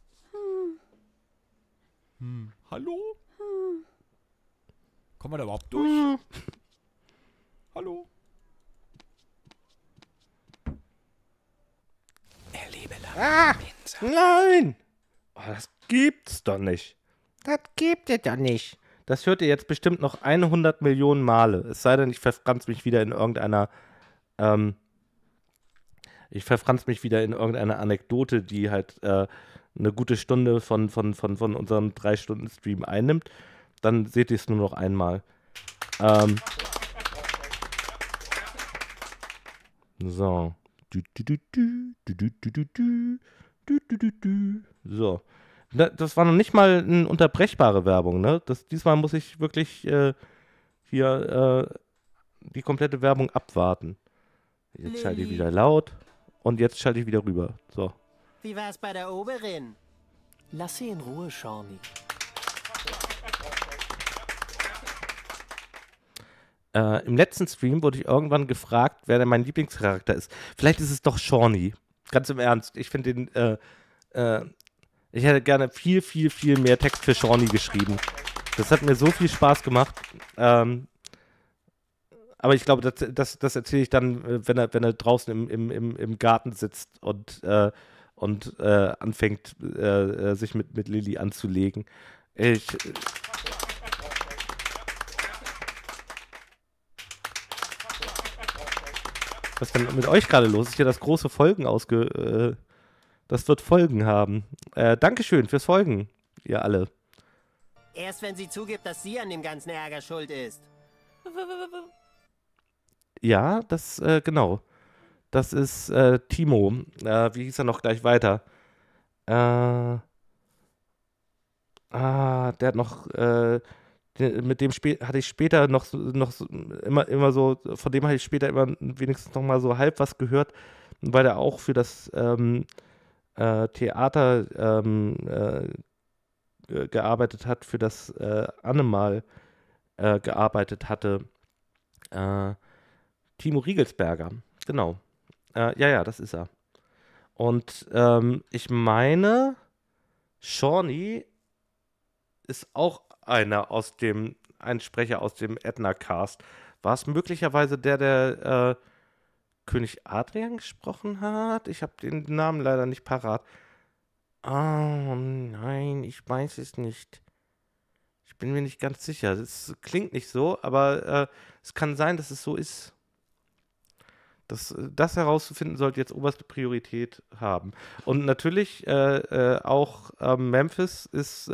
Hallo? Kommen wir da überhaupt durch? Hallo? Erlebe Nein! Oh, das gibt's doch nicht. Das gibt es doch nicht. Das hört ihr jetzt bestimmt noch 100 Millionen Male. Es sei denn, ich verfranz mich wieder in irgendeiner Anekdote, die halt eine gute Stunde von unserem 3-Stunden-Stream einnimmt. Dann seht ihr es nur noch einmal. So. So. Das war noch nicht mal eine unterbrechbare Werbung, ne? Diesmal muss ich wirklich hier die komplette Werbung abwarten. Jetzt schalte ich wieder laut und jetzt schalte ich wieder rüber. So. Wie war's bei der Oberin? Lass sie in Ruhe, Shawnee. Im letzten Stream wurde ich irgendwann gefragt, wer denn mein Lieblingscharakter ist. Vielleicht ist es doch Shawnee. Ganz im Ernst. Ich finde den, ich hätte gerne viel, viel, viel mehr Text für Shawnee geschrieben. Das hat mir so viel Spaß gemacht. Aber ich glaube, das erzähle ich dann, wenn er draußen im Garten sitzt und anfängt, sich mit Lilly anzulegen. Was ist denn mit euch gerade los? Ist hier das große Folgen das wird Folgen haben. Dankeschön fürs Folgen, ihr alle. Erst wenn sie zugibt, dass sie an dem ganzen Ärger schuld ist. Ja, genau. Das ist Timo. Wie hieß er noch gleich weiter? Der hat noch, mit dem hatte ich später noch immer so, von dem habe ich später immer wenigstens noch mal so halb was gehört, weil er auch für das Theater gearbeitet hat, für das Annemal gearbeitet hatte. Timo Riegelsberger, genau. Ja, das ist er. Und ich meine, Shawnee ist auch ein Sprecher aus dem Edna-Cast. War es möglicherweise der König Adrian gesprochen hat? Ich habe den Namen leider nicht parat. Oh nein, ich weiß es nicht. Ich bin mir nicht ganz sicher. Es klingt nicht so, aber es kann sein, dass es so ist. Das herauszufinden sollte jetzt oberste Priorität haben. Und natürlich auch Memphis ist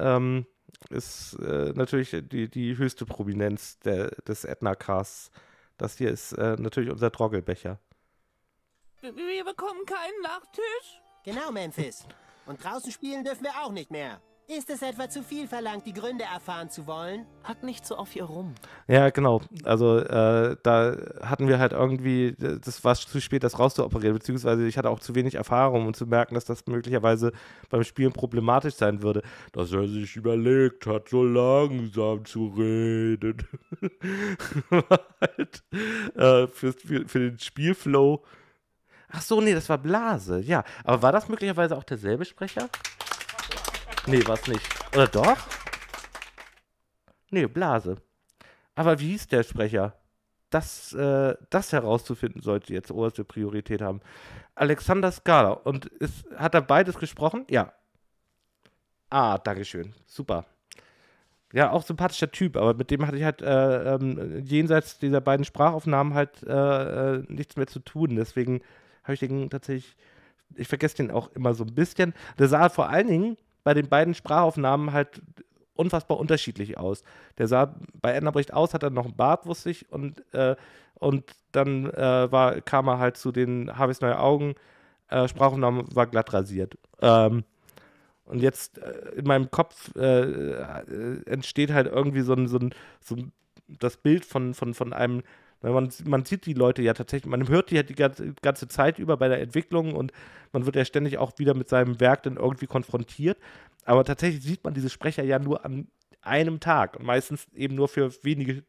natürlich die höchste Prominenz des Edna-Casts Das hier ist natürlich unser Troggelbecher. Wir bekommen keinen Nachtisch? Genau, Memphis. Und draußen spielen dürfen wir auch nicht mehr. Ist es etwa zu viel verlangt, die Gründe erfahren zu wollen? Hack nicht so auf ihr rum. Ja, genau. Also da hatten wir halt irgendwie, das war zu spät, das rauszuoperieren, beziehungsweise ich hatte auch zu wenig Erfahrung, um zu merken, dass das möglicherweise beim Spielen problematisch sein würde. Dass er sich überlegt hat, so langsam zu reden. Halt, für den Spielflow. Ach so, nee, das war Blase, ja. Aber war das möglicherweise auch derselbe Sprecher? Nee, war es nicht. Oder doch? Nee, Blase. Aber wie hieß der Sprecher? Das herauszufinden sollte jetzt oberste Priorität haben. Alexander Scala. Und hat er beides gesprochen? Ja. Ah, dankeschön. Super. Ja, auch sympathischer Typ, aber mit dem hatte ich halt jenseits dieser beiden Sprachaufnahmen halt nichts mehr zu tun. Deswegen habe ich den tatsächlich, ich vergesse den auch immer so ein bisschen. Der sah vor allen Dingen bei den beiden Sprachaufnahmen halt unfassbar unterschiedlich aus. Der sah bei Edna Bricht aus, hat dann noch einen Bart, wusste ich, und dann kam er halt zu den Harveys neue Augen, Sprachaufnahmen war glatt rasiert. Und jetzt in meinem Kopf entsteht halt irgendwie so das Bild von einem, man sieht die Leute ja tatsächlich, man hört die halt die ganze Zeit über bei der Entwicklung und man wird ja ständig auch wieder mit seinem Werk dann irgendwie konfrontiert. Aber tatsächlich sieht man diese Sprecher ja nur an einem Tag und meistens eben nur für wenige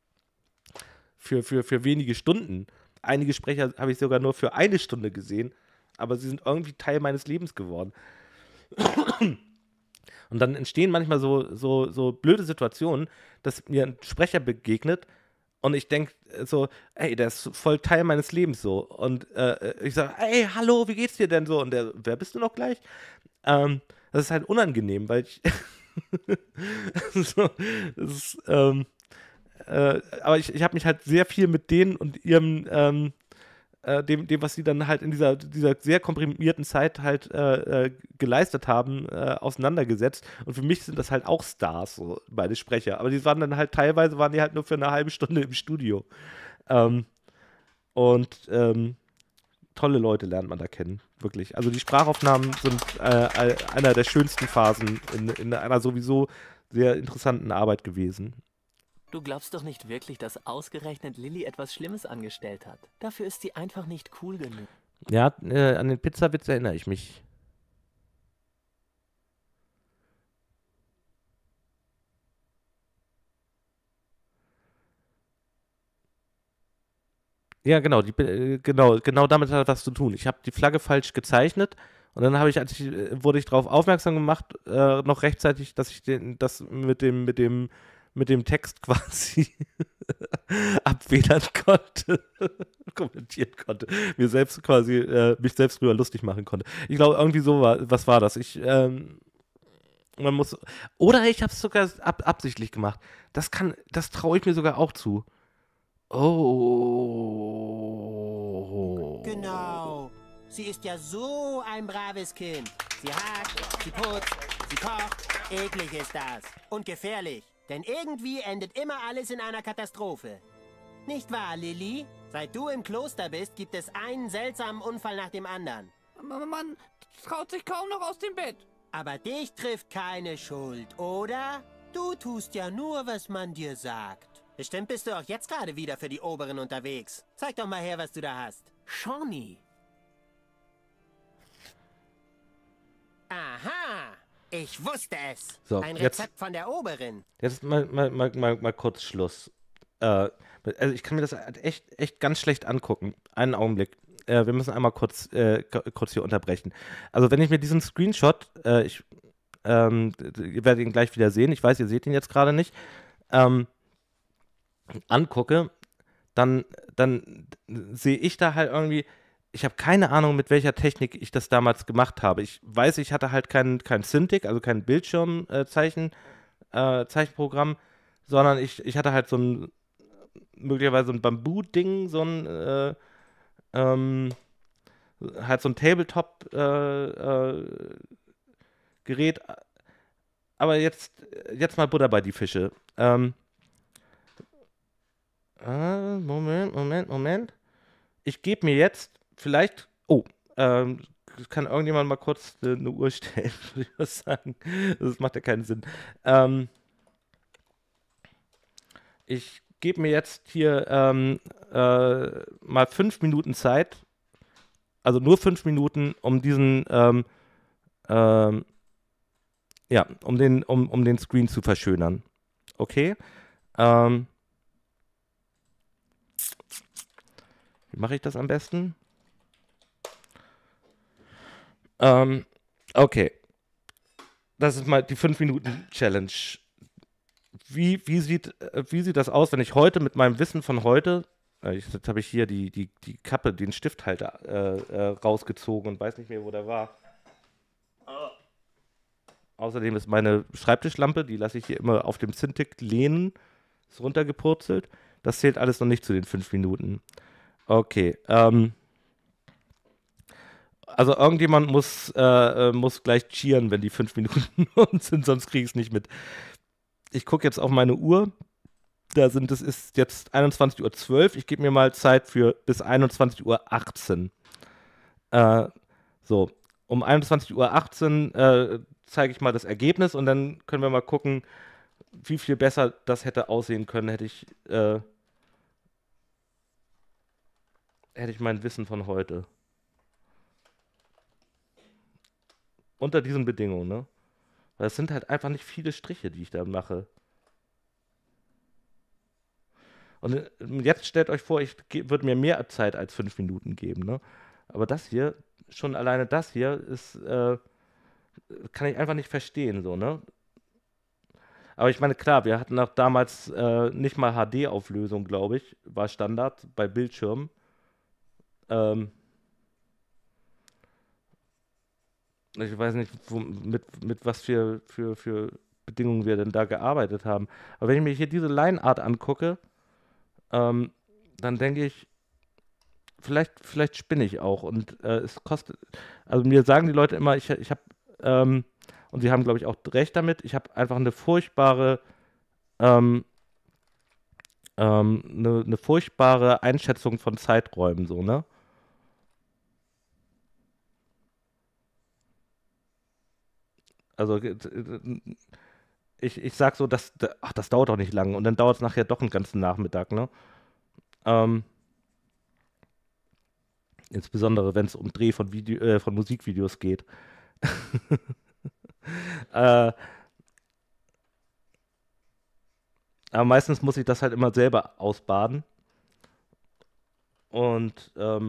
Stunden. Einige Sprecher habe ich sogar nur für eine Stunde gesehen, aber sie sind irgendwie Teil meines Lebens geworden. Und dann entstehen manchmal so blöde Situationen, dass mir ein Sprecher begegnet und ich denke so, ey, der ist voll Teil meines Lebens so. Und ich sage, ey, hallo, wie geht's dir denn so? Und der, wer bist du noch gleich? Das ist halt unangenehm, weil ich aber ich habe mich halt sehr viel mit denen und ihrem dem, was sie dann halt in dieser sehr komprimierten Zeit halt geleistet haben, auseinandergesetzt. Und für mich sind das halt auch Stars, so beide Sprecher. Aber die waren dann halt teilweise halt nur für eine halbe Stunde im Studio. Tolle Leute lernt man da kennen, wirklich. Also die Sprachaufnahmen sind einer der schönsten Phasen in einer sowieso sehr interessanten Arbeit gewesen. Du glaubst doch nicht wirklich, dass ausgerechnet Lilly etwas Schlimmes angestellt hat. Dafür ist sie einfach nicht cool genug. Ja, an den Pizzawitz erinnere ich mich. Ja, genau, genau damit hat das zu tun. Ich habe die Flagge falsch gezeichnet und dann wurde ich darauf aufmerksam gemacht, noch rechtzeitig, dass ich das mit dem Text quasi abfedern konnte, kommentieren konnte, mich selbst drüber lustig machen konnte. Ich glaube, irgendwie so was war das. Oder ich habe es sogar absichtlich gemacht. Das traue ich mir sogar auch zu. Oh. Genau. Sie ist ja so ein braves Kind. Sie hakt, sie putzt, sie kocht. Eklig ist das. Und gefährlich. Denn irgendwie endet immer alles in einer Katastrophe. Nicht wahr, Lilly? Seit du im Kloster bist, gibt es einen seltsamen Unfall nach dem anderen. Man traut sich kaum noch aus dem Bett. Aber dich trifft keine Schuld, oder? Du tust ja nur, was man dir sagt. Bestimmt bist du auch jetzt gerade wieder für die Oberen unterwegs. Zeig doch mal her, was du da hast. Shawnee. Aha! Ich wusste es. So, ein Rezept von der Oberin. Jetzt mal kurz Schluss. Also ich kann mir das echt ganz schlecht angucken. Einen Augenblick. Wir müssen einmal kurz hier unterbrechen. Also wenn ich mir diesen Screenshot, ihr werdet ihn gleich wieder sehen, ich weiß, ihr seht ihn jetzt gerade nicht, angucke, dann sehe ich da halt irgendwie, ich habe keine Ahnung, mit welcher Technik ich das damals gemacht habe. Ich weiß, ich hatte halt kein Cintiq, also kein Bildschirmzeichenprogramm, sondern ich hatte halt möglicherweise so ein Bambu-Ding, halt so ein Tabletop-Gerät. Aber jetzt mal Butter bei die Fische. Moment. Ich gebe mir jetzt vielleicht... Oh, kann irgendjemand mal kurz eine Uhr stellen, würde ich was sagen. Das macht ja keinen Sinn. Ich gebe mir jetzt hier mal 5 Minuten Zeit, also nur 5 Minuten, um diesen, um den Screen zu verschönern. Okay? Wie mache ich das am besten? Okay. Das ist mal die 5-Minuten-Challenge. Wie sieht das aus, wenn ich heute mit meinem Wissen von heute, jetzt habe ich hier die Kappe, den Stifthalter rausgezogen und weiß nicht mehr, wo der war. Außerdem ist meine Schreibtischlampe, die lasse ich hier immer auf dem Cintiq lehnen, ist runtergepurzelt. Das zählt alles noch nicht zu den 5 Minuten. Okay, also irgendjemand muss gleich cheeren, wenn die 5 Minuten um sind, sonst kriege ich es nicht mit. Ich gucke jetzt auf meine Uhr. Es ist jetzt 21:12 Uhr. Ich gebe mir mal Zeit für bis 21:18 Uhr. So, um 21:18 Uhr zeige ich mal das Ergebnis und dann können wir mal gucken, wie viel besser das hätte aussehen können, hätte ich mein Wissen von heute. Unter diesen Bedingungen, ne? Weil es sind halt einfach nicht viele Striche, die ich da mache. Und jetzt stellt euch vor, ich würde mir mehr Zeit als 5 Minuten geben, ne? Aber das hier, schon alleine das hier, ist, kann ich einfach nicht verstehen, so, ne? Aber ich meine, klar, wir hatten auch damals nicht mal HD-Auflösung, glaube ich, war Standard bei Bildschirmen. Ich weiß nicht, mit was für Bedingungen wir denn da gearbeitet haben. Aber wenn ich mir hier diese Line-Art angucke, dann denke ich, vielleicht spinne ich auch. Und es kostet, also mir sagen die Leute immer, ich habe, und sie haben, glaube ich, auch recht damit, ich habe einfach eine furchtbare, eine furchtbare Einschätzung von Zeiträumen, so, ne? Also ich sag so, das dauert doch nicht lang und dann dauert es nachher doch einen ganzen Nachmittag, ne? Insbesondere, wenn es um Dreh von Musikvideos geht. Aber meistens muss ich das halt immer selber ausbaden. Und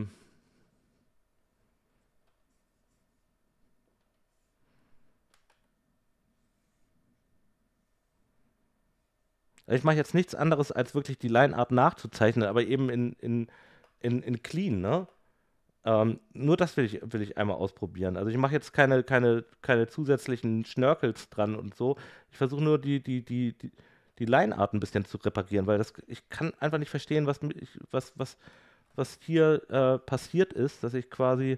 ich mache jetzt nichts anderes, als wirklich die Line-Art nachzuzeichnen, aber eben in clean, ne? Nur das will ich einmal ausprobieren. Also ich mache jetzt keine zusätzlichen Schnörkels dran und so. Ich versuche nur die Line-Art ein bisschen zu reparieren, weil ich kann einfach nicht verstehen, was hier passiert ist, dass ich quasi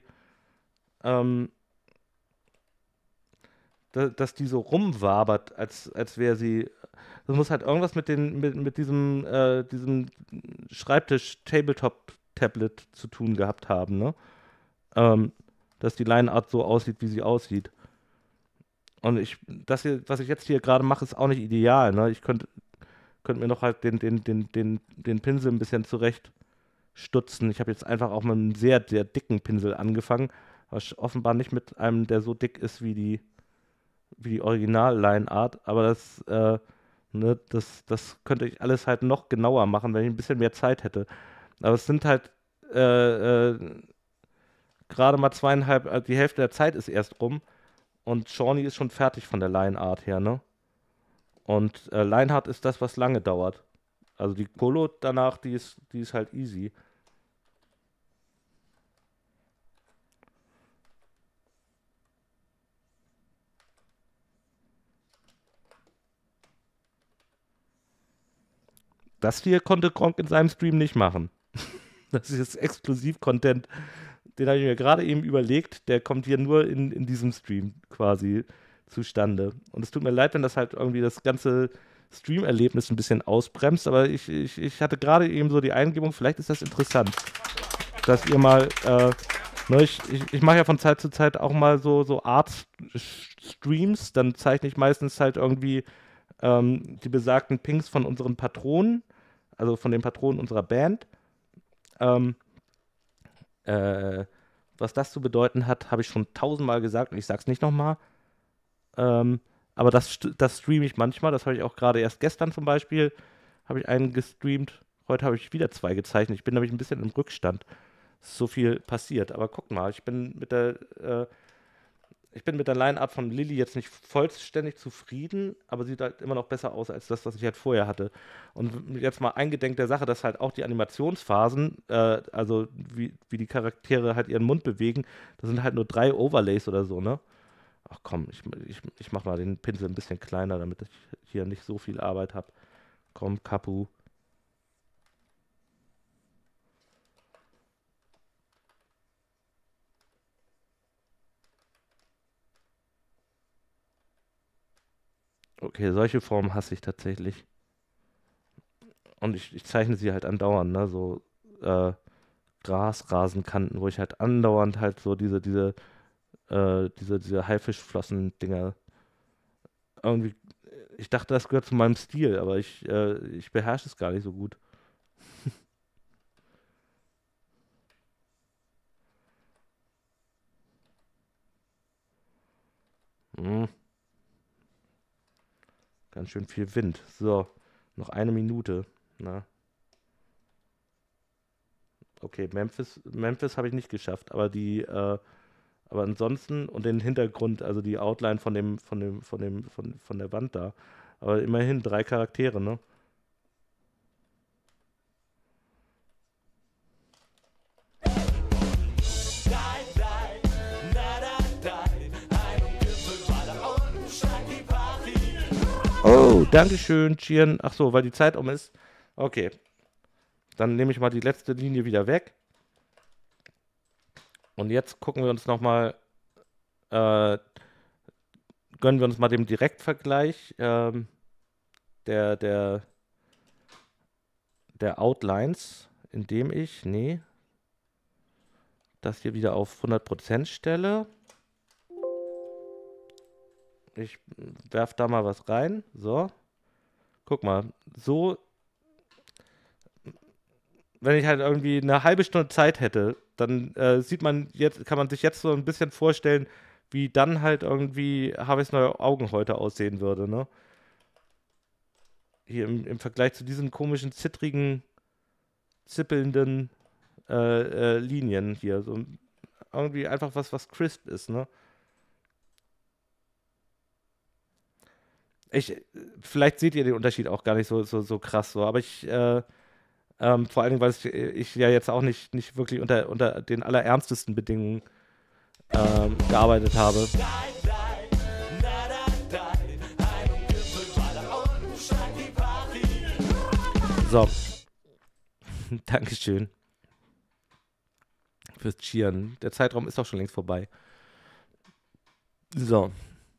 dass die so rumwabert, als wäre sie. Das muss halt irgendwas mit diesem Schreibtisch-Tabletop-Tablet zu tun gehabt haben, ne? Dass die Line-Art so aussieht, wie sie aussieht. Und was ich jetzt hier gerade mache, ist auch nicht ideal, ne? Ich könnte mir noch halt den Pinsel ein bisschen zurecht stutzen. Ich habe jetzt einfach auch mit einem sehr, sehr dicken Pinsel angefangen, aber offenbar nicht mit einem, der so dick ist wie die Original-Line-Art, aber das könnte ich alles halt noch genauer machen, wenn ich ein bisschen mehr Zeit hätte. Aber es sind halt gerade mal die Hälfte der Zeit ist erst rum und Shawnee ist schon fertig von der Line-Art her, ne? Und Line-Art ist das, was lange dauert. Also die Colo danach, die ist halt easy. Das hier konnte Gronkh in seinem Stream nicht machen. Das ist jetzt Exklusiv-Content. Den habe ich mir gerade eben überlegt. Der kommt hier nur in diesem Stream quasi zustande. Und es tut mir leid, wenn das halt irgendwie das ganze Stream-Erlebnis ein bisschen ausbremst, aber ich hatte gerade eben so die Eingebung, vielleicht ist das interessant, dass ihr mal, ne, ich mache ja von Zeit zu Zeit auch mal so Art-Streams, dann zeichne ich meistens halt irgendwie die besagten Pings von unseren Patronen, also von den Patronen unserer Band. Was das zu bedeuten hat, habe ich schon 1000-mal gesagt und ich sage es nicht nochmal. Aber das streame ich manchmal, das habe ich auch gerade erst gestern zum Beispiel, habe ich einen gestreamt. Heute habe ich wieder 2 gezeichnet. Ich bin nämlich ein bisschen im Rückstand. Es ist so viel passiert. Aber guck mal, ich bin mit der Line-Art von Lilly jetzt nicht vollständig zufrieden, aber sieht halt immer noch besser aus als das, was ich halt vorher hatte. Und jetzt mal eingedenk der Sache, dass halt auch die Animationsphasen, also wie die Charaktere halt ihren Mund bewegen, das sind halt nur 3 Overlays oder so, ne? Ach komm, ich mach mal den Pinsel ein bisschen kleiner, damit ich hier nicht so viel Arbeit habe. Komm, Kapu. Okay, solche Formen hasse ich tatsächlich. Und ich zeichne sie halt andauernd, ne? So Grasrasenkanten, wo ich halt andauernd halt so diese Haifischflossen-Dinger irgendwie. Ich dachte, das gehört zu meinem Stil, aber ich beherrsche es gar nicht so gut. Ganz schön viel Wind. So, noch 1 Minute. Na. Okay, Memphis habe ich nicht geschafft, aber aber ansonsten und den Hintergrund, also die Outline von der Wand da. Aber immerhin 3 Charaktere, ne? Oh, Dankeschön, Chian. Ach so, weil die Zeit um ist. Okay. Dann nehme ich mal die letzte Linie wieder weg. Und jetzt gucken wir uns nochmal, gönnen wir uns mal den Direktvergleich der Outlines, indem ich, das hier wieder auf 100% stelle. Ich werfe da mal was rein. So. Guck mal. So. Wenn ich halt irgendwie eine halbe Stunde Zeit hätte, dann kann man sich jetzt so ein bisschen vorstellen, wie dann halt irgendwie Harveys neue Augenhäute aussehen würde, ne? Hier im Vergleich zu diesen komischen, zittrigen, zippelnden Linien hier. So irgendwie einfach was crisp ist, ne? Vielleicht seht ihr den Unterschied auch gar nicht so krass so, aber vor allen Dingen, weil ich ja jetzt auch nicht wirklich unter den allerernstesten Bedingungen gearbeitet habe. So. Dankeschön. Fürs Cheeren. Der Zeitraum ist doch schon längst vorbei. So.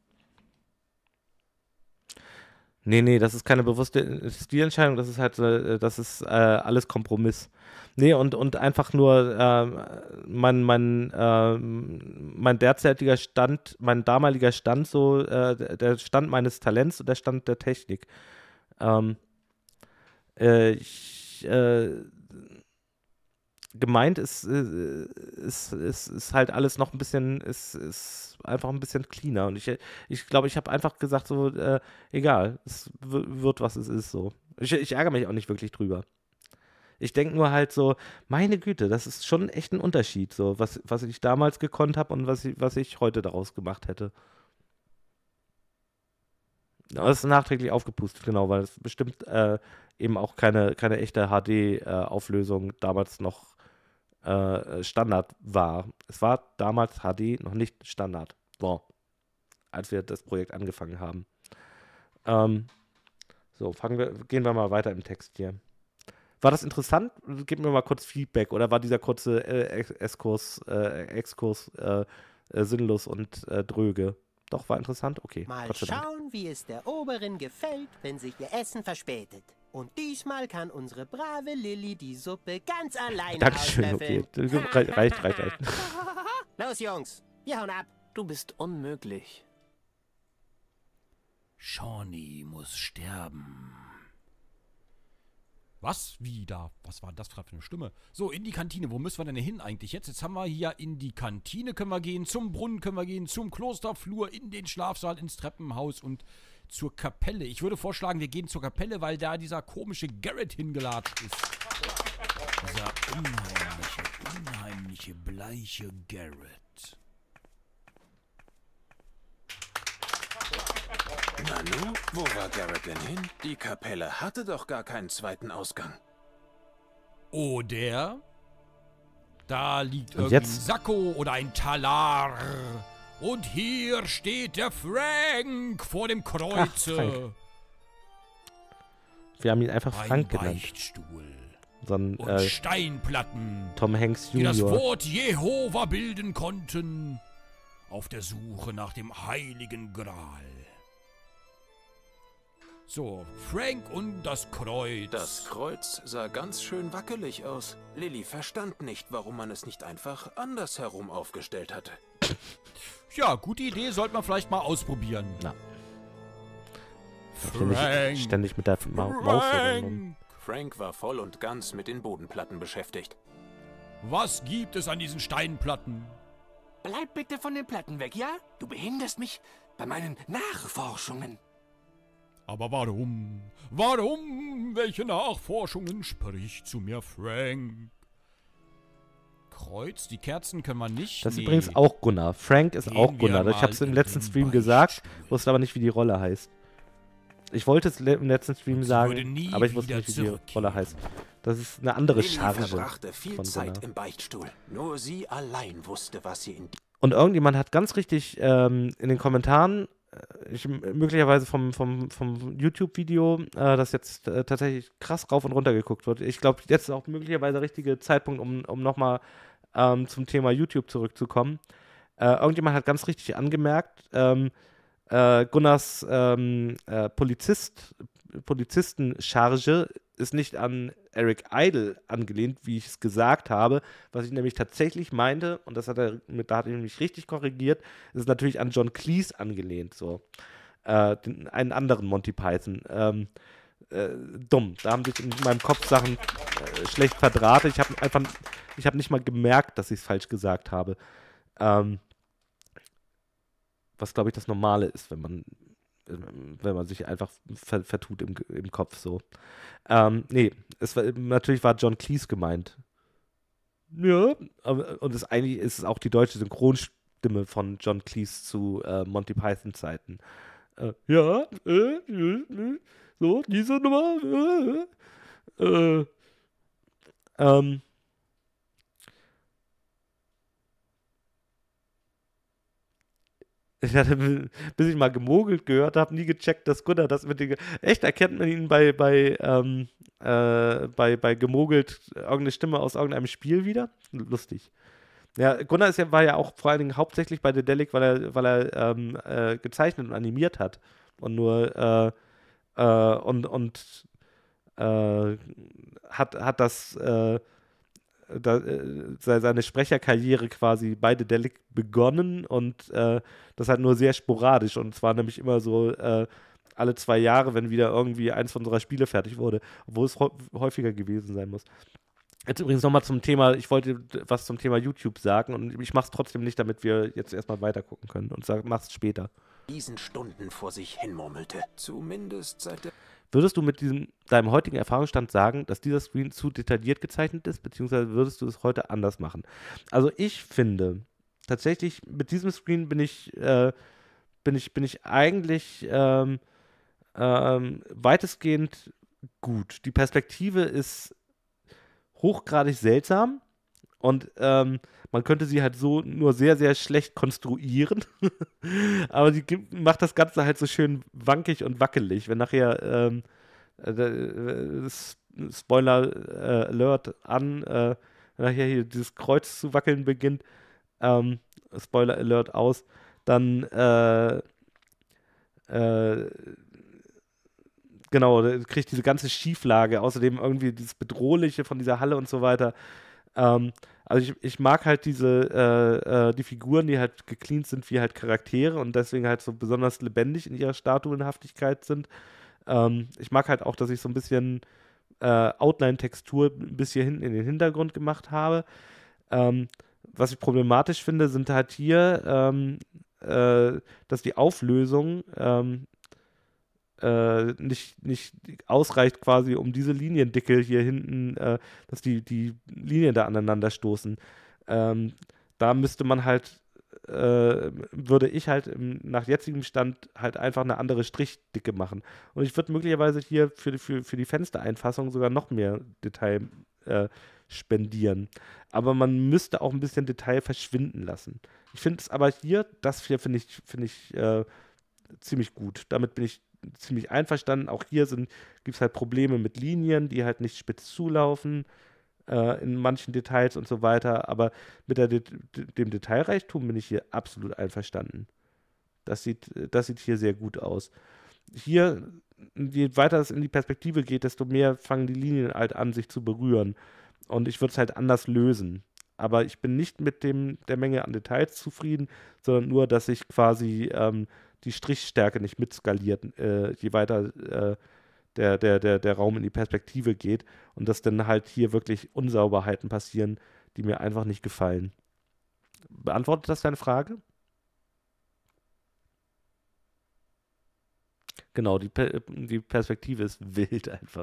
Nee, das ist keine bewusste Stilentscheidung, das ist halt, alles Kompromiss. Nee, und einfach nur mein derzeitiger Stand, mein damaliger Stand, so der Stand meines Talents und der Stand der Technik. Gemeint ist halt alles noch ein bisschen, ist einfach ein bisschen cleaner. Und ich glaube, ich habe einfach gesagt, so, egal, es wird, was es ist, so. Ich ärgere mich auch nicht wirklich drüber. Ich denke nur halt so, meine Güte, das ist schon echt ein Unterschied, so, was ich damals gekonnt habe und was ich heute daraus gemacht hätte. Das ist nachträglich aufgepustet, genau, weil es bestimmt eben auch keine echte HD-Auflösung damals noch Standard war. Es war damals HD noch nicht Standard. So, als wir das Projekt angefangen haben. So, gehen wir mal weiter im Text hier. War das interessant? Gib mir mal kurz Feedback. Oder war dieser kurze Exkurs sinnlos und dröge? Doch, war interessant? Okay. Mal schauen, wissen, wie es der Oberin gefällt, wenn sich ihr Essen verspätet. Und diesmal kann unsere brave Lilly die Suppe ganz alleine Dankeschön, okay. auslöffeln. Reicht. Los, Jungs, wir hauen ab. Du bist unmöglich. Shawnee muss sterben. Was? Wie da? Was war das für eine Stimme? So, in die Kantine. Wo müssen wir denn hin eigentlich jetzt? Jetzt haben wir hier in die Kantine können wir gehen, zum Brunnen können wir gehen, zum Klosterflur, in den Schlafsaal, ins Treppenhaus und zur Kapelle. Ich würde vorschlagen, wir gehen zur Kapelle, weil da dieser komische Garrett hingelatscht ist. Dieser unheimliche, bleiche Garrett. Nanu, wo war Garrett denn hin? Die Kapelle hatte doch gar keinen zweiten Ausgang. Oh, der? Da liegt irgendwie ein Sakko oder ein Talar. Und hier steht der Frank vor dem Kreuze. Wir haben ihn einfach Frank genannt. Beichtstuhl. So ein, und Steinplatten, Tom Hanks die das Junior. Wort Jehova bilden konnten, auf der Suche nach dem Heiligen Gral. So, Frank und das Kreuz. Das Kreuz sah ganz schön wackelig aus. Lilly verstand nicht, warum man es nicht einfach andersherum aufgestellt hatte. Ja, gute Idee, sollte man vielleicht mal ausprobieren. Na. Frank, ständig mit der Maus. Frank war voll und ganz mit den Bodenplatten beschäftigt. Was gibt es an diesen Steinplatten? Bleib bitte von den Platten weg, ja? Du behinderst mich bei meinen Nachforschungen. Aber warum? Warum? Welche Nachforschungen? Sprich zu mir, Frank. Kreuz, die Kerzen können wir nicht. Das ist übrigens auch Gunnar. Frank ist auch Gunnar. Ich habe es im letzten Stream gesagt, wusste aber nicht, wie die Rolle heißt. Ich wollte es im letzten Stream sagen, aber ich wusste nicht, wie die Rolle heißt. Das ist eine andere Charge. Lilly verbrachte viel Zeit im Beichtstuhl. Nur sie allein wusste, was sie in... Und irgendjemand hat ganz richtig in den Kommentaren, möglicherweise vom YouTube-Video, das jetzt tatsächlich krass rauf und runter geguckt wird. Ich glaube, jetzt ist auch möglicherweise der richtige Zeitpunkt, um nochmal zum Thema YouTube zurückzukommen. Irgendjemand hat ganz richtig angemerkt, Gunnars Polizistencharge ist nicht an Eric Idle angelehnt, wie ich es gesagt habe. Was ich nämlich tatsächlich meinte, und da hat er mich richtig korrigiert, ist natürlich an John Cleese angelehnt, so. Einen anderen Monty Python. Dumm. Da haben sich in meinem Kopf Sachen schlecht verdrahtet. Ich habe nicht mal gemerkt, dass ich es falsch gesagt habe. Was, glaube ich, das Normale ist, wenn man sich einfach vertut im Kopf so. Nee, natürlich war John Cleese gemeint. Ja, und eigentlich ist es auch die deutsche Synchronstimme von John Cleese zu Monty Python Zeiten. So, diese Nummer. Ich hatte, bis ich mal gemogelt gehört habe, nie gecheckt, dass Gunnar das mit den... Echt, erkennt man ihn bei gemogelt irgendeine Stimme aus irgendeinem Spiel wieder? Lustig. Ja, Gunnar war ja auch vor allen Dingen hauptsächlich bei Dedelic, weil er gezeichnet und animiert hat. Und nur hat das seine Sprecherkarriere quasi bei Dedelic begonnen und das halt nur sehr sporadisch und zwar nämlich immer so alle 2 Jahre, wenn wieder irgendwie eins unserer Spiele fertig wurde, obwohl es häufiger gewesen sein muss. Jetzt übrigens nochmal zum Thema, ich wollte was zum Thema YouTube sagen und ich mache es trotzdem nicht, damit wir jetzt erstmal weiter gucken können und mach's später. Diesen Stunden vor sich hinmurmelte. Zumindest seit der... Würdest du mit deinem heutigen Erfahrungsstand sagen, dass dieser Screen zu detailliert gezeichnet ist, beziehungsweise würdest du es heute anders machen? Also ich finde, tatsächlich mit diesem Screen bin ich eigentlich weitestgehend gut. Die Perspektive ist hochgradig seltsam und man könnte sie halt so nur sehr, sehr schlecht konstruieren. Aber sie macht das Ganze halt so schön wankig und wackelig. Wenn nachher Spoiler Alert an, wenn nachher hier dieses Kreuz zu wackeln beginnt, Spoiler Alert aus, dann genau, kriegt diese ganze Schieflage, außerdem irgendwie dieses Bedrohliche von dieser Halle und so weiter. Also ich mag halt die Figuren, die halt gecleant sind wie halt Charaktere und deswegen halt so besonders lebendig in ihrer Statuenhaftigkeit sind. Ich mag halt auch, dass ich so ein bisschen Outline-Textur bis hier hinten in den Hintergrund gemacht habe. Was ich problematisch finde, sind halt hier, dass die Auflösung nicht ausreicht quasi, um diese Liniendicke hier hinten, dass die Linien da aneinander stoßen. Da müsste man halt, würde ich halt nach jetzigem Stand halt einfach eine andere Strichdicke machen. Und ich würde möglicherweise hier für die Fenstereinfassung sogar noch mehr Detail spendieren. Aber man müsste auch ein bisschen Detail verschwinden lassen. Ich finde es aber hier, das hier finde ich ziemlich gut. Damit bin ich ziemlich einverstanden. Auch hier gibt es halt Probleme mit Linien, die halt nicht spitz zulaufen in manchen Details und so weiter. Aber mit dem Detailreichtum bin ich hier absolut einverstanden. Das sieht hier sehr gut aus. Hier, je weiter es in die Perspektive geht, desto mehr fangen die Linien halt an, sich zu berühren. Und ich würde es halt anders lösen. Aber ich bin nicht mit der Menge an Details zufrieden, sondern nur, dass ich quasi die Strichstärke nicht mitskaliert, je weiter der Raum in die Perspektive geht und dass dann halt hier wirklich Unsauberheiten passieren, die mir einfach nicht gefallen. Beantwortet das deine Frage? Genau, die Perspektive ist wild einfach.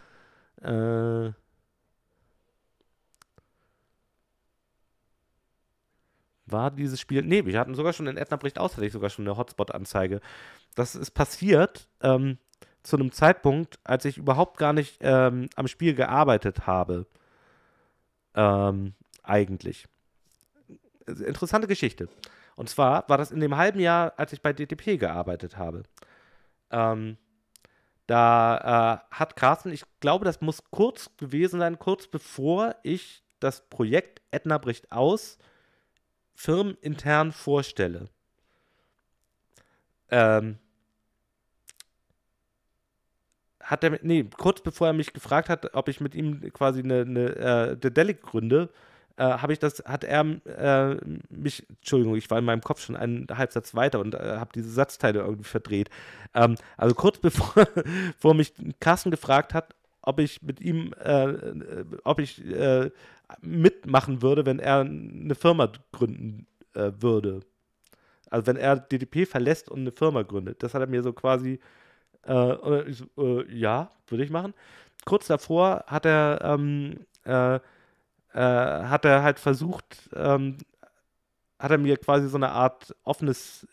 War dieses Spiel... Nee, wir hatten sogar schon in Edna bricht aus, hatte ich sogar schon eine Hotspot-Anzeige. Das ist passiert zu einem Zeitpunkt, als ich überhaupt gar nicht am Spiel gearbeitet habe. Eigentlich. Interessante Geschichte. Und zwar war das in dem halben Jahr, als ich bei DTP gearbeitet habe. Da hat Carsten, ich glaube, das muss kurz gewesen sein, kurz bevor ich das Projekt Edna bricht aus firmenintern vorstelle. Kurz bevor er mich gefragt hat, ob ich mit ihm quasi eine Dedelic gründe, hat er mich, Entschuldigung, ich war in meinem Kopf schon einen Halbsatz weiter und habe diese Satzteile irgendwie verdreht. Also kurz bevor mich Carsten gefragt hat, ob ich mit ihm, mitmachen würde, wenn er eine Firma gründen würde. Also wenn er DTP verlässt und eine Firma gründet. Das hat er mir so quasi, ja, würde ich machen. Kurz davor hat er halt versucht, hat er mir quasi so eine Art offenes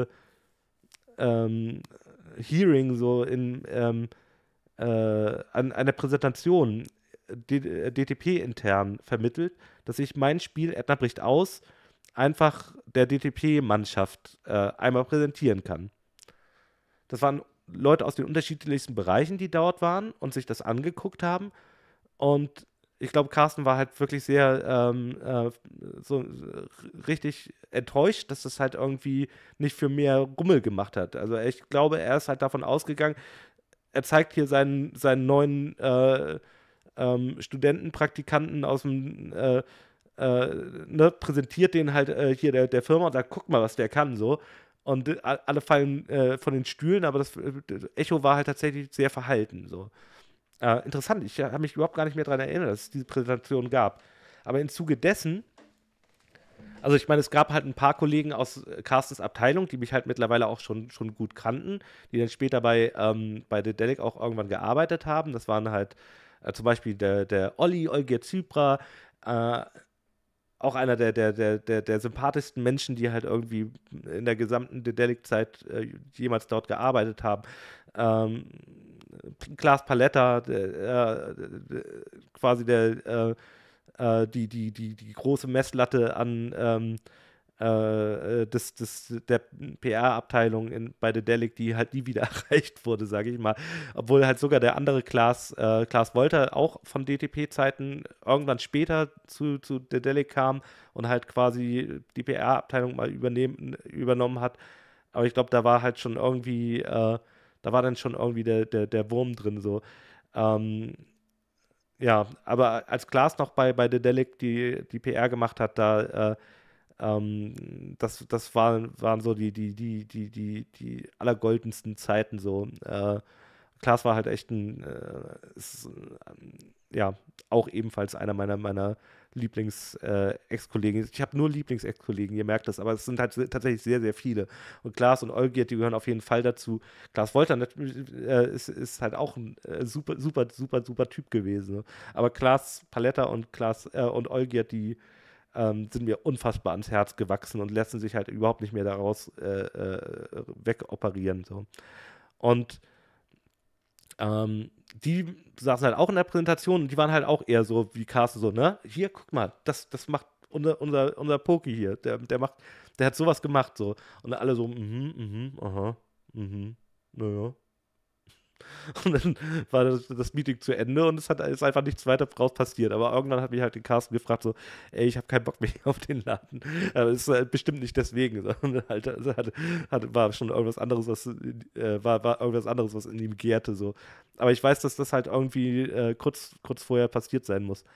Hearing so an einer Präsentation DTP intern vermittelt, dass ich mein Spiel Edna bricht aus einfach der DTP-Mannschaft einmal präsentieren kann. Das waren Leute aus den unterschiedlichsten Bereichen, die dort waren und sich das angeguckt haben. Und ich glaube, Carsten war halt wirklich sehr so richtig enttäuscht, dass das halt irgendwie nicht für mehr Rummel gemacht hat. Also ich glaube, er ist halt davon ausgegangen, er zeigt hier seinen neuen Studentenpraktikanten aus dem präsentiert den halt hier der Firma und sagt, guck mal, was der kann, so. Und alle fallen von den Stühlen, aber das Echo war halt tatsächlich sehr verhalten, so. Interessant, ich habe mich überhaupt gar nicht mehr daran erinnert, dass es diese Präsentation gab. Aber im Zuge dessen, also ich meine, es gab halt ein paar Kollegen aus Carstens Abteilung, die mich halt mittlerweile auch schon gut kannten, die dann später bei Dedelic auch irgendwann gearbeitet haben. Das waren halt zum Beispiel der Olgier Zypra, auch einer der sympathischsten Menschen, die halt irgendwie in der gesamten Dedelic-Zeit jemals dort gearbeitet haben. Klaas Paletta, quasi die große Messlatte an der PR-Abteilung bei Dedelic, die halt nie wieder erreicht wurde, sage ich mal. Obwohl halt sogar der andere Klaas Wolter auch von DTP-Zeiten irgendwann später zu Dedelic kam und halt quasi die PR-Abteilung mal übernommen hat. Aber ich glaube, da war halt schon irgendwie, da war dann schon irgendwie der Wurm drin so. Ja, aber als Klaas noch bei Dedelic die PR gemacht hat, da das waren so die allergoldensten Zeiten so. Klaas war halt echt ja, auch ebenfalls einer meiner Lieblings-Ex-Kollegen. Ich habe nur Lieblings-Ex-Kollegen, ihr merkt das, aber es sind halt tatsächlich sehr, sehr viele. Und Klaas und Olgierd, die gehören auf jeden Fall dazu. Klaas Wolter ist halt auch ein super, super, super, super Typ gewesen. Ne? Aber Klaas Paletta und und Olgierd, die sind mir unfassbar ans Herz gewachsen und lassen sich halt überhaupt nicht mehr daraus wegoperieren. So. Und die saßen halt auch in der Präsentation und die waren halt auch eher so wie Carsten, so, ne? Hier, guck mal, das macht unser Poki hier. Der hat sowas gemacht, so. Und alle so, aha, naja. Und dann war das Meeting zu Ende und ist einfach nichts weiter draus passiert. Aber irgendwann hat mich halt den Carsten gefragt, so, ey, ich habe keinen Bock mehr auf den Laden. Aber es ist halt bestimmt nicht deswegen, sondern halt, war schon irgendwas anderes, war irgendwas anderes, was in ihm gärte, so. Aber ich weiß, dass das halt irgendwie kurz vorher passiert sein muss.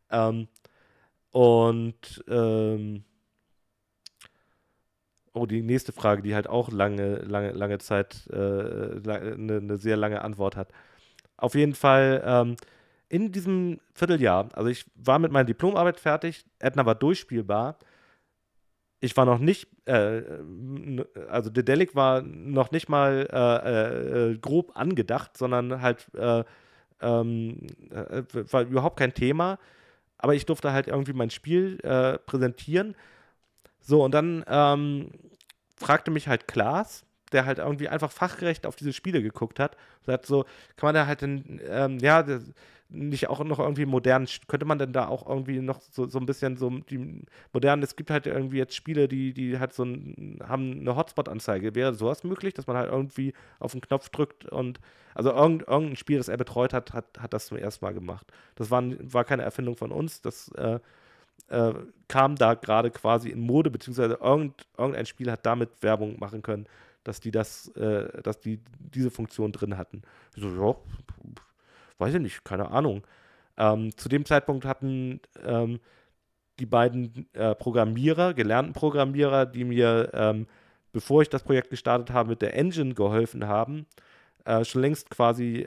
Oh, die nächste Frage, die halt auch lange Zeit eine sehr lange Antwort hat. Auf jeden Fall in diesem Vierteljahr, also ich war mit meiner Diplomarbeit fertig, Edna war durchspielbar. Ich war noch nicht, also Dedelic war noch nicht mal grob angedacht, sondern halt war überhaupt kein Thema. Aber ich durfte halt irgendwie mein Spiel präsentieren. So, und dann fragte mich halt Klaas, der halt irgendwie einfach fachgerecht auf diese Spiele geguckt hat. Sagt so, kann man da halt nicht auch noch irgendwie modern, könnte man denn da auch irgendwie noch so ein bisschen so die modernen, es gibt halt irgendwie jetzt Spiele, die halt haben eine Hotspot-Anzeige. Wäre sowas möglich, dass man halt irgendwie auf den Knopf drückt und, also irgendein Spiel, das er betreut hat das zum ersten Mal gemacht. Das war keine Erfindung von uns, das kam da gerade quasi in Mode, beziehungsweise irgendein Spiel hat damit Werbung machen können, dass die diese Funktion drin hatten. Ich so, ja, weiß ich nicht, keine Ahnung. Zu dem Zeitpunkt hatten die beiden gelernten Programmierer, die mir, bevor ich das Projekt gestartet habe, mit der Engine geholfen haben, schon längst quasi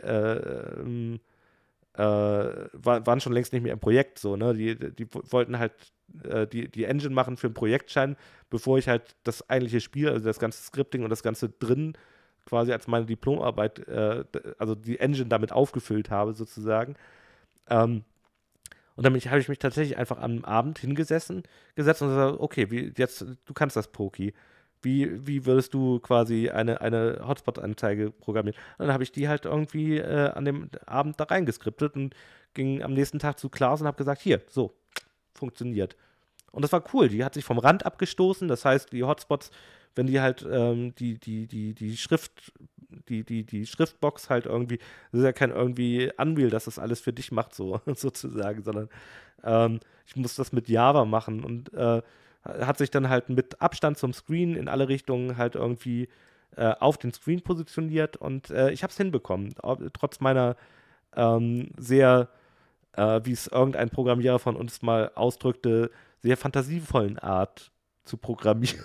waren schon längst nicht mehr im Projekt so, ne? Die wollten halt die Engine machen für einen Projektschein, bevor ich halt das eigentliche Spiel, also das ganze Scripting und das Ganze drin quasi als meine Diplomarbeit, also die Engine damit aufgefüllt habe sozusagen. Und dann habe ich mich tatsächlich einfach am Abend gesetzt und gesagt, okay, du kannst das Poki. Wie würdest du quasi eine Hotspot-Anzeige programmieren? Und dann habe ich die halt irgendwie an dem Abend da reingeskriptet und ging am nächsten Tag zu Klaas und habe gesagt, hier, so, funktioniert. Und das war cool, die hat sich vom Rand abgestoßen, das heißt, die Hotspots, wenn die halt die Schriftbox halt irgendwie, das ist ja kein irgendwie Unreal, dass das alles für dich macht, so sozusagen, sondern ich muss das mit Java machen und hat sich dann halt mit Abstand zum Screen in alle Richtungen halt irgendwie auf den Screen positioniert und ich habe es hinbekommen, trotz meiner sehr, wie es irgendein Programmierer von uns mal ausdrückte, sehr fantasievollen Art zu programmieren.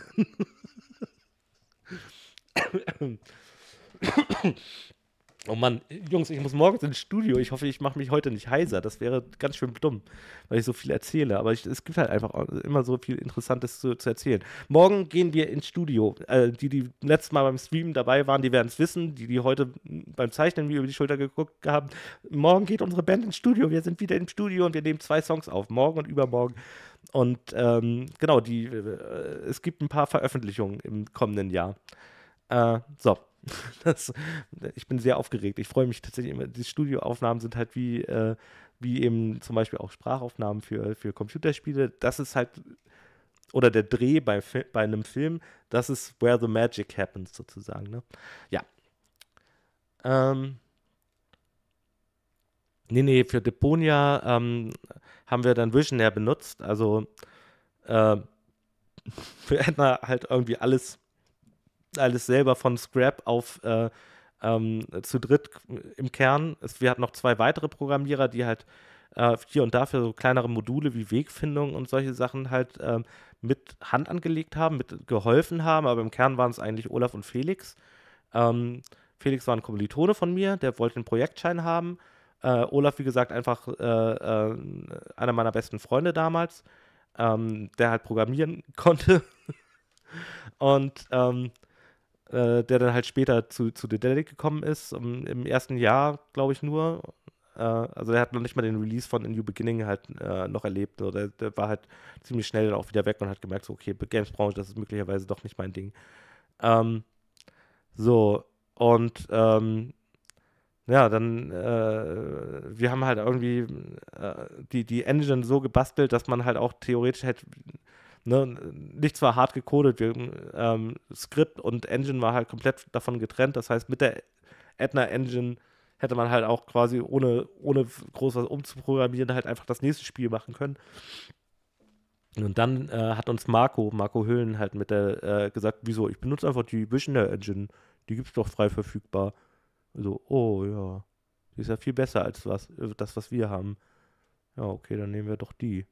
Oh Mann, Jungs, ich muss morgens ins Studio. Ich hoffe, ich mache mich heute nicht heiser. Das wäre ganz schön dumm, weil ich so viel erzähle. Aber es gibt halt einfach immer so viel Interessantes zu erzählen. Morgen gehen wir ins Studio. Die letztes Mal beim Stream dabei waren, die werden es wissen. Die heute beim Zeichnen mir über die Schulter geguckt haben. Morgen geht unsere Band ins Studio. Wir sind wieder im Studio und wir nehmen 2 Songs auf. Morgen und übermorgen. Und genau, es gibt ein paar Veröffentlichungen im kommenden Jahr. So. Ich bin sehr aufgeregt. Ich freue mich tatsächlich immer. Die Studioaufnahmen sind halt wie eben zum Beispiel auch Sprachaufnahmen für Computerspiele. Das ist halt, oder der Dreh bei einem Film, das ist where the magic happens sozusagen. Ne? Ja. Nee, für Deponia haben wir dann Visionaire benutzt. Also für Edna halt irgendwie alles alles selber von Scrap auf zu dritt im Kern. Wir hatten noch 2 weitere Programmierer, die halt hier und da für so kleinere Module wie Wegfindung und solche Sachen halt mit Hand angelegt haben, mit geholfen haben, aber im Kern waren es eigentlich Olaf und Felix. Felix war ein Kommilitone von mir, der wollte einen Projektschein haben. Olaf, wie gesagt, einfach einer meiner besten Freunde damals, der halt programmieren konnte und der dann halt später zu Dedelic gekommen ist, im ersten Jahr, glaube ich, nur. Also er hat noch nicht mal den Release von A New Beginning halt noch erlebt. So. Der war halt ziemlich schnell dann auch wieder weg und hat gemerkt, so, okay, Games-Branche, das ist möglicherweise doch nicht mein Ding. Ja, dann, wir haben halt irgendwie die Engine so gebastelt, dass man halt auch theoretisch hätte, nicht zwar hart gecodet, Skript und Engine war halt komplett davon getrennt, das heißt, mit der Edna Engine hätte man halt auch quasi ohne groß was umzuprogrammieren halt einfach das nächste Spiel machen können. Und dann hat uns Marco Höhlen halt mit der gesagt, wieso, ich benutze einfach die Visionary Engine, die gibt's doch frei verfügbar. So, oh ja, die ist ja viel besser als das, was wir haben. Ja, okay, dann nehmen wir doch die.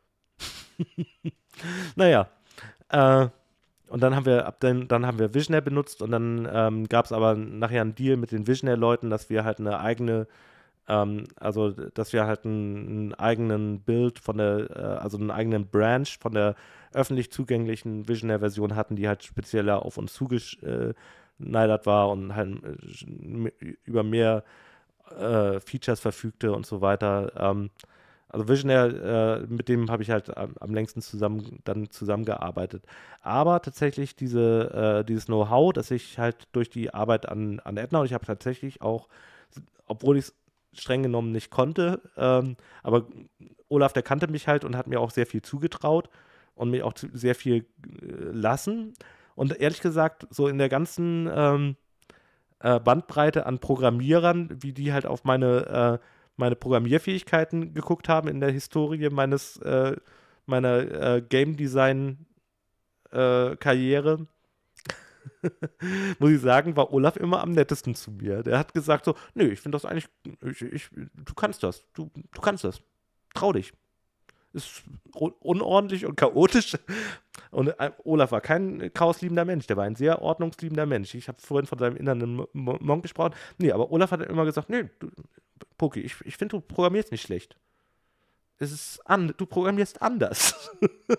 Naja, und dann haben wir Visionary benutzt und dann gab es aber nachher einen Deal mit den Visionary-Leuten, dass wir halt eine eigene, dass wir halt einen eigenen Build also einen eigenen Branch von der öffentlich zugänglichen Visionary-Version hatten, die halt spezieller auf uns zugeschneidert war und halt über mehr Features verfügte und so weiter. Also Visionary, mit dem habe ich halt am längsten zusammengearbeitet. Aber tatsächlich dieses Know-how, das ich halt durch die Arbeit an Edna, und ich habe tatsächlich auch, obwohl ich es streng genommen nicht konnte, aber Olaf, der kannte mich halt und hat mir auch sehr viel zugetraut und mir auch sehr viel lassen. Und ehrlich gesagt, so in der ganzen Bandbreite an Programmierern, wie die halt auf meine Programmierfähigkeiten geguckt haben in der Historie meiner Game Design Karriere, muss ich sagen, war Olaf immer am nettesten zu mir. Der hat gesagt so, nö, ich finde das eigentlich, du kannst das, du kannst das, trau dich. Ist unordentlich und chaotisch. Und Olaf war kein chaosliebender Mensch, der war ein sehr ordnungsliebender Mensch. Ich habe vorhin von seinem inneren Monk gesprochen. Nee, aber Olaf hat immer gesagt, nee, Poki, ich finde, du programmierst nicht schlecht. Du programmierst anders.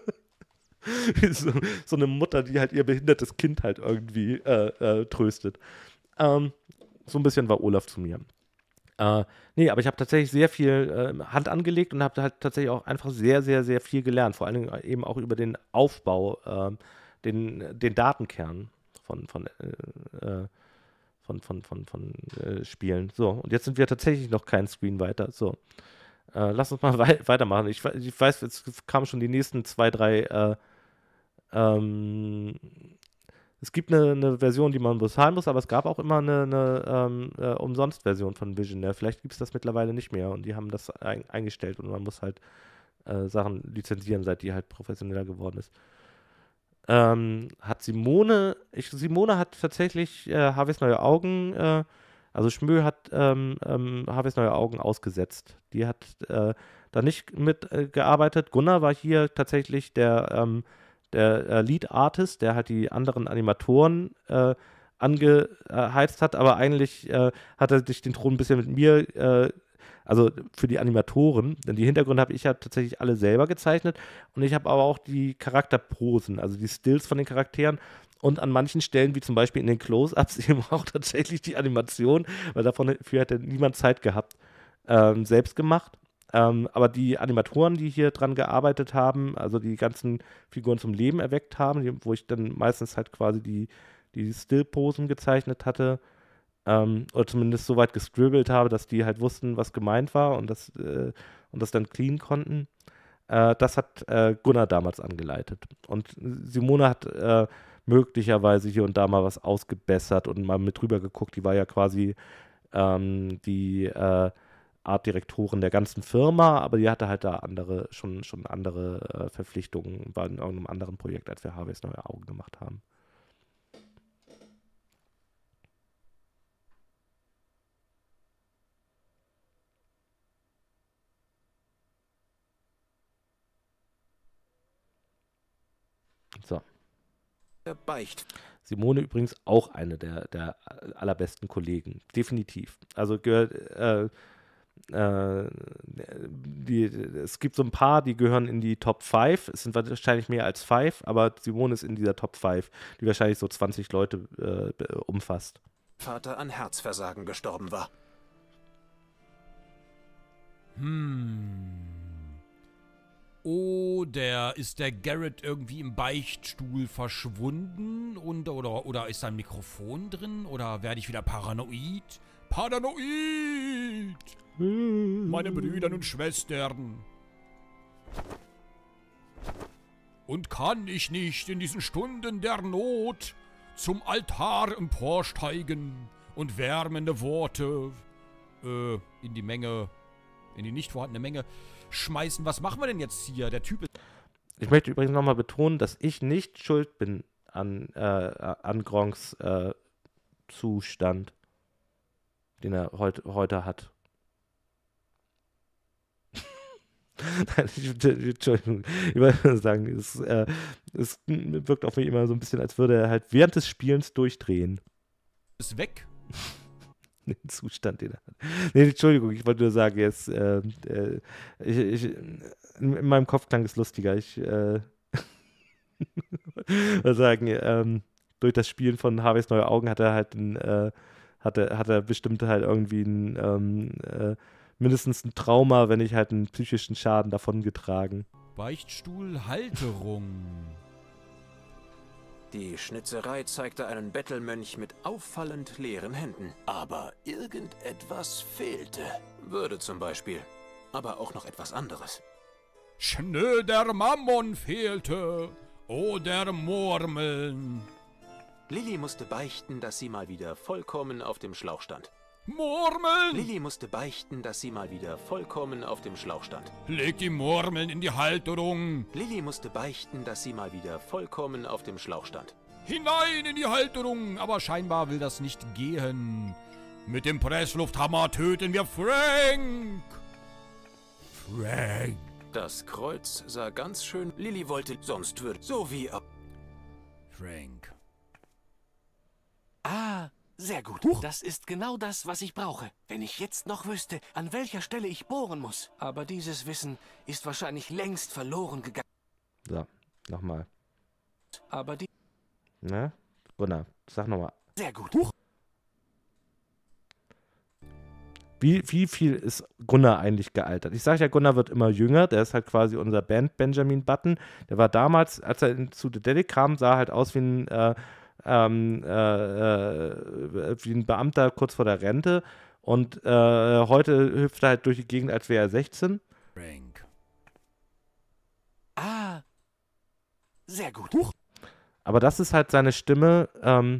so eine Mutter, die halt ihr behindertes Kind halt irgendwie tröstet. So ein bisschen war Olaf zu mir. Nee, aber ich habe tatsächlich sehr viel Hand angelegt und habe halt tatsächlich auch einfach sehr, sehr, sehr viel gelernt. Vor allen Dingen eben auch über den Aufbau, den Datenkern von Spielen. So, und jetzt sind wir tatsächlich noch kein Screen weiter. So, lass uns mal weitermachen. Ich weiß, jetzt kamen schon die nächsten 2, 3 es gibt eine Version, die man bezahlen muss, aber es gab auch immer eine Umsonst-Version von Visionary. Vielleicht gibt es das mittlerweile nicht mehr und die haben das eingestellt und man muss halt Sachen lizenzieren, seit die halt professioneller geworden ist. Hat Simone hat tatsächlich Harveys neue Augen, also Schmö hat Harveys neue Augen ausgesetzt. Die hat da nicht mitgearbeitet. Gunnar war hier tatsächlich der Lead Artist, der halt die anderen Animatoren angeheizt hat, aber eigentlich hat er sich den Thron ein bisschen mit mir, also für die Animatoren, denn die Hintergründe habe ich ja tatsächlich alle selber gezeichnet und ich habe aber auch die Charakterposen, also die Stills von den Charakteren und an manchen Stellen, wie zum Beispiel in den Close-Ups, eben auch tatsächlich die Animation, weil dafür hätte niemand Zeit gehabt, selbst gemacht. Aber die Animatoren, die hier dran gearbeitet haben, also die ganzen Figuren zum Leben erweckt haben, wo ich dann meistens halt quasi die Still-Posen gezeichnet hatte, oder zumindest so weit gescribbelt habe, dass die halt wussten, was gemeint war und das dann clean konnten. Das hat Gunnar damals angeleitet. Und Simone hat möglicherweise hier und da mal was ausgebessert und mal mit drüber geguckt. Die war ja quasi die Artdirektorin der ganzen Firma, aber die hatte halt da schon andere Verpflichtungen, war in irgendeinem anderen Projekt, als wir Harveys neue Augen gemacht haben. So. Beicht. Simone übrigens auch eine der allerbesten Kollegen. Definitiv. Also gehört, es gibt so ein paar, die gehören in die Top 5. Es sind wahrscheinlich mehr als 5, aber Simone ist in dieser Top 5, die wahrscheinlich so 20 Leute umfasst. Vater an Herzversagen gestorben war. Oder ist der Garrett irgendwie im Beichtstuhl verschwunden oder ist da ein Mikrofon drin? Oder werde ich wieder paranoid? Paranoid! Meine Brüder und Schwestern. Und kann ich nicht in diesen Stunden der Not zum Altar emporsteigen und wärmende Worte in die Menge, in die nicht vorhandene Menge schmeißen? Was machen wir denn jetzt hier? Der Typ ist... Ich möchte übrigens nochmal betonen, dass ich nicht schuld bin an Gronks Zustand, den er heute hat. Entschuldigung, ich wollte sagen, es wirkt auf mich immer so ein bisschen, als würde er halt während des Spielens durchdrehen. Ist weg. Den Zustand, den er hat. Nee, Entschuldigung, ich wollte nur sagen, jetzt, in meinem Kopf klang es lustiger. Ich würde sagen, durch das Spielen von Harveys Neue Augen hat er halt hat er bestimmt halt irgendwie mindestens ein Trauma, wenn nicht halt einen psychischen Schaden davongetragen. Beichtstuhlhalterung. Die Schnitzerei zeigte einen Bettelmönch mit auffallend leeren Händen. Aber irgendetwas fehlte. Würde zum Beispiel. Aber auch noch etwas anderes. Schnöder Mammon fehlte. Oder Murmeln. Lilly musste beichten, dass sie mal wieder vollkommen auf dem Schlauch stand. Murmeln! Lilly musste beichten, dass sie mal wieder vollkommen auf dem Schlauch stand. Leg die Murmeln in die Halterung. Lilly musste beichten, dass sie mal wieder vollkommen auf dem Schlauch stand. Hinein in die Halterung, aber scheinbar will das nicht gehen. Mit dem Presslufthammer töten wir Frank. Frank. Das Kreuz sah ganz schön... Lilly wollte, sonst würde... So wie ab... Frank. Ah, sehr gut. Das ist genau das, was ich brauche. Wenn ich jetzt noch wüsste, an welcher Stelle ich bohren muss. Aber dieses Wissen ist wahrscheinlich längst verloren gegangen. So, nochmal. Aber die... Ne? Gunnar, sag nochmal. Sehr gut. Wie viel ist Gunnar eigentlich gealtert? Ich sage ja, Gunnar wird immer jünger. Der ist halt quasi unser Benjamin Button. Der war damals, als er zu The Deli kam, sah halt aus wie ein Beamter kurz vor der Rente. Und heute hüpft er halt durch die Gegend, als wäre er 16. Frank. Ah, sehr gut. Aber das ist halt seine Stimme,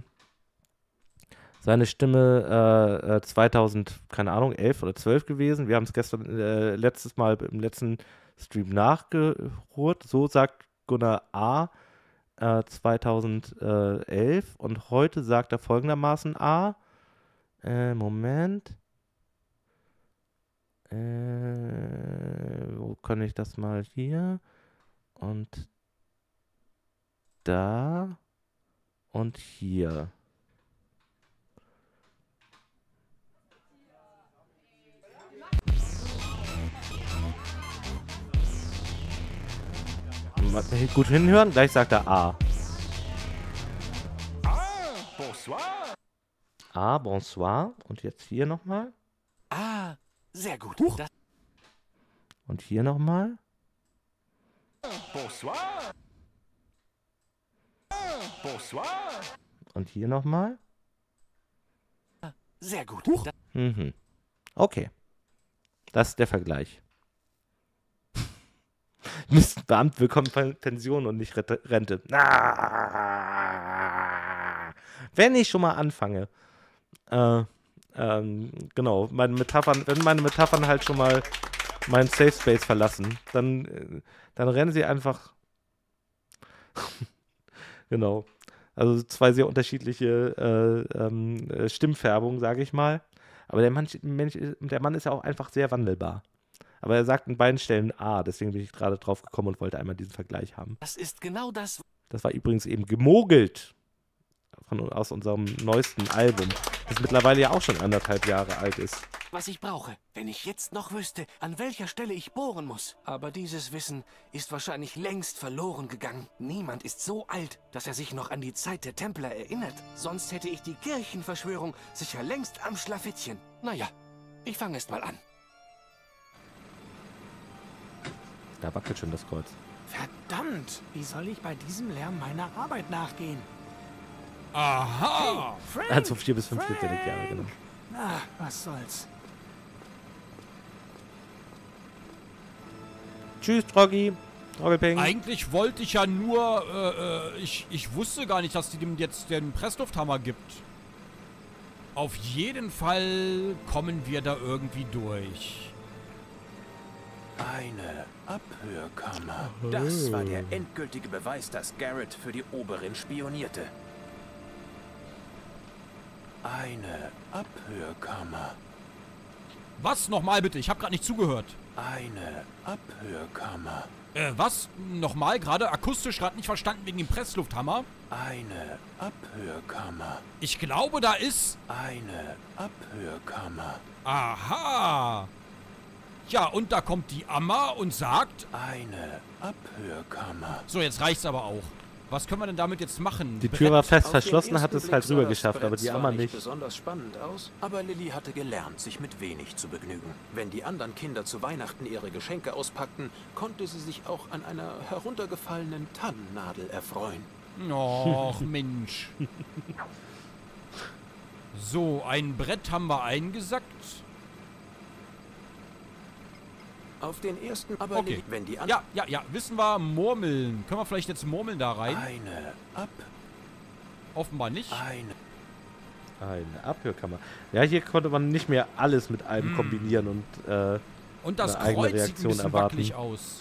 2000, keine Ahnung, 11 oder 12 gewesen. Wir haben es gestern, letztes Mal im letzten Stream nachgeholt. So sagt Gunnar A. 2011 und heute sagt er folgendermaßen A. Moment. Wo kann ich das mal hier? Und da und hier. Gut hinhören, gleich sagt er A. Bonsoir. A, bonsoir. Und jetzt hier nochmal. Ah, sehr gut. Und hier nochmal. Bonsoir. Bonsoir. Und hier nochmal. Sehr gut. Mhm. Okay. Das ist der Vergleich. Mist, Beamt bekommt Pension und nicht Rente. Wenn ich schon mal anfange. Genau, wenn meine Metaphern halt schon mal meinen Safe Space verlassen, dann rennen sie einfach. Genau. Also zwei sehr unterschiedliche Stimmfärbungen, sage ich mal. Aber der Mann ist ja auch einfach sehr wandelbar. Aber er sagt an beiden Stellen A, deswegen bin ich gerade drauf gekommen und wollte einmal diesen Vergleich haben. Das ist genau das. Das war übrigens eben gemogelt aus unserem neuesten Album, das mittlerweile ja auch schon 1,5 Jahre alt ist. Was ich brauche, wenn ich jetzt noch wüsste, an welcher Stelle ich bohren muss. Aber dieses Wissen ist wahrscheinlich längst verloren gegangen. Niemand ist so alt, dass er sich noch an die Zeit der Templer erinnert. Sonst hätte ich die Kirchenverschwörung sicher längst am Schlafittchen. Naja, ich fange erst mal an. Da wackelt schon das Kreuz. Verdammt, wie soll ich bei diesem Lärm meiner Arbeit nachgehen? Aha! Hey, Frank, Also 4 bis 5 Jahre, genau. Ah, was soll's. Tschüss, Troggi. Troggelping. Eigentlich wollte ich ja nur, ich wusste gar nicht, dass die dem jetzt den Presslufthammer gibt. Auf jeden Fall kommen wir da irgendwie durch. Eine Abhörkammer. Das war der endgültige Beweis, dass Garrett für die Oberin spionierte. Eine Abhörkammer. Was? Nochmal bitte, ich habe gerade nicht zugehört. Eine Abhörkammer. Was? Nochmal? Gerade akustisch gerade nicht verstanden wegen dem Presslufthammer? Eine Abhörkammer. Ich glaube, da ist... Eine Abhörkammer. Aha! Ja, und da kommt die Amma und sagt... Eine Abhörkammer. So, jetzt reicht's aber auch. Was können wir denn damit jetzt machen? Die Tür war fest verschlossen, hat es halt rüber geschafft, aber die Amma nicht. Besonders spannend aus, aber Lilly hatte gelernt, sich mit wenig zu begnügen. Wenn die anderen Kinder zu Weihnachten ihre Geschenke auspackten, konnte sie sich auch an einer heruntergefallenen Tannennadel erfreuen. Och, Mensch. So, ein Brett haben wir eingesackt. Auf den ersten, aber okay. Wenn die ja, wissen wir, Murmeln. Können wir vielleicht jetzt Murmeln da rein? Eine Offenbar nicht. Eine Abhörkammer. Ja, hier konnte man nicht mehr alles mit allem kombinieren und das eine eigene Kreuz Reaktion sieht ein bisschen erwarten. wackelig aus.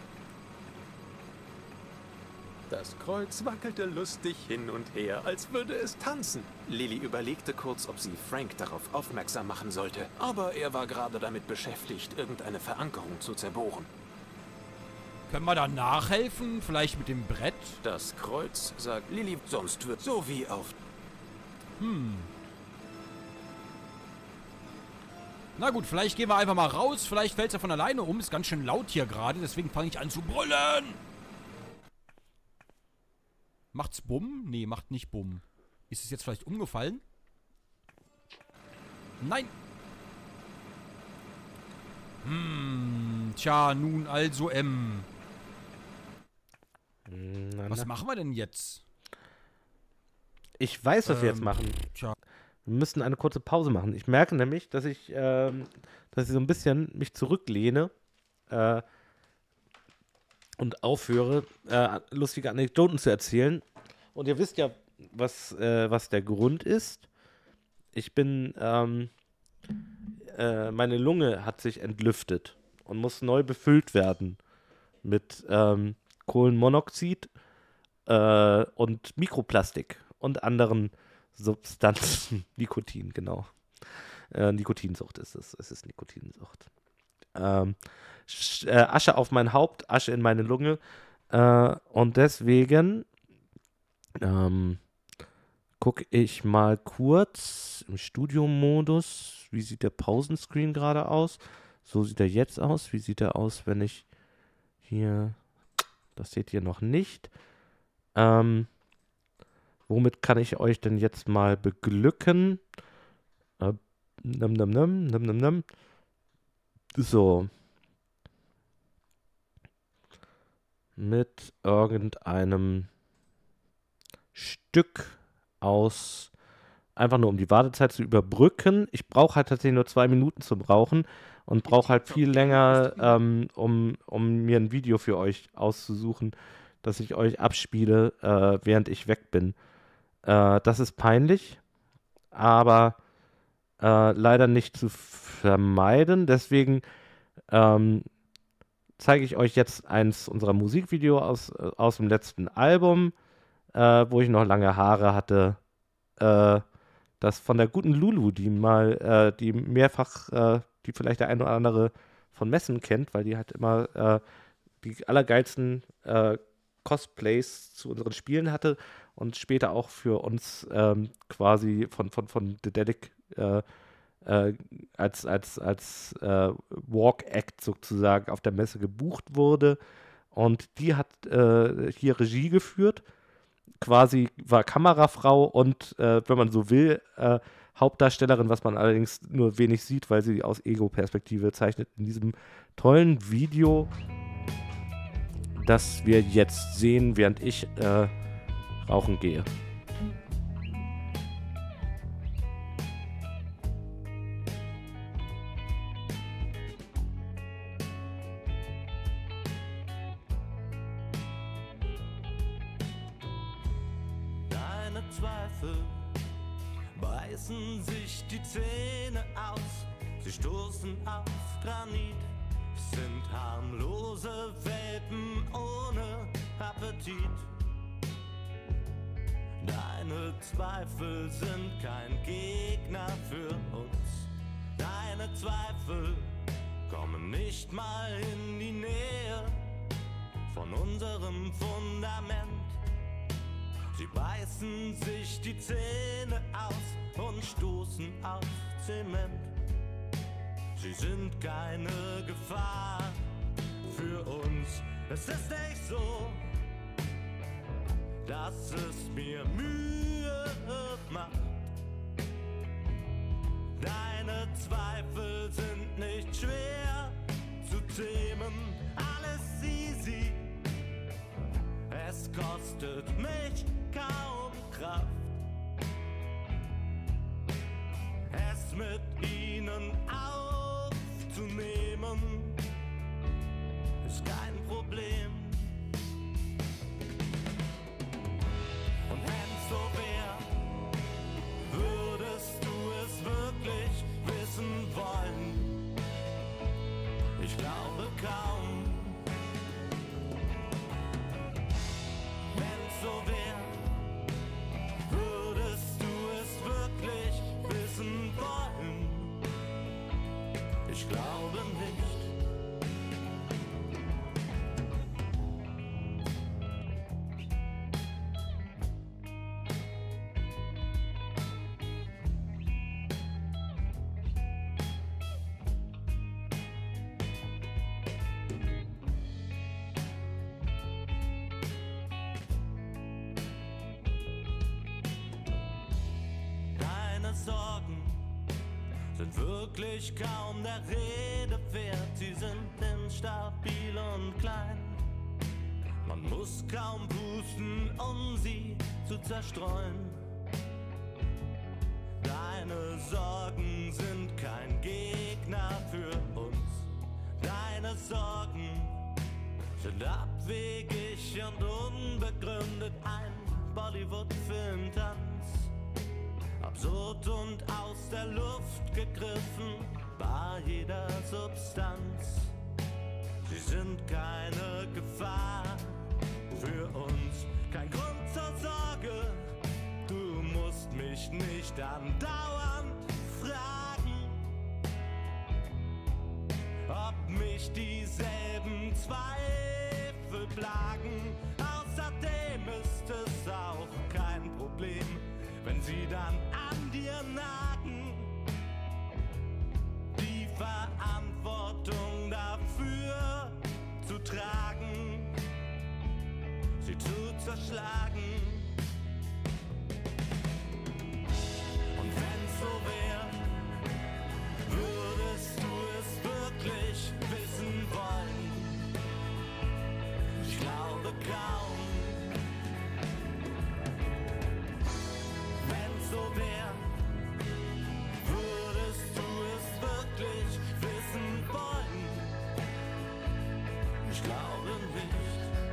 Das Kreuz wackelte lustig hin und her, als würde es tanzen. Lilly überlegte kurz, ob sie Frank darauf aufmerksam machen sollte. Aber er war gerade damit beschäftigt, irgendeine Verankerung zu zerbohren. Können wir da nachhelfen? Vielleicht mit dem Brett? Das Kreuz, sagt Lilly, sonst wird so wie auf... Na gut, vielleicht gehen wir einfach mal raus. Vielleicht fällt es ja von alleine um. Ist ganz schön laut hier gerade, deswegen fange ich an zu brüllen. Macht's Bumm? Nee, macht nicht Bumm. Ist es jetzt vielleicht umgefallen? Nein. Tja, nun also Was machen wir denn jetzt? Ich weiß, was wir jetzt machen. Tja. Wir müssen eine kurze Pause machen. Ich merke nämlich, dass ich so ein bisschen mich zurücklehne und aufhöre, lustige Anekdoten zu erzählen. Und ihr wisst ja, was der Grund ist. Ich bin, meine Lunge hat sich entlüftet und muss neu befüllt werden mit Kohlenmonoxid und Mikroplastik und anderen Substanzen. Nikotin, genau. Nikotinsucht ist es. Es ist Nikotinsucht. Asche auf mein Haupt, Asche in meine Lunge. Und deswegen gucke ich mal kurz im Studiomodus. Wie sieht der Pausenscreen gerade aus? So sieht er jetzt aus. Wie sieht er aus, wenn ich hier... Das seht ihr noch nicht. Womit kann ich euch denn jetzt mal beglücken? So. Mit irgendeinem Stück aus, einfach nur um die Wartezeit zu überbrücken. Ich brauche halt tatsächlich nur 2 Minuten zum Rauchen und brauche halt viel länger, um mir ein Video für euch auszusuchen, das ich euch abspiele, während ich weg bin. Das ist peinlich, aber leider nicht zu vermeiden. Deswegen zeige ich euch jetzt eins unserer Musikvideos aus dem letzten Album, wo ich noch lange Haare hatte. Das von der guten Lulu, die mehrfach, die vielleicht der eine oder andere von Messen kennt, weil die halt immer die allergeilsten Cosplays zu unseren Spielen hatte und später auch für uns quasi von Dedelic als Walk-Act sozusagen auf der Messe gebucht wurde. Und die hat hier Regie geführt, quasi war Kamerafrau und, wenn man so will, Hauptdarstellerin, was man allerdings nur wenig sieht, weil sie aus Ego-Perspektive zeichnet in diesem tollen Video, das wir jetzt sehen, während ich rauchen gehe. Deine Zweifel beißen sich die Zähne aus, sie stoßen auf Granit, sind harmlose Welpen ohne Appetit. Deine Zweifel sind kein Gegner für uns, deine Zweifel kommen nicht mal in die Nähe von unserem Fundament. Sie beißen sich die Zähne aus und stoßen auf Zement. Sie sind keine Gefahr für uns. Es ist nicht so, dass es mir Mühe macht. Deine Zweifel sind nicht schwer zu zähmen, alles easy. Es kostet mich kaum Kraft, es mit ihnen aufzunehmen, ist kein Problem. Und wenn's so wär, würdest du es wirklich wissen wollen? Ich glaube kaum. Wenn's so wär, würdest du es wirklich wissen wollen? Ich glaube nicht. Sorgen sind wirklich kaum der Rede wert. Sie sind instabil und klein. Man muss kaum pusten, um sie zu zerstreuen. Deine Sorgen sind kein Gegner für uns. Deine Sorgen sind abwegig und unbegründet. Ein Bollywood-Filmtanz, absurd und aus der Luft gegriffen, bei jeder Substanz. Sie sind keine Gefahr für uns, kein Grund zur Sorge. Du musst mich nicht andauernd fragen, ob mich dieselben Zweifel plagen. Außerdem ist es auch kein Problem, wenn sie dann an dir nagen, die Verantwortung dafür zu tragen, sie zu zerschlagen. Und wenn's so wär, würdest du es wirklich wissen wollen? Ich glaube kaum. Wenn's so wär, würdest du es wirklich wissen wollen? Ich glaube nicht.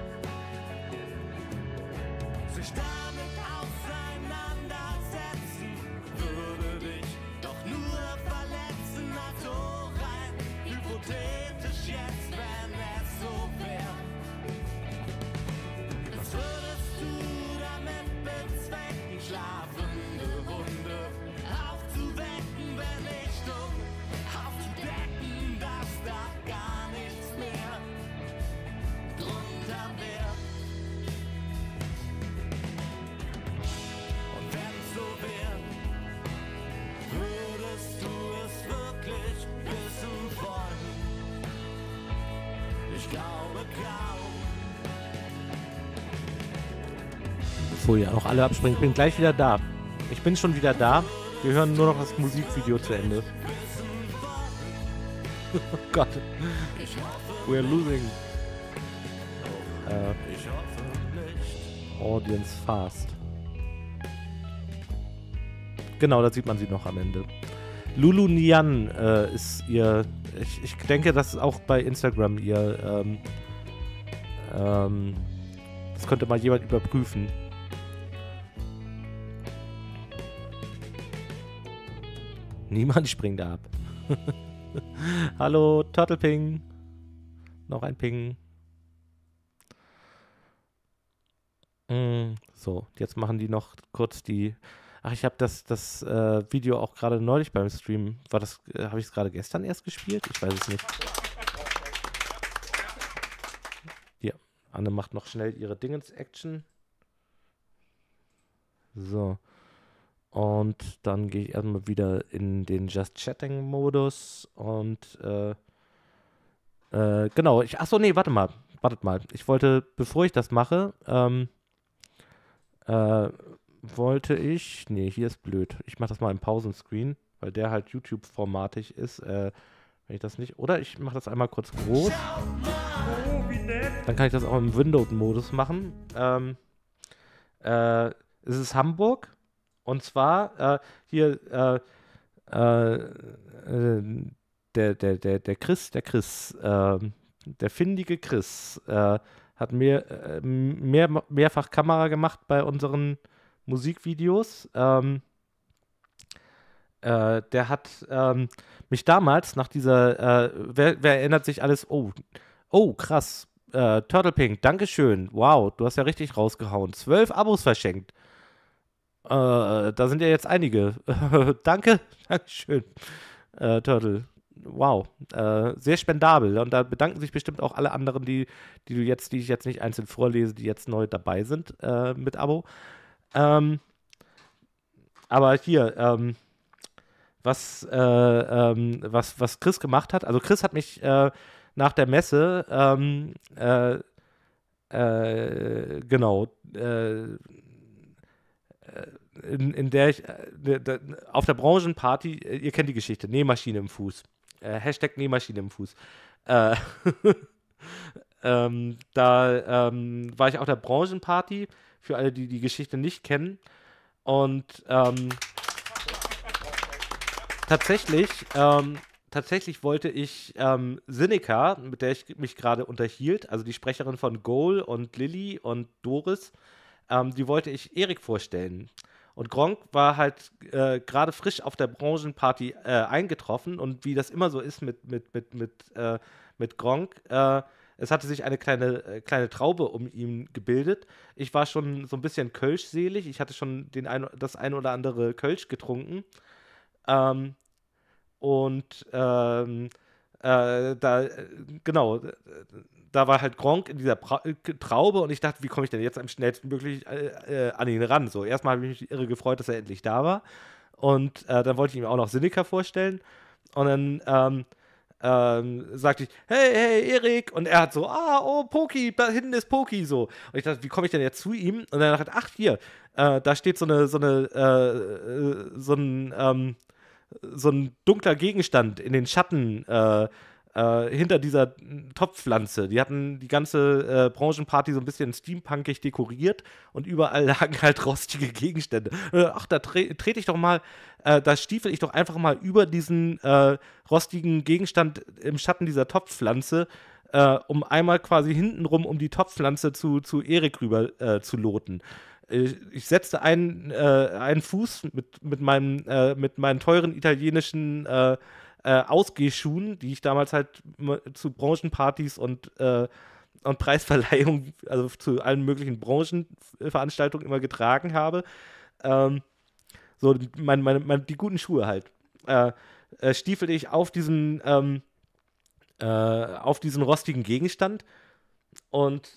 Sich damit auseinandersetzen, würde dich doch nur verletzen. Also rein hypothetisch jetzt, wenn es so wär. Was würdest du damit bezwecken? Schlafende Wunde aufzuwecken, wenn nicht aufzudecken, dass da gar nichts mehr drunter ich glaube kaum. Bevor ihr auch alle abspringt, ich bin gleich wieder da. Ich bin schon wieder da. Wir hören nur noch das Musikvideo zu Ende. Oh Gott. We're losing. Audience fast. Genau, da sieht man sie noch am Ende. Lulu Nian ist ihr... Ich denke, das ist auch bei Instagram ihr... das könnte mal jemand überprüfen. Niemand springt ab. Hallo, Turtle Ping. Noch ein Ping. So, jetzt machen die noch kurz die... Ach, ich habe das Video auch gerade neulich beim Stream. Habe ich es gerade gestern erst gespielt? Ich weiß es nicht. Hier, Anne macht noch schnell ihre Dingens-Action. So. Und dann gehe ich erstmal wieder in den Just Chatting-Modus und genau, achso, nee, wartet mal. Ich wollte, bevor ich das mache, nee, hier ist blöd. Ich mache das mal im Pausenscreen, weil der halt YouTube-formatig ist. Wenn ich das nicht, oder ich mache das einmal kurz groß. Dann kann ich das auch im Windowed-Modus machen. Es ist Hamburg. Und zwar hier der Chris, der findige Chris, hat mehrfach Kamera gemacht bei unseren Musikvideos. Der hat mich damals nach dieser, wer erinnert sich alles, oh krass, Turtle Pink, Dankeschön, wow, du hast ja richtig rausgehauen, 12 Abos verschenkt. Da sind ja jetzt einige. Dankeschön, Turtle. Wow, sehr spendabel. Und da bedanken sich bestimmt auch alle anderen, die ich jetzt nicht einzeln vorlese, die jetzt neu dabei sind mit Abo. Aber hier, was Chris gemacht hat, also Chris hat mich nach der Messe, genau, in der ich auf der Branchenparty, ihr kennt die Geschichte, Nähmaschine im Fuß. Hashtag Nähmaschine im Fuß. Da war ich auf der Branchenparty, für alle, die die Geschichte nicht kennen. Und tatsächlich wollte ich Sinica, mit der ich mich gerade unterhielt, also die Sprecherin von Goal und Lilly und Doris, die wollte ich Erik vorstellen. Und Gronkh war halt gerade frisch auf der Branchenparty eingetroffen und wie das immer so ist mit Gronkh, es hatte sich eine kleine Traube um ihn gebildet. Ich war schon so ein bisschen Kölsch-selig, ich hatte schon das ein oder andere Kölsch getrunken. Da war halt Gronkh in dieser Traube und ich dachte, wie komme ich denn jetzt am schnellsten möglich an ihn ran? So, erstmal habe ich mich irre gefreut, dass er endlich da war. Und dann wollte ich ihm auch noch Sinica vorstellen. Und dann sagte ich, hey, Erik. Und er hat so, Poki, da hinten ist Poki, so. Und ich dachte, wie komme ich denn jetzt zu ihm? Und dann dachte ich, ach, hier, da steht so ein dunkler Gegenstand in den Schatten, hinter dieser Topfpflanze. Die hatten die ganze Branchenparty so ein bisschen steampunkig dekoriert und überall lagen halt rostige Gegenstände. Ach, da trete ich doch mal, da stiefel ich doch einfach mal über diesen rostigen Gegenstand im Schatten dieser Topfpflanze, um einmal quasi hintenrum um die Topfpflanze zu Erik rüber zu loten. Ich setzte einen Fuß mit meinen teuren italienischen Ausgehschuhen, die ich damals halt zu Branchenpartys und Preisverleihungen, also zu allen möglichen Branchenveranstaltungen immer getragen habe. So, die guten Schuhe halt. Stiefelte ich auf diesen rostigen Gegenstand und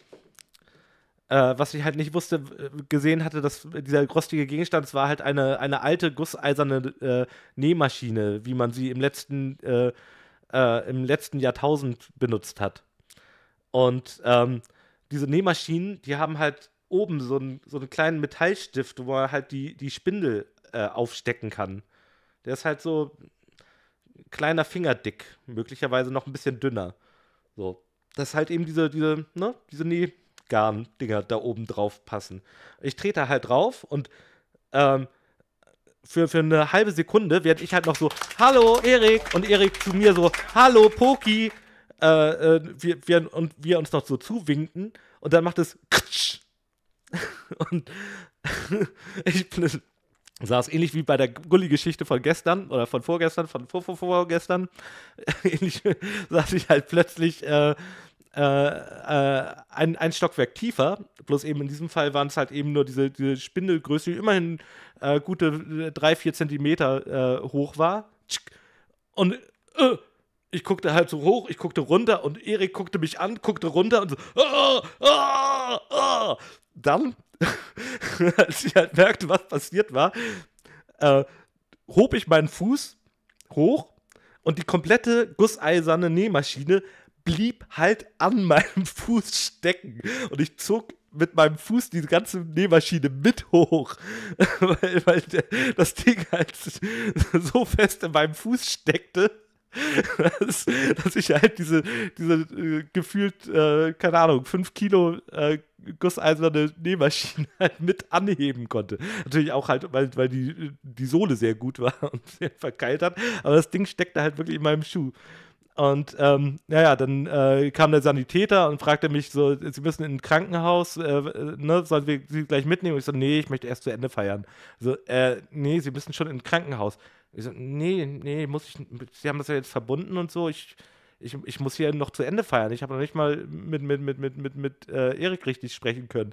was ich halt nicht gesehen hatte, dass dieser rostige Gegenstand, es war halt eine alte gusseiserne Nähmaschine, wie man sie im letzten Jahrtausend benutzt hat. Und diese Nähmaschinen, die haben halt oben so einen kleinen Metallstift, wo man halt die Spindel aufstecken kann. Der ist halt so kleiner Fingerdick, möglicherweise noch ein bisschen dünner. So. Dass halt eben diese Nähgarn-Dinger da oben drauf passen. Ich trete da halt drauf und für eine halbe Sekunde werde ich halt noch so, hallo Erik, und Erik zu mir so, hallo Poki, wir uns noch so zuwinken und dann macht es Kutsch. Und ich saß ähnlich wie bei der Gulli-Geschichte von gestern oder von vorgestern, von vorgestern, ähnlich saß ich halt plötzlich ein Stockwerk tiefer, bloß eben in diesem Fall waren es halt eben nur diese Spindelgröße, die immerhin gute 3-4 Zentimeter hoch war. Und ich guckte halt so hoch, ich guckte runter und Erik guckte mich an, guckte runter und so Dann, als ich halt merkte, was passiert war, hob ich meinen Fuß hoch und die komplette gusseiserne Nähmaschine blieb halt an meinem Fuß stecken. Und ich zog mit meinem Fuß die ganze Nähmaschine mit hoch, weil das Ding halt so fest in meinem Fuß steckte, dass ich halt diese gefühlt, keine Ahnung, 5 Kilo gusseiserne Nähmaschine halt mit anheben konnte. Natürlich auch halt, weil die Sohle sehr gut war und sehr verkeilt hat, aber das Ding steckte halt wirklich in meinem Schuh. Und dann kam der Sanitäter und fragte mich so, Sie müssen in ein Krankenhaus, sollen wir Sie gleich mitnehmen? Und ich so, nee, ich möchte erst zu Ende feiern. So, nee, Sie müssen schon in ein Krankenhaus. Ich so, nee, muss ich, Sie haben das ja jetzt verbunden und so, ich muss hier noch zu Ende feiern. Ich habe noch nicht mal mit Erik richtig sprechen können.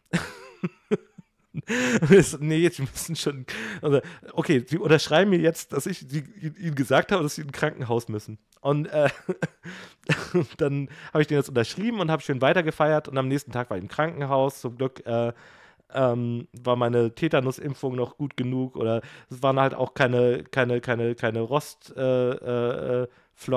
So, nee, Sie müssen schon, also, okay, Sie unterschreiben mir jetzt, dass ich Ihnen gesagt habe, dass Sie in ein Krankenhaus müssen. Und dann habe ich den jetzt unterschrieben und habe schön weitergefeiert und am nächsten Tag war ich im Krankenhaus. Zum Glück war meine Tetanusimpfung noch gut genug oder es waren halt auch keine Rostflocken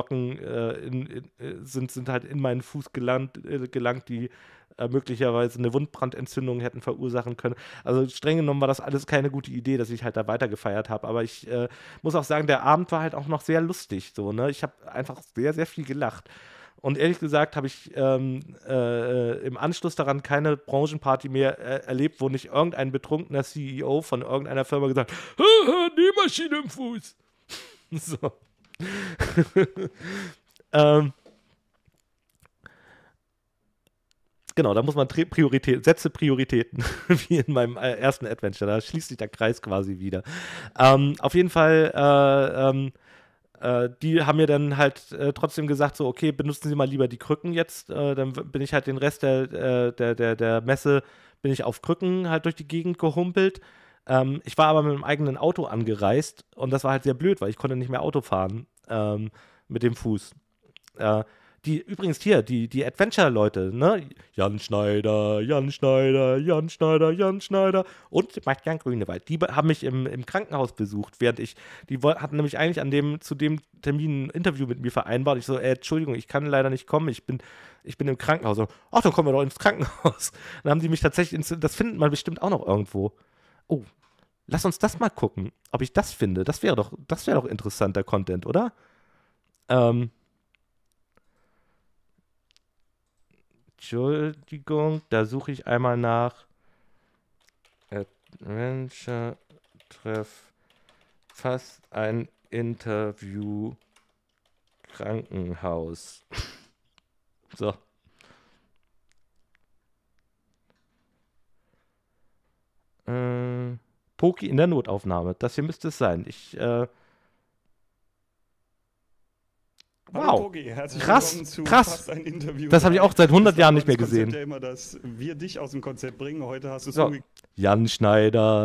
sind halt in meinen Fuß gelangt, die möglicherweise eine Wundbrandentzündung hätten verursachen können. Also streng genommen war das alles keine gute Idee, dass ich halt da weitergefeiert habe. Aber ich muss auch sagen, der Abend war halt auch noch sehr lustig. So, ne? Ich habe einfach sehr, sehr viel gelacht. Und ehrlich gesagt habe ich im Anschluss daran keine Branchenparty mehr erlebt, wo nicht irgendein betrunkener CEO von irgendeiner Firma gesagt hat, Nähmaschine im Fuß. So. Genau, da muss man setze Prioritäten, wie in meinem ersten Adventure. Da schließt sich der Kreis quasi wieder. Auf jeden Fall, die haben mir dann halt trotzdem gesagt, so, okay, benutzen Sie mal lieber die Krücken jetzt. Dann bin ich halt den Rest der Messe, bin ich auf Krücken halt durch die Gegend gehumpelt. Ich war aber mit meinem eigenen Auto angereist und das war halt sehr blöd, weil ich konnte nicht mehr Auto fahren mit dem Fuß. Übrigens hier, die Adventure-Leute, ne? Jan Schneider und Sebastian Grünewald, die haben mich im Krankenhaus besucht, die hatten nämlich eigentlich zu dem Termin ein Interview mit mir vereinbart. Ich so, Entschuldigung, ich kann leider nicht kommen, ich bin im Krankenhaus. So, ach, dann kommen wir doch ins Krankenhaus. Dann haben die mich tatsächlich, das findet man bestimmt auch noch irgendwo. Oh, lass uns das mal gucken, ob ich das finde. Das wäre doch interessanter Content, oder? Entschuldigung, da suche ich einmal nach Adventure-Treff, fast ein Interview, Krankenhaus. So. Poki in der Notaufnahme. Das hier müsste es sein. Hallo Poki, herzlich willkommen zu krass. Fast ein Interview. Das habe ich auch seit 100 Jahren nicht mehr gesehen. Das Konzept ja immer, dass wir dich aus dem Konzept bringen. Heute hast du es so. Jan Schneider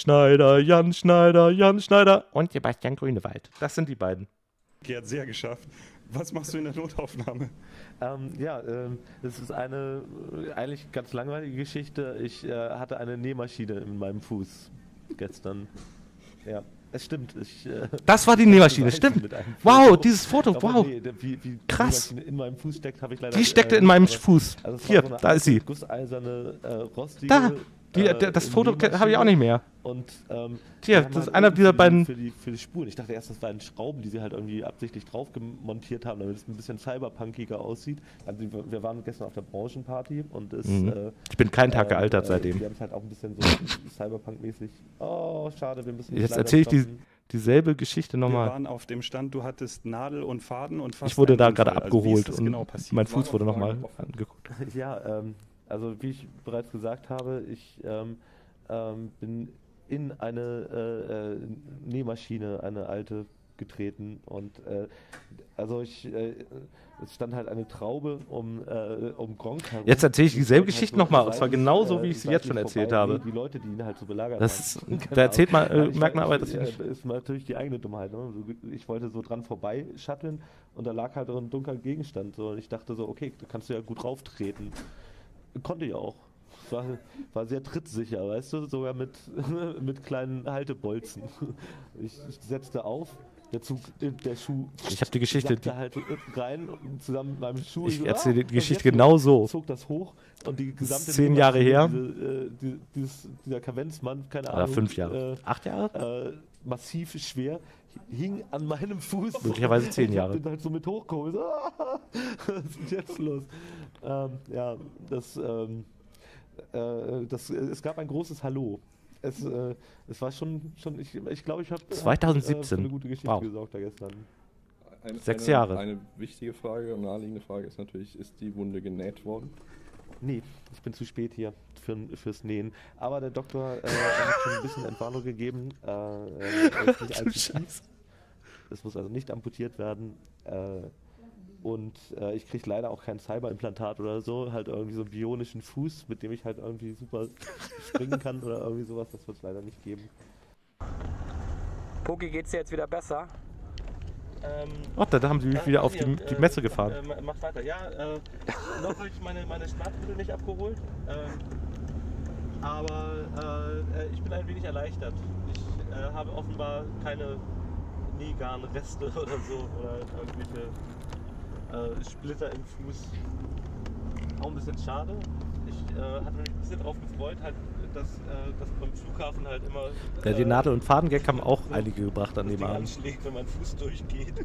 und Sebastian Grünewald. Das sind die beiden. Sehr geschafft. Was machst du in der Notaufnahme? Das ist eine eigentlich ganz langweilige Geschichte. Ich hatte eine Nähmaschine in meinem Fuß gestern. Ja. Es stimmt. Das war die Nähmaschine, stimmt. Wow, dieses Foto, wow. Wie krass. Die in meinem Fuß steckt, habe ich leider. Die steckte in meinem Fuß. Also hier, so da ist sie. Gusseiserne, rostige. Da. Das Foto habe ich auch nicht mehr. Und hier, das ist einer dieser beiden. Für die Spuren. Ich dachte erst, das waren Schrauben, die sie halt irgendwie absichtlich drauf montiert haben, damit es ein bisschen cyberpunkiger aussieht. Also wir waren gestern auf der Branchenparty und ich bin keinen Tag gealtert seitdem. Wir haben es halt auch ein bisschen so cyberpunk-mäßig. Oh, schade, wir müssen. Jetzt erzähle ich dieselbe Geschichte nochmal. Wir waren auf dem Stand, du hattest Nadel und Faden und fast. Ich wurde da gerade Unfall. abgeholt also, und genau mein Fuß wurde nochmal angeguckt. Ja, also wie ich bereits gesagt habe, ich bin in eine Nähmaschine, eine alte, getreten und es stand halt eine Traube um Gronk herum. Jetzt erzähle ich dieselbe Geschichte nochmal, und zwar genauso, wie ich sie jetzt schon erzählt habe. Die Leute, die ihn halt so belagert haben. Da erzählt man, merkt man aber, dass ich... ist natürlich die eigene Dummheit. Ne? Ich wollte so dran vorbei shutteln und da lag halt so ein dunkler Gegenstand. So, und ich dachte so, okay, da kannst du ja gut rauftreten. Konnte ich auch. War sehr trittsicher, weißt du, sogar mit kleinen Haltebolzen. Ich setzte auf, der Schuh. Ich habe die Geschichte. Halt rein zusammen mit meinem Schuh. Ich erzähle die Geschichte genau so. Zog das hoch und die gesamte 10 Jahre her. Dieser Kavenzmann, keine Ahnung. 5 Jahre. 8 Jahre? Massiv schwer, hing an meinem Fuß. Möglicherweise 10 Jahre. Ich bin halt so mit hochgeholt. Was ist jetzt los? Es gab ein großes Hallo. Es war schon ich glaube, ich habe 2017. eine gute Geschichte gesorgt da gestern. 6 Jahre. Eine wichtige Frage und naheliegende Frage ist natürlich, ist die Wunde genäht worden? Nee, ich bin zu spät hier fürs Nähen. Aber der Doktor hat schon ein bisschen Entwarnung gegeben. Ist nicht allzu tief. Es muss also nicht amputiert werden. Und ich kriege leider auch kein Cyberimplantat oder so, halt irgendwie so einen bionischen Fuß, mit dem ich halt irgendwie super springen kann oder irgendwie sowas, das wird es leider nicht geben. Poki, geht's dir jetzt wieder besser? Da haben sie mich wieder auf die Messe gefahren. Mach weiter. Ja, noch habe ich meine Schmerzmittel nicht abgeholt, aber ich bin ein wenig erleichtert. Ich habe offenbar keine Nähgarnreste oder so oder irgendwelche Splitter im Fuß. Auch ein bisschen schade. Ich hatte mich ein bisschen drauf gefreut, halt, dass beim Flughafen halt immer. Ja, die Nadel- und Fadengag haben auch einige gebracht an dem Abend. Anschlägt, wenn mein Fuß durchgeht.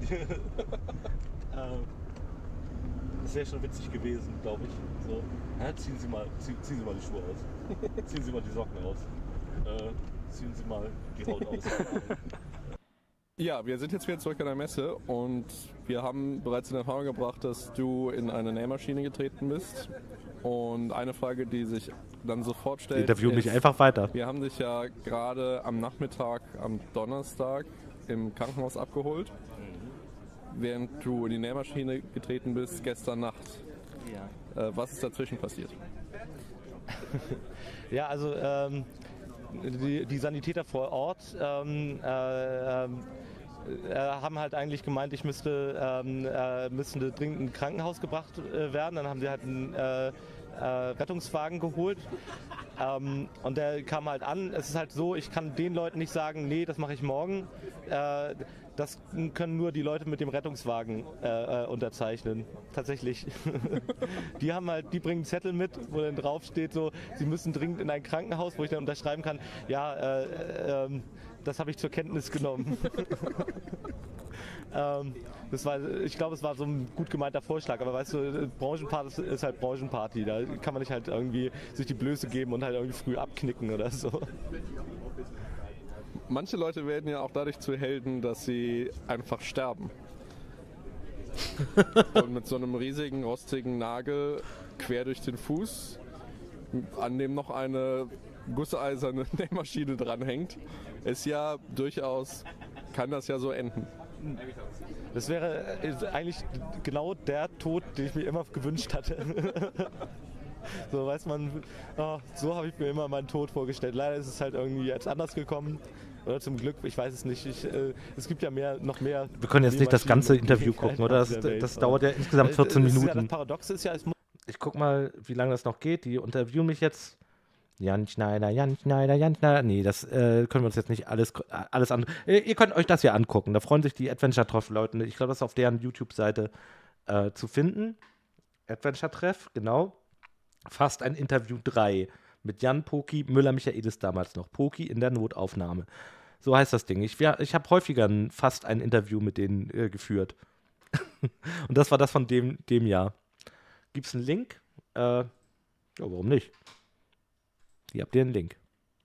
Das wäre schon witzig gewesen, glaube ich. So, ja, ziehen Sie mal die Schuhe aus. Ziehen Sie mal die Socken aus. Ziehen Sie mal die Haut aus. Ja, wir sind jetzt wieder zurück an der Messe und wir haben bereits in Erfahrung gebracht, dass du in eine Nähmaschine getreten bist. Und eine Frage, die sich dann sofort stellt, interview mich einfach weiter. Wir haben dich ja gerade am Nachmittag, am Donnerstag im Krankenhaus abgeholt, während du in die Nähmaschine getreten bist gestern Nacht. Ja. Was ist dazwischen passiert? Ja, also die Sanitäter vor Ort haben halt eigentlich gemeint, ich müsste dringend in ein Krankenhaus gebracht werden. Dann haben sie halt einen Rettungswagen geholt und der kam halt an. Es ist halt so, ich kann den Leuten nicht sagen, nee, das mache ich morgen. Das können nur die Leute mit dem Rettungswagen unterzeichnen. Tatsächlich. Die bringen einen Zettel mit, wo dann drauf steht, so, sie müssen dringend in ein Krankenhaus, wo ich dann unterschreiben kann, ja, das habe ich zur Kenntnis genommen. Ich glaube, es war so ein gut gemeinter Vorschlag, aber weißt du, Branchenparty ist halt Branchenparty, da kann man nicht halt irgendwie sich die Blöße geben und halt irgendwie früh abknicken oder so. Manche Leute werden ja auch dadurch zu Helden, dass sie einfach sterben. Und mit so einem riesigen, rostigen Nagel quer durch den Fuß, an dem noch eine gusseiserne Nähmaschine dranhängt, ist ja durchaus, kann das ja so enden. Das wäre eigentlich genau der Tod, den ich mir immer gewünscht hatte. So weiß man, so habe ich mir immer meinen Tod vorgestellt. Leider ist es halt irgendwie jetzt anders gekommen. Oder zum Glück, ich weiß es nicht. Es gibt ja noch mehr. Wir können jetzt nicht das ganze Interview gucken, oder? Das dauert ja insgesamt 14 Minuten. Ja, das Paradoxe ist ja, ich guck mal, wie lange das noch geht. Die interviewen mich jetzt Jan Schneider. Nee, das können wir uns jetzt nicht alles an. Ihr könnt euch das hier angucken. Da freuen sich die Adventure-Treff-Leute. Ich glaube, das ist auf deren YouTube-Seite zu finden. Adventure-Treff, genau. Fast ein Interview 3 mit Jan Poki, Müller-Michaelis damals noch. Poki in der Notaufnahme. So heißt das Ding. Ich habe häufiger fast ein Interview mit denen geführt. Und das war das von dem Jahr. Gibt es einen Link? Ja, warum nicht? Hier habt ihr einen Link.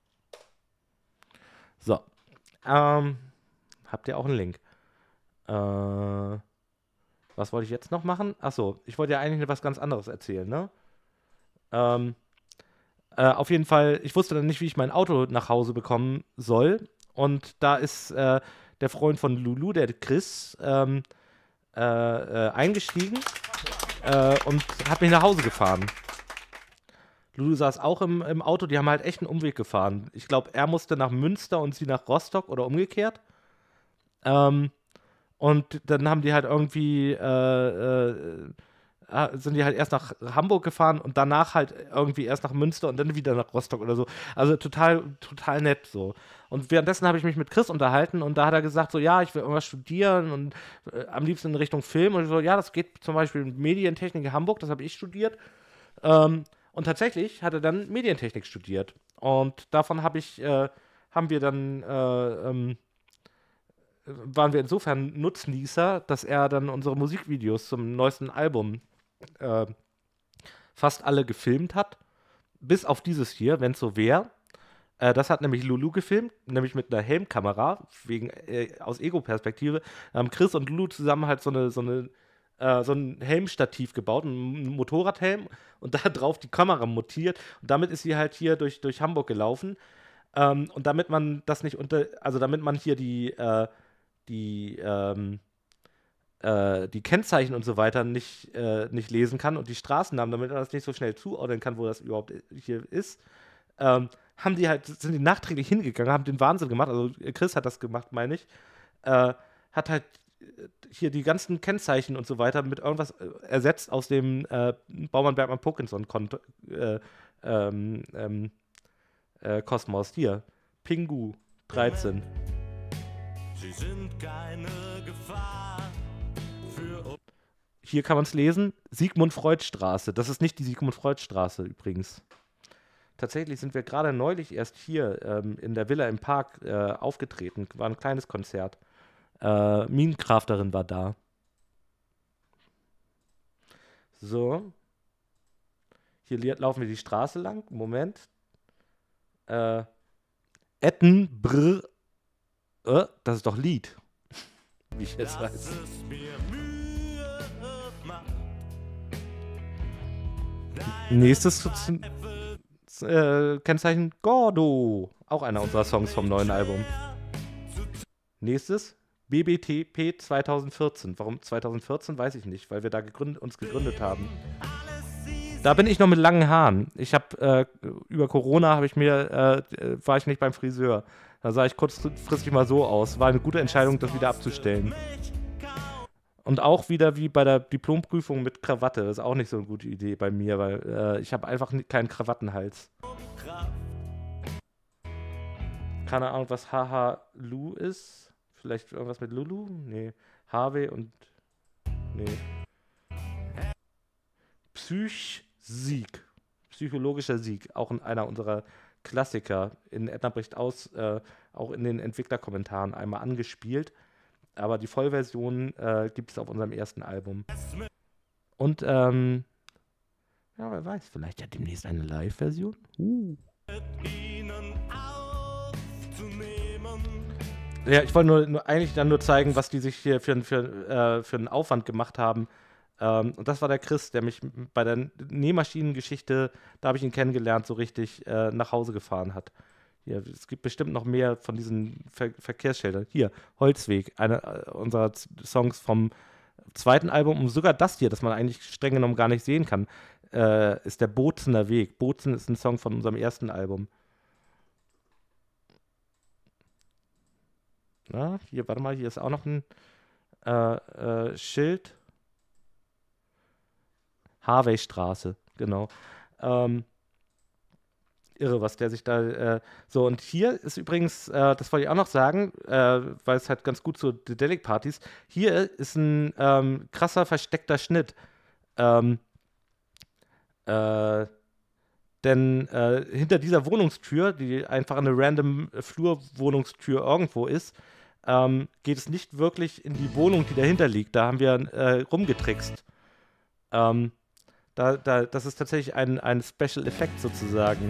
So. Habt ihr auch einen Link? Was wollte ich jetzt noch machen? Achso, ich wollte ja eigentlich was ganz anderes erzählen, ne? Auf jeden Fall, ich wusste dann nicht, wie ich mein Auto nach Hause bekommen soll. Und da ist der Freund von Lulu, der Chris, eingestiegen und hat mich nach Hause gefahren. Lulu saß auch im Auto, die haben halt echt einen Umweg gefahren. Ich glaube, er musste nach Münster und sie nach Rostock oder umgekehrt. Und dann haben die halt irgendwie, sind die halt erst nach Hamburg gefahren und danach halt irgendwie erst nach Münster und dann wieder nach Rostock oder so. Also total nett so. Und währenddessen habe ich mich mit Chris unterhalten und da hat er gesagt so, ja, ich will irgendwas studieren und am liebsten in Richtung Film. Und ich so, ja, das geht zum Beispiel Medientechnik in Hamburg, das habe ich studiert. Und tatsächlich hat er dann Medientechnik studiert. Und davon waren wir insofern Nutznießer, dass er dann unsere Musikvideos zum neuesten Album fast alle gefilmt hat. Bis auf dieses hier, wenn es so wäre. Das hat nämlich Lulu gefilmt, nämlich mit einer Helmkamera, aus Ego-Perspektive. Haben Chris und Lulu zusammen halt so ein Helmstativ gebaut, ein Motorradhelm und da drauf die Kamera montiert und damit ist sie halt hier durch Hamburg gelaufen und damit man das nicht damit man hier die Kennzeichen und so weiter nicht lesen kann und die Straßennamen, damit man das nicht so schnell zuordnen kann, wo das überhaupt hier ist, sind die nachträglich hingegangen, haben den Wahnsinn gemacht, also Chris hat das gemacht, meine ich, hat halt hier die ganzen Kennzeichen und so weiter mit irgendwas ersetzt aus dem Baumann Bergmann Parkinson Kosmos. Hier, Pingu 13. Sie sind keine Gefahr für... Hier kann man es lesen, Sigmund-Freud-Straße. Das ist nicht die Sigmund-Freud-Straße übrigens. Tatsächlich sind wir gerade neulich erst hier in der Villa im Park aufgetreten. War ein kleines Konzert. Minecrafterin war da. So. Hier laufen wir die Straße lang. Moment. Ettenbrr. Das ist doch Lied. Wie ich jetzt weiß. Nächstes Kennzeichen Gordo. Auch einer unserer Songs vom neuen Album. Nächstes BBTP 2014. Warum 2014, weiß ich nicht, weil wir da uns gegründet haben. Da bin ich noch mit langen Haaren. Ich habe über Corona war ich nicht beim Friseur. Da sah ich kurzfristig mal so aus. War eine gute Entscheidung, das wieder abzustellen. Und auch wieder wie bei der Diplomprüfung mit Krawatte. Das ist auch nicht so eine gute Idee bei mir, weil ich habe einfach keinen Krawattenhals. Keine Ahnung, was Haha-Lu ist. Vielleicht irgendwas mit Lulu? Nee. Harvey und... Nee. Psychsieg. Psychologischer Sieg. Auch einer unserer Klassiker. In Edna bricht aus, auch in den Entwicklerkommentaren einmal angespielt. Aber die Vollversion gibt es auf unserem ersten Album. Und, ja, wer weiß, vielleicht ja demnächst eine Live-Version? Ja, ich wollte eigentlich dann nur zeigen, was die sich hier für einen Aufwand gemacht haben. Und das war der Chris, der mich bei der Nähmaschinengeschichte, da habe ich ihn kennengelernt, so richtig nach Hause gefahren hat. Hier, es gibt bestimmt noch mehr von diesen Verkehrsschildern. Hier, Holzweg, einer unserer Songs vom zweiten Album. Und sogar das hier, das man eigentlich streng genommen gar nicht sehen kann, ist der Bozener Weg. Bozen ist ein Song von unserem ersten Album. Na, hier, warte mal, hier ist auch noch ein Schild. Harveystraße, genau. irre, was der sich da, so, und hier ist übrigens, das wollte ich auch noch sagen, weil es halt ganz gut zu Dedelic-Partys, hier ist ein krasser, versteckter Schnitt. Denn hinter dieser Wohnungstür, die einfach eine random Flurwohnungstür irgendwo ist, geht es nicht wirklich in die Wohnung, die dahinter liegt. Da haben wir rumgetrickst. Das ist tatsächlich ein Special Effekt sozusagen.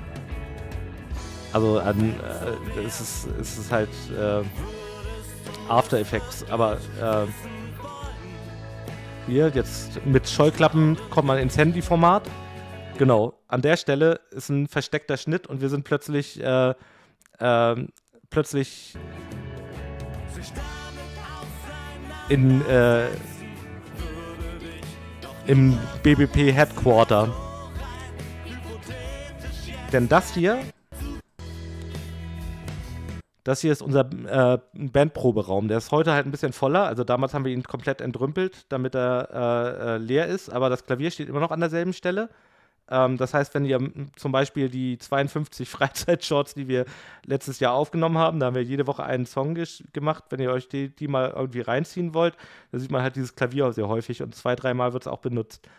Also es ist halt After Effects, aber hier jetzt mit Scheuklappen kommt man ins Handyformat. Genau, an der Stelle ist ein versteckter Schnitt und wir sind plötzlich im BBP Headquarter. Denn das hier ist unser Bandproberaum. Der ist heute halt ein bisschen voller. Also damals haben wir ihn komplett entrümpelt, damit er leer ist. Aber das Klavier steht immer noch an derselben Stelle. Das heißt, wenn ihr zum Beispiel die 52 Freizeitshorts, die wir letztes Jahr aufgenommen haben, da haben wir jede Woche einen Song gemacht, wenn ihr euch die mal irgendwie reinziehen wollt, da sieht man halt dieses Klavier auch sehr häufig und 2-3 Mal wird es auch benutzt.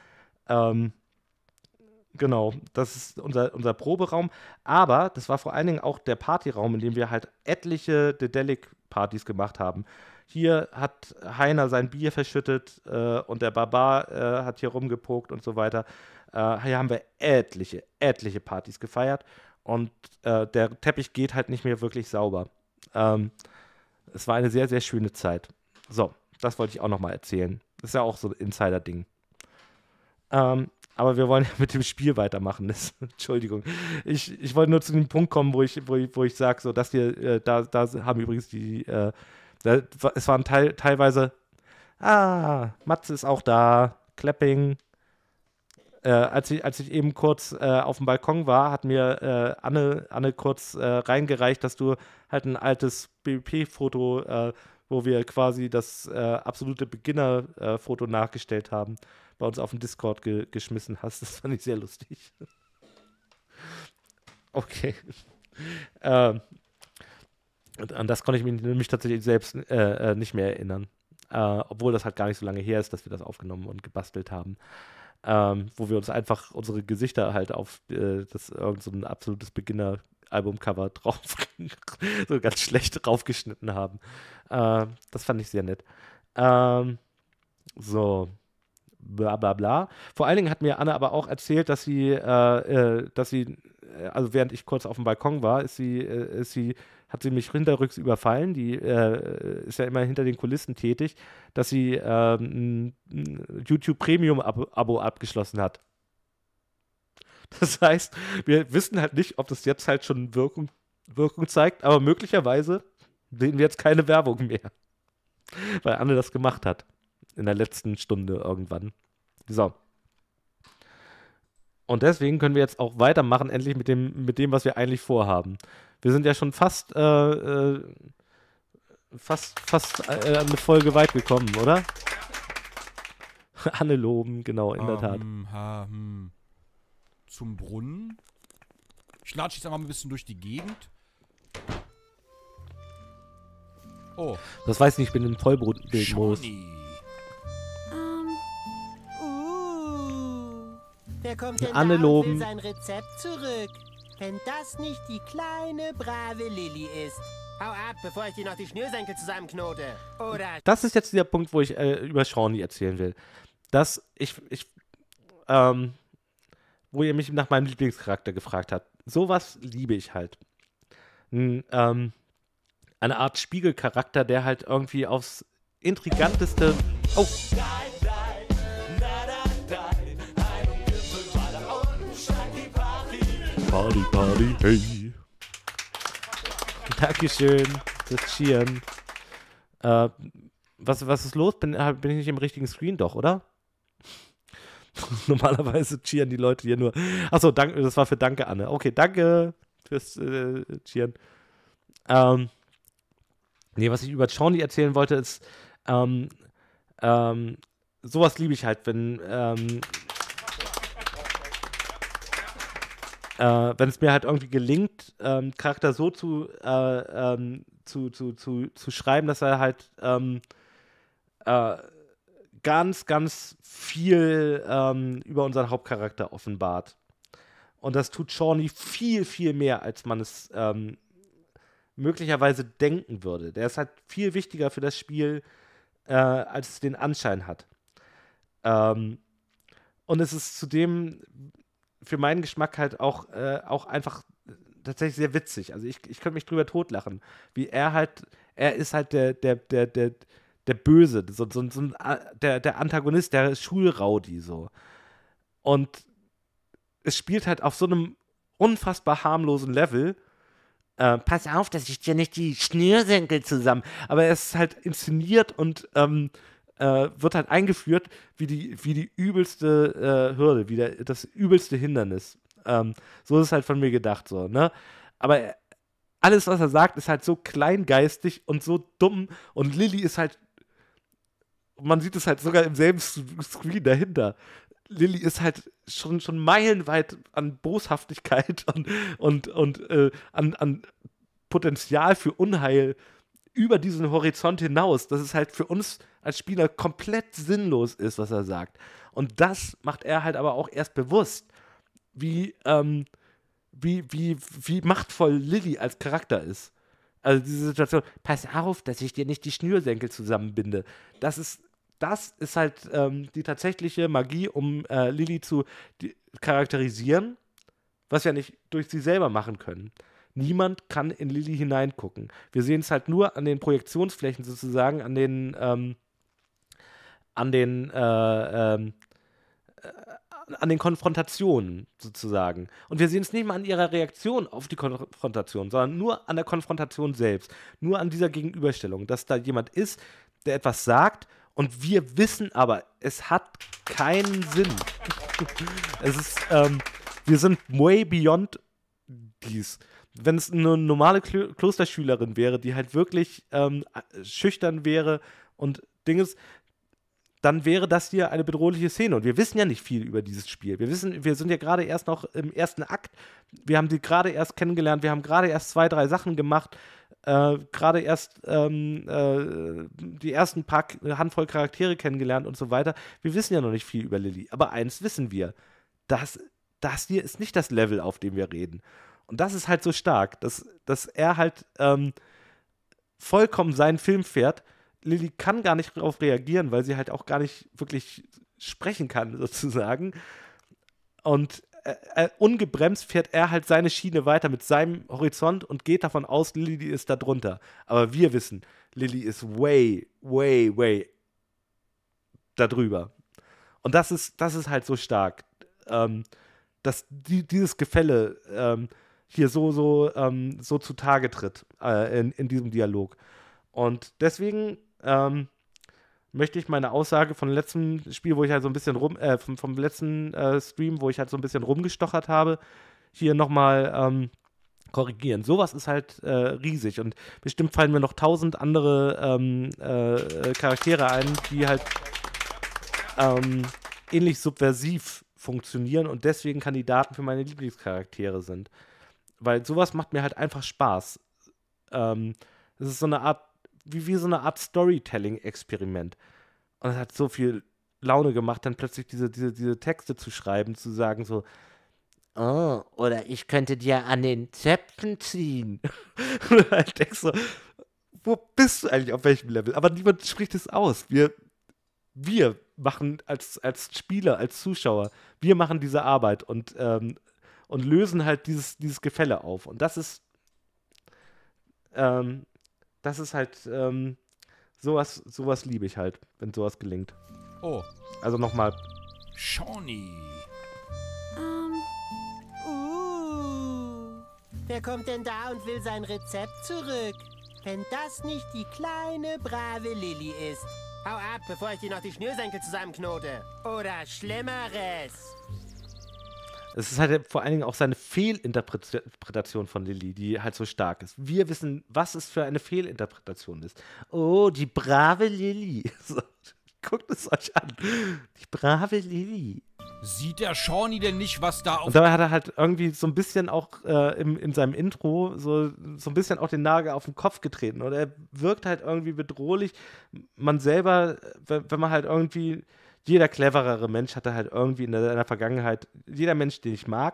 Genau, das ist unser Proberaum. Aber das war vor allen Dingen auch der Partyraum, in dem wir halt etliche Dedelic-Partys gemacht haben. Hier hat Heiner sein Bier verschüttet und der Barbar hat hier rumgepokt und so weiter. Hier haben wir etliche Partys gefeiert und der Teppich geht halt nicht mehr wirklich sauber. Es war eine sehr, sehr schöne Zeit. So, das wollte ich auch nochmal erzählen. Das ist ja auch so ein Insider-Ding. Aber wir wollen ja mit dem Spiel weitermachen. Entschuldigung. Ich wollte nur zu dem Punkt kommen, wo ich sage, so, dass wir, da haben übrigens es waren teilweise, Matze ist auch da, Clapping. Als ich eben kurz auf dem Balkon war, hat mir Anne kurz reingereicht, dass du halt ein altes BBP-Foto, wo wir quasi das absolute Beginner-Foto nachgestellt haben, bei uns auf dem Discord geschmissen hast. Das fand ich sehr lustig. Okay. An das konnte ich mich nämlich tatsächlich selbst nicht mehr erinnern. Obwohl das halt gar nicht so lange her ist, dass wir das aufgenommen und gebastelt haben. Wo wir uns einfach unsere Gesichter halt auf irgend so ein absolutes Beginner-Albumcover drauf so ganz schlecht draufgeschnitten haben. Das fand ich sehr nett. So, bla bla bla. Vor allen Dingen hat mir Anne aber auch erzählt, dass sie, also während ich kurz auf dem Balkon war, hat sie mich hinterrücks überfallen. Die ist ja immer hinter den Kulissen tätig, dass sie ein YouTube Premium-Abo abgeschlossen hat. Das heißt, wir wissen halt nicht, ob das jetzt halt schon Wirkung zeigt, aber möglicherweise sehen wir jetzt keine Werbung mehr. Weil Anne das gemacht hat. In der letzten Stunde irgendwann. So. Und deswegen können wir jetzt auch weitermachen, endlich mit dem, was wir eigentlich vorhaben. Wir sind ja schon fast eine Folge weit gekommen, oder? Anne loben, genau, in der Tat. Zum Brunnen. Ich latsche jetzt einmal ein bisschen durch die Gegend. Oh. Das weiß ich nicht, ich bin im Vollbrot-Modus. Wer kommt denn Anne da und loben. will sein Rezept zurück? Wenn das nicht die kleine, brave Lilly ist. Hau ab, bevor ich dir noch die Schnürsenkel zusammenknote. Oder... Das ist jetzt der Punkt, wo ich über Shawnee erzählen will. Dass wo ihr mich nach meinem Lieblingscharakter gefragt habt. Sowas liebe ich halt. Eine Art Spiegelcharakter, der halt irgendwie aufs intriganteste... Oh! Party, Party, hey. Dankeschön fürs Cheeren. Was ist los? Bin ich nicht im richtigen Screen doch, oder? Normalerweise cheeren die Leute hier nur. Achso, danke, das war für Danke, Anne. Okay, danke fürs Cheeren. Nee, was ich über Shawnee erzählen wollte, ist, sowas liebe ich halt, wenn wenn es mir halt irgendwie gelingt, Charakter so zu schreiben, dass er halt ganz, ganz viel über unseren Hauptcharakter offenbart. Und das tut Shawnee viel, viel mehr, als man es möglicherweise denken würde. Der ist halt viel wichtiger für das Spiel, als es den Anschein hat. Und es ist zudem für meinen Geschmack halt auch einfach tatsächlich sehr witzig. Also ich könnte mich drüber totlachen, wie er ist halt der Böse, der Antagonist, der Schulraudi so. Und es spielt halt auf so einem unfassbar harmlosen Level. Pass auf, dass ich dir nicht die Schnürsenkel zusammen. Aber er ist halt inszeniert und wird halt eingeführt wie die übelste Hürde, wie das übelste Hindernis. So ist es halt von mir gedacht, so, ne? Aber alles, was er sagt, ist halt so kleingeistig und so dumm. Und Lilly ist halt, man sieht es halt sogar im selben Screen dahinter. Lilly ist halt schon meilenweit an Boshaftigkeit und an Potenzial für Unheil über diesen Horizont hinaus, dass es halt für uns als Spieler komplett sinnlos ist, was er sagt. Und das macht er halt aber auch erst bewusst, wie machtvoll Lilly als Charakter ist. Also diese Situation, pass auf, dass ich dir nicht die Schnürsenkel zusammenbinde. Das ist halt die tatsächliche Magie, um Lilly zu charakterisieren, was wir nicht durch sie selber machen können. Niemand kann in Lilly hineingucken. Wir sehen es halt nur an den Projektionsflächen sozusagen, an den Konfrontationen sozusagen. Und wir sehen es nicht mal an ihrer Reaktion auf die Konfrontation, sondern nur an der Konfrontation selbst. Nur an dieser Gegenüberstellung, dass da jemand ist, der etwas sagt und wir wissen aber, es hat keinen Sinn. Wir sind way beyond dies. Wenn es eine normale Klosterschülerin wäre, die halt wirklich schüchtern wäre und Dinges, dann wäre das hier eine bedrohliche Szene. Und wir wissen ja nicht viel über dieses Spiel. Wir sind ja gerade erst noch im ersten Akt. Wir haben sie gerade erst kennengelernt. Wir haben gerade erst 2, 3 Sachen gemacht. Gerade erst die ersten paar Handvoll Charaktere kennengelernt und so weiter. Wir wissen ja noch nicht viel über Lilly. Aber eins wissen wir. Das hier ist nicht das Level, auf dem wir reden. Und das ist halt so stark, dass er halt vollkommen seinen Film fährt. Lilly kann gar nicht darauf reagieren, weil sie halt auch gar nicht wirklich sprechen kann, sozusagen. Und ungebremst fährt er halt seine Schiene weiter mit seinem Horizont und geht davon aus, Lilly ist da drunter. Aber wir wissen, Lilly ist way, way, way da drüber. Und das ist halt so stark, dass dieses Gefälle hier so zutage tritt in diesem Dialog. Und deswegen möchte ich meine Aussage vom letzten Spiel, wo ich halt so ein bisschen vom letzten Stream, wo ich halt so ein bisschen rumgestochert habe, hier nochmal korrigieren. Sowas ist halt riesig und bestimmt fallen mir noch 1000 andere Charaktere ein, die halt ähnlich subversiv funktionieren und deswegen Kandidaten für meine Lieblingscharaktere sind. Weil sowas macht mir halt einfach Spaß. Es ist so eine Art, wie so eine Art Storytelling-Experiment. Und es hat so viel Laune gemacht, dann plötzlich diese Texte zu schreiben, zu sagen so, oh, oder ich könnte dir an den Zöpfen ziehen. Und du halt denkst so, wo bist du eigentlich, auf welchem Level? Aber niemand spricht es aus. Wir machen als Spieler, als Zuschauer, wir machen diese Arbeit und lösen halt dieses Gefälle auf. Und das ist halt, sowas liebe ich halt, wenn sowas gelingt. Oh. Also nochmal. Shawnee. Wer kommt denn da und will sein Rezept zurück? Wenn das nicht die kleine, brave Lilly ist. Hau ab, bevor ich dir noch die Schnürsenkel zusammenknote. Oder Schlimmeres. Es ist halt vor allen Dingen auch seine Fehlinterpretation von Lilly, die halt so stark ist. Wir wissen, was es für eine Fehlinterpretation ist. Oh, die brave Lilly. So, guckt es euch an. Die brave Lilly. Sieht der Shawnee denn nicht, was da auf... Und dabei hat er halt irgendwie so ein bisschen auch in seinem Intro so ein bisschen auch den Nagel auf den Kopf getreten. Und er wirkt halt irgendwie bedrohlich. Man selber, wenn man halt irgendwie, jeder cleverere Mensch hatte halt irgendwie in seiner Vergangenheit, jeder Mensch, den ich mag,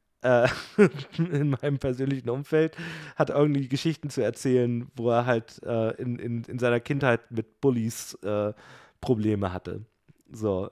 in meinem persönlichen Umfeld, hat irgendwie Geschichten zu erzählen, wo er halt in seiner Kindheit mit Bullies Probleme hatte. So,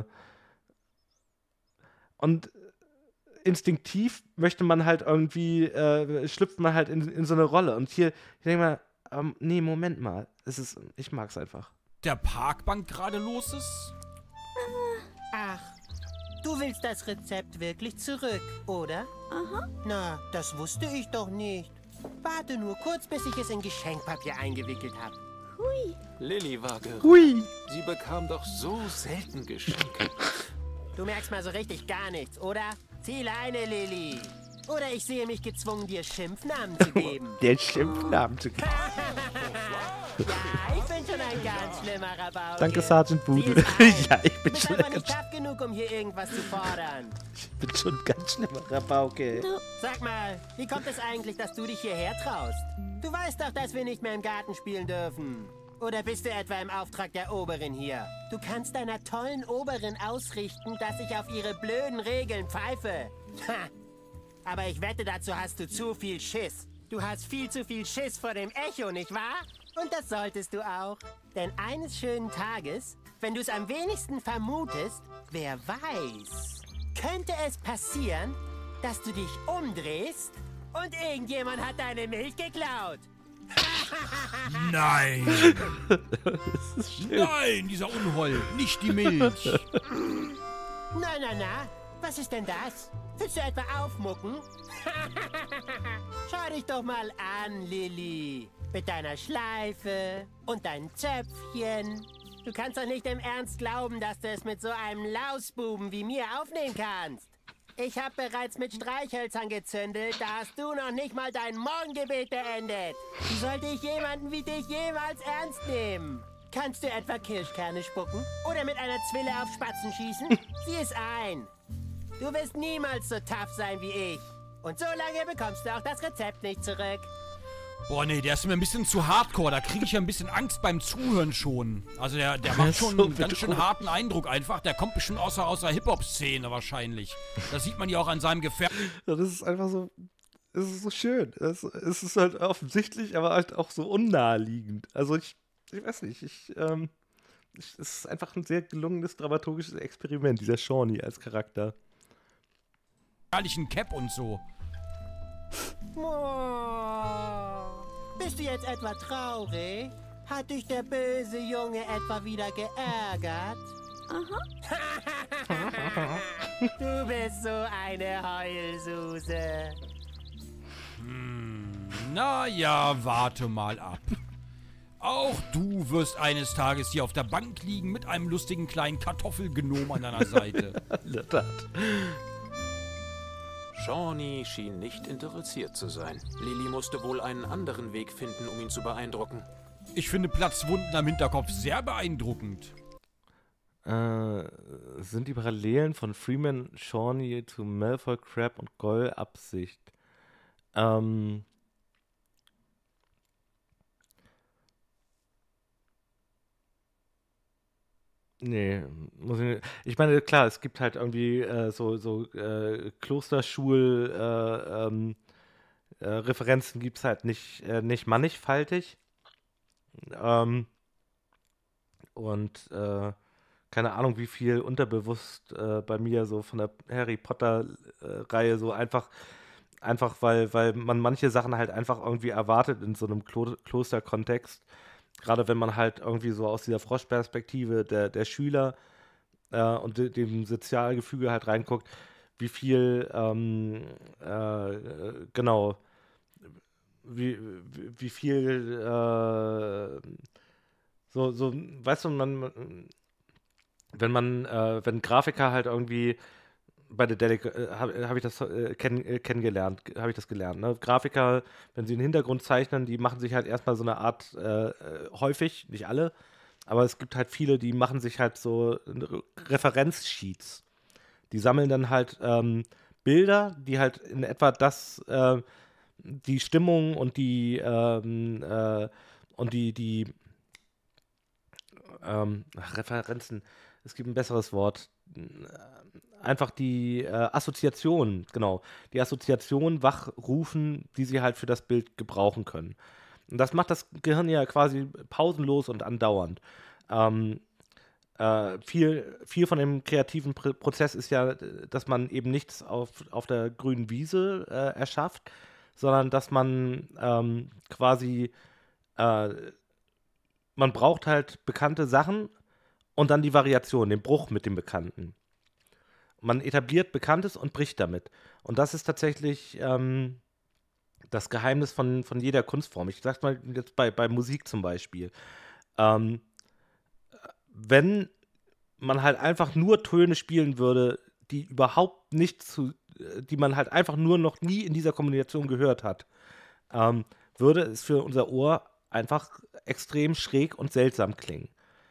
und instinktiv möchte man halt irgendwie, schlüpft man halt in so eine Rolle. Und hier, ich denke mal, nee, Moment mal. Ich mag's einfach. Der Parkbank gerade los ist? Ach, du willst das Rezept wirklich zurück, oder? Aha. Na, das wusste ich doch nicht. Warte nur kurz, bis ich es in Geschenkpapier eingewickelt habe. Hui. Lilly war gerührt. Hui. Sie bekam doch so selten Geschenke. Du merkst mal so richtig gar nichts, oder? Zieh Leine, Lilly. Oder ich sehe mich gezwungen, dir Schimpfnamen zu geben. Der Schimpfnamen zu geben. Ja, ich bin schon ein ganz schlimmer Rabauke. Danke, Sergeant Bude. Ja, ich bin schon nicht tough genug, um hier irgendwas zu fordern. Ich bin schon ein ganz schlimmer Rabauke. Sag mal, wie kommt es eigentlich, dass du dich hierher traust? Du weißt doch, dass wir nicht mehr im Garten spielen dürfen. Oder bist du etwa im Auftrag der Oberin hier? Du kannst deiner tollen Oberin ausrichten, dass ich auf ihre blöden Regeln pfeife. Ha. Aber ich wette, dazu hast du zu viel Schiss. Du hast viel zu viel Schiss vor dem Echo, nicht wahr? Und das solltest du auch. Denn eines schönen Tages, wenn du es am wenigsten vermutest, wer weiß, könnte es passieren, dass du dich umdrehst und irgendjemand hat deine Milch geklaut. Nein! Das ist schön. Nein, dieser Unhold, nicht die Milch. Na, was ist denn das? Willst du etwa aufmucken? Schau dich doch mal an, Lilly. Mit deiner Schleife und deinem Zöpfchen. Du kannst doch nicht im Ernst glauben, dass du es mit so einem Lausbuben wie mir aufnehmen kannst. Ich habe bereits mit Streichhölzern gezündelt, da hast du noch nicht mal dein Morgengebet beendet. Wie sollte ich jemanden wie dich jemals ernst nehmen? Kannst du etwa Kirschkerne spucken? Oder mit einer Zwille auf Spatzen schießen? Sieh es ein. Du wirst niemals so tough sein wie ich. Und so lange bekommst du auch das Rezept nicht zurück. Boah, nee, der ist mir ein bisschen zu hardcore. Da kriege ich ja ein bisschen Angst beim Zuhören schon. Also der macht schon einen ganz schön harten Eindruck einfach. Der kommt bestimmt aus der Hip-Hop-Szene wahrscheinlich. Das sieht man ja auch an seinem Gefährt. Das ist einfach so, es ist so schön. Es ist halt offensichtlich, aber halt auch so unnaheliegend. Also ich weiß nicht, es ist einfach ein sehr gelungenes dramaturgisches Experiment, dieser Shawnee als Charakter. Herrlichen Cap und so. Oh, bist du jetzt etwa traurig? Hat dich der böse Junge etwa wieder geärgert? Aha. Du bist so eine Heulsuse. Na ja, warte mal ab. Auch du wirst eines Tages hier auf der Bank liegen mit einem lustigen kleinen Kartoffelgnom an deiner Seite. In der Tat. Shawnee schien nicht interessiert zu sein. Lilly musste wohl einen anderen Weg finden, um ihn zu beeindrucken. Ich finde Platzwunden am Hinterkopf sehr beeindruckend. Sind die Parallelen von Freeman Shawnee zu Malfoy, Crabbe und Goyle Absicht? Nee, muss ich nicht. Ich meine, klar, es gibt halt irgendwie Klosterschul-Referenzen gibt es halt nicht mannigfaltig. Keine Ahnung, wie viel unterbewusst bei mir so von der Harry Potter-Reihe so einfach weil man manche Sachen halt einfach irgendwie erwartet in so einem Klosterkontext. Gerade wenn man halt irgendwie so aus dieser Froschperspektive der Schüler und dem Sozialgefüge halt reinguckt, wie viel, genau, wie viel, weißt du, wenn Grafiker halt irgendwie bei der habe ich das kennengelernt, habe ich das gelernt. Ne? Grafiker, wenn sie einen Hintergrund zeichnen, die machen sich halt erstmal so eine Art, häufig, nicht alle, aber es gibt halt viele, die machen sich halt so Referenzsheets Die sammeln dann halt Bilder, die halt in etwa die Stimmung und die Referenzen, es gibt ein besseres Wort, einfach die Assoziationen, genau, die Assoziationen wachrufen, die sie halt für das Bild gebrauchen können. Und das macht das Gehirn ja quasi pausenlos und andauernd. Viel von dem kreativen Prozess ist ja, dass man eben nichts auf der grünen Wiese erschafft, sondern dass man quasi man braucht halt bekannte Sachen und dann die Variation, den Bruch mit dem Bekannten. Man etabliert Bekanntes und bricht damit. Und das ist tatsächlich das Geheimnis von jeder Kunstform. Ich sag's mal jetzt bei Musik zum Beispiel. Wenn man halt einfach nur Töne spielen würde, die überhaupt nicht die man halt einfach nur noch nie in dieser Kombination gehört hat, würde es für unser Ohr einfach extrem schräg und seltsam klingen.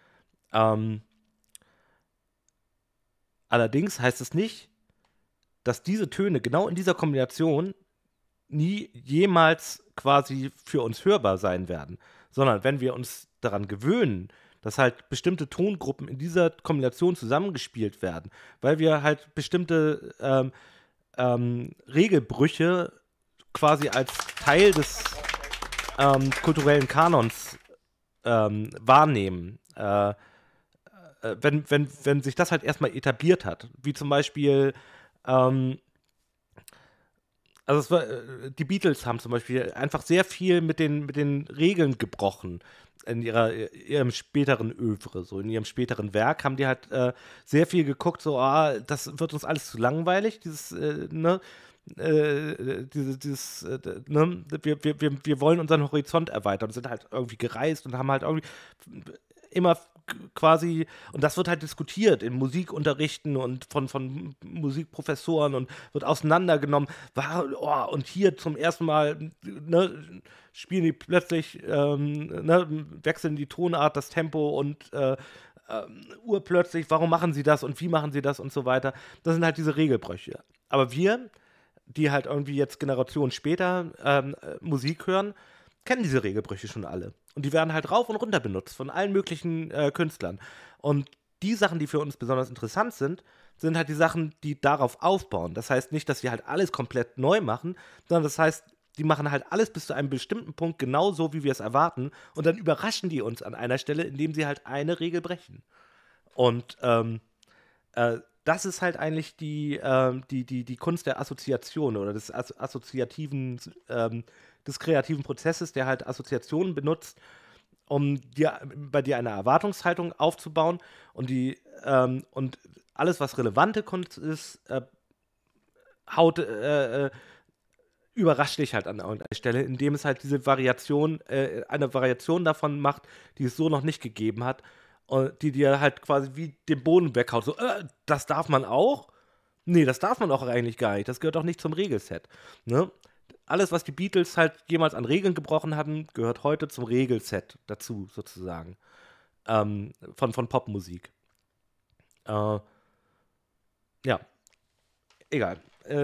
Allerdings heißt es nicht, dass diese Töne genau in dieser Kombination nie jemals quasi für uns hörbar sein werden, sondern wenn wir uns daran gewöhnen, dass halt bestimmte Tongruppen in dieser Kombination zusammengespielt werden, weil wir halt bestimmte Regelbrüche quasi als Teil des kulturellen Kanons wahrnehmen. Wenn sich das halt erstmal etabliert hat, wie zum Beispiel die Beatles haben zum Beispiel einfach sehr viel mit den Regeln gebrochen in ihrem späteren Övre, so in ihrem späteren Werk haben die halt sehr viel geguckt, so, das wird uns alles zu langweilig, wir wollen unseren Horizont erweitern und sind halt irgendwie gereist und haben halt irgendwie immer quasi, und das wird halt diskutiert in Musikunterrichten und von Musikprofessoren und wird auseinandergenommen. Und hier zum ersten Mal spielen die plötzlich, wechseln die Tonart, das Tempo und urplötzlich, warum machen sie das und wie machen sie das und so weiter. Das sind halt diese Regelbrüche. Aber wir, die halt irgendwie jetzt Generationen später Musik hören, kennen diese Regelbrüche schon alle. Und die werden halt rauf und runter benutzt von allen möglichen Künstlern. Und die Sachen, die für uns besonders interessant sind, sind halt die Sachen, die darauf aufbauen. Das heißt nicht, dass sie halt alles komplett neu machen, sondern das heißt, die machen halt alles bis zu einem bestimmten Punkt genau so, wie wir es erwarten. Und dann überraschen die uns an einer Stelle, indem sie halt eine Regel brechen. Und das ist halt eigentlich die Kunst der Assoziation oder des assoziativen des kreativen Prozesses, der halt Assoziationen benutzt, um bei dir eine Erwartungshaltung aufzubauen und und alles, was relevante Kunst ist, überrascht dich halt an irgendeiner Stelle, indem es halt diese Variation, eine Variation davon macht, die es so noch nicht gegeben hat und die dir halt quasi wie den Boden weghaut. So, das darf man auch? Nee, das darf man auch eigentlich gar nicht. Das gehört auch nicht zum Regelset. Ne? Alles, was die Beatles halt jemals an Regeln gebrochen hatten, gehört heute zum Regelset dazu, sozusagen. Von Popmusik. Ja, egal.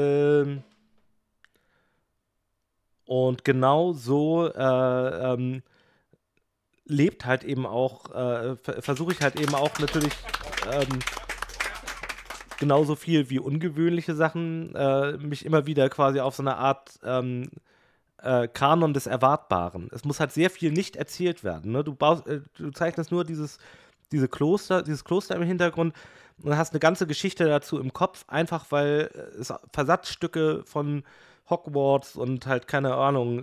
Und genau so lebt halt eben auch, versuche ich halt eben auch natürlich genauso viel wie ungewöhnliche Sachen, mich immer wieder quasi auf so eine Art Kanon des Erwartbaren. Es muss halt sehr viel nicht erzählt werden. Ne? Du zeichnest nur dieses Kloster im Hintergrund und hast eine ganze Geschichte dazu im Kopf, einfach weil es Versatzstücke von Hogwarts und halt, keine Ahnung,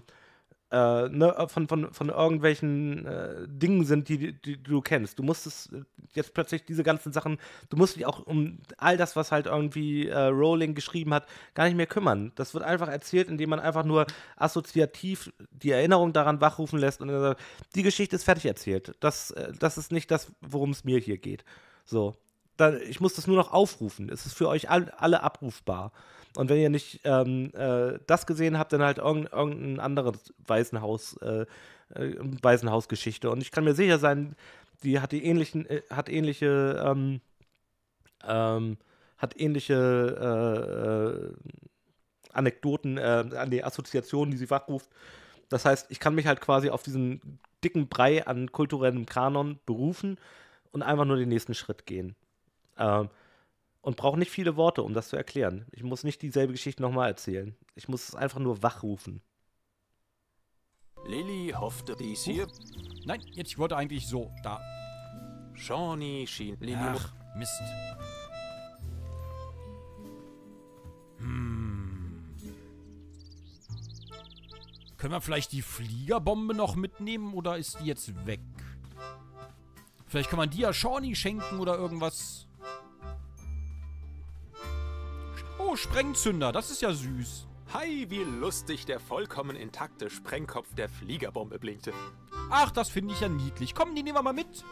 von irgendwelchen Dingen sind, die du kennst. Du musstest jetzt plötzlich diese ganzen Sachen, du musst dich auch um all das, was halt irgendwie Rowling geschrieben hat, gar nicht mehr kümmern. Das wird einfach erzählt, indem man einfach nur assoziativ die Erinnerung daran wachrufen lässt und dann sagt, die Geschichte ist fertig erzählt. Das ist nicht das, worum es mir hier geht. So. Ich muss das nur noch aufrufen. Es ist für euch alle abrufbar. Und wenn ihr nicht das gesehen habt, dann halt irgendein anderes Waisenhausgeschichte. Und ich kann mir sicher sein, die hat ähnliche hat ähnliche Anekdoten, Assoziationen, die sie wachruft. Das heißt, ich kann mich halt quasi auf diesen dicken Brei an kulturellem Kanon berufen und einfach nur den nächsten Schritt gehen. Und brauche nicht viele Worte, um das zu erklären. Ich muss nicht dieselbe Geschichte nochmal erzählen. Ich muss es einfach nur wachrufen. Lily hoffte dies hier. Nein, jetzt, ich wollte eigentlich so, da. Shawnee schien Lily. Ach, Mist. Können wir vielleicht die Fliegerbombe noch mitnehmen oder ist die jetzt weg? Vielleicht kann man die ja Shawnee schenken oder irgendwas. Oh, Sprengzünder, das ist ja süß. Hi, wie lustig der vollkommen intakte Sprengkopf der Fliegerbombe blinkte. Ach, das finde ich ja niedlich. Komm, die nehmen wir mal mit.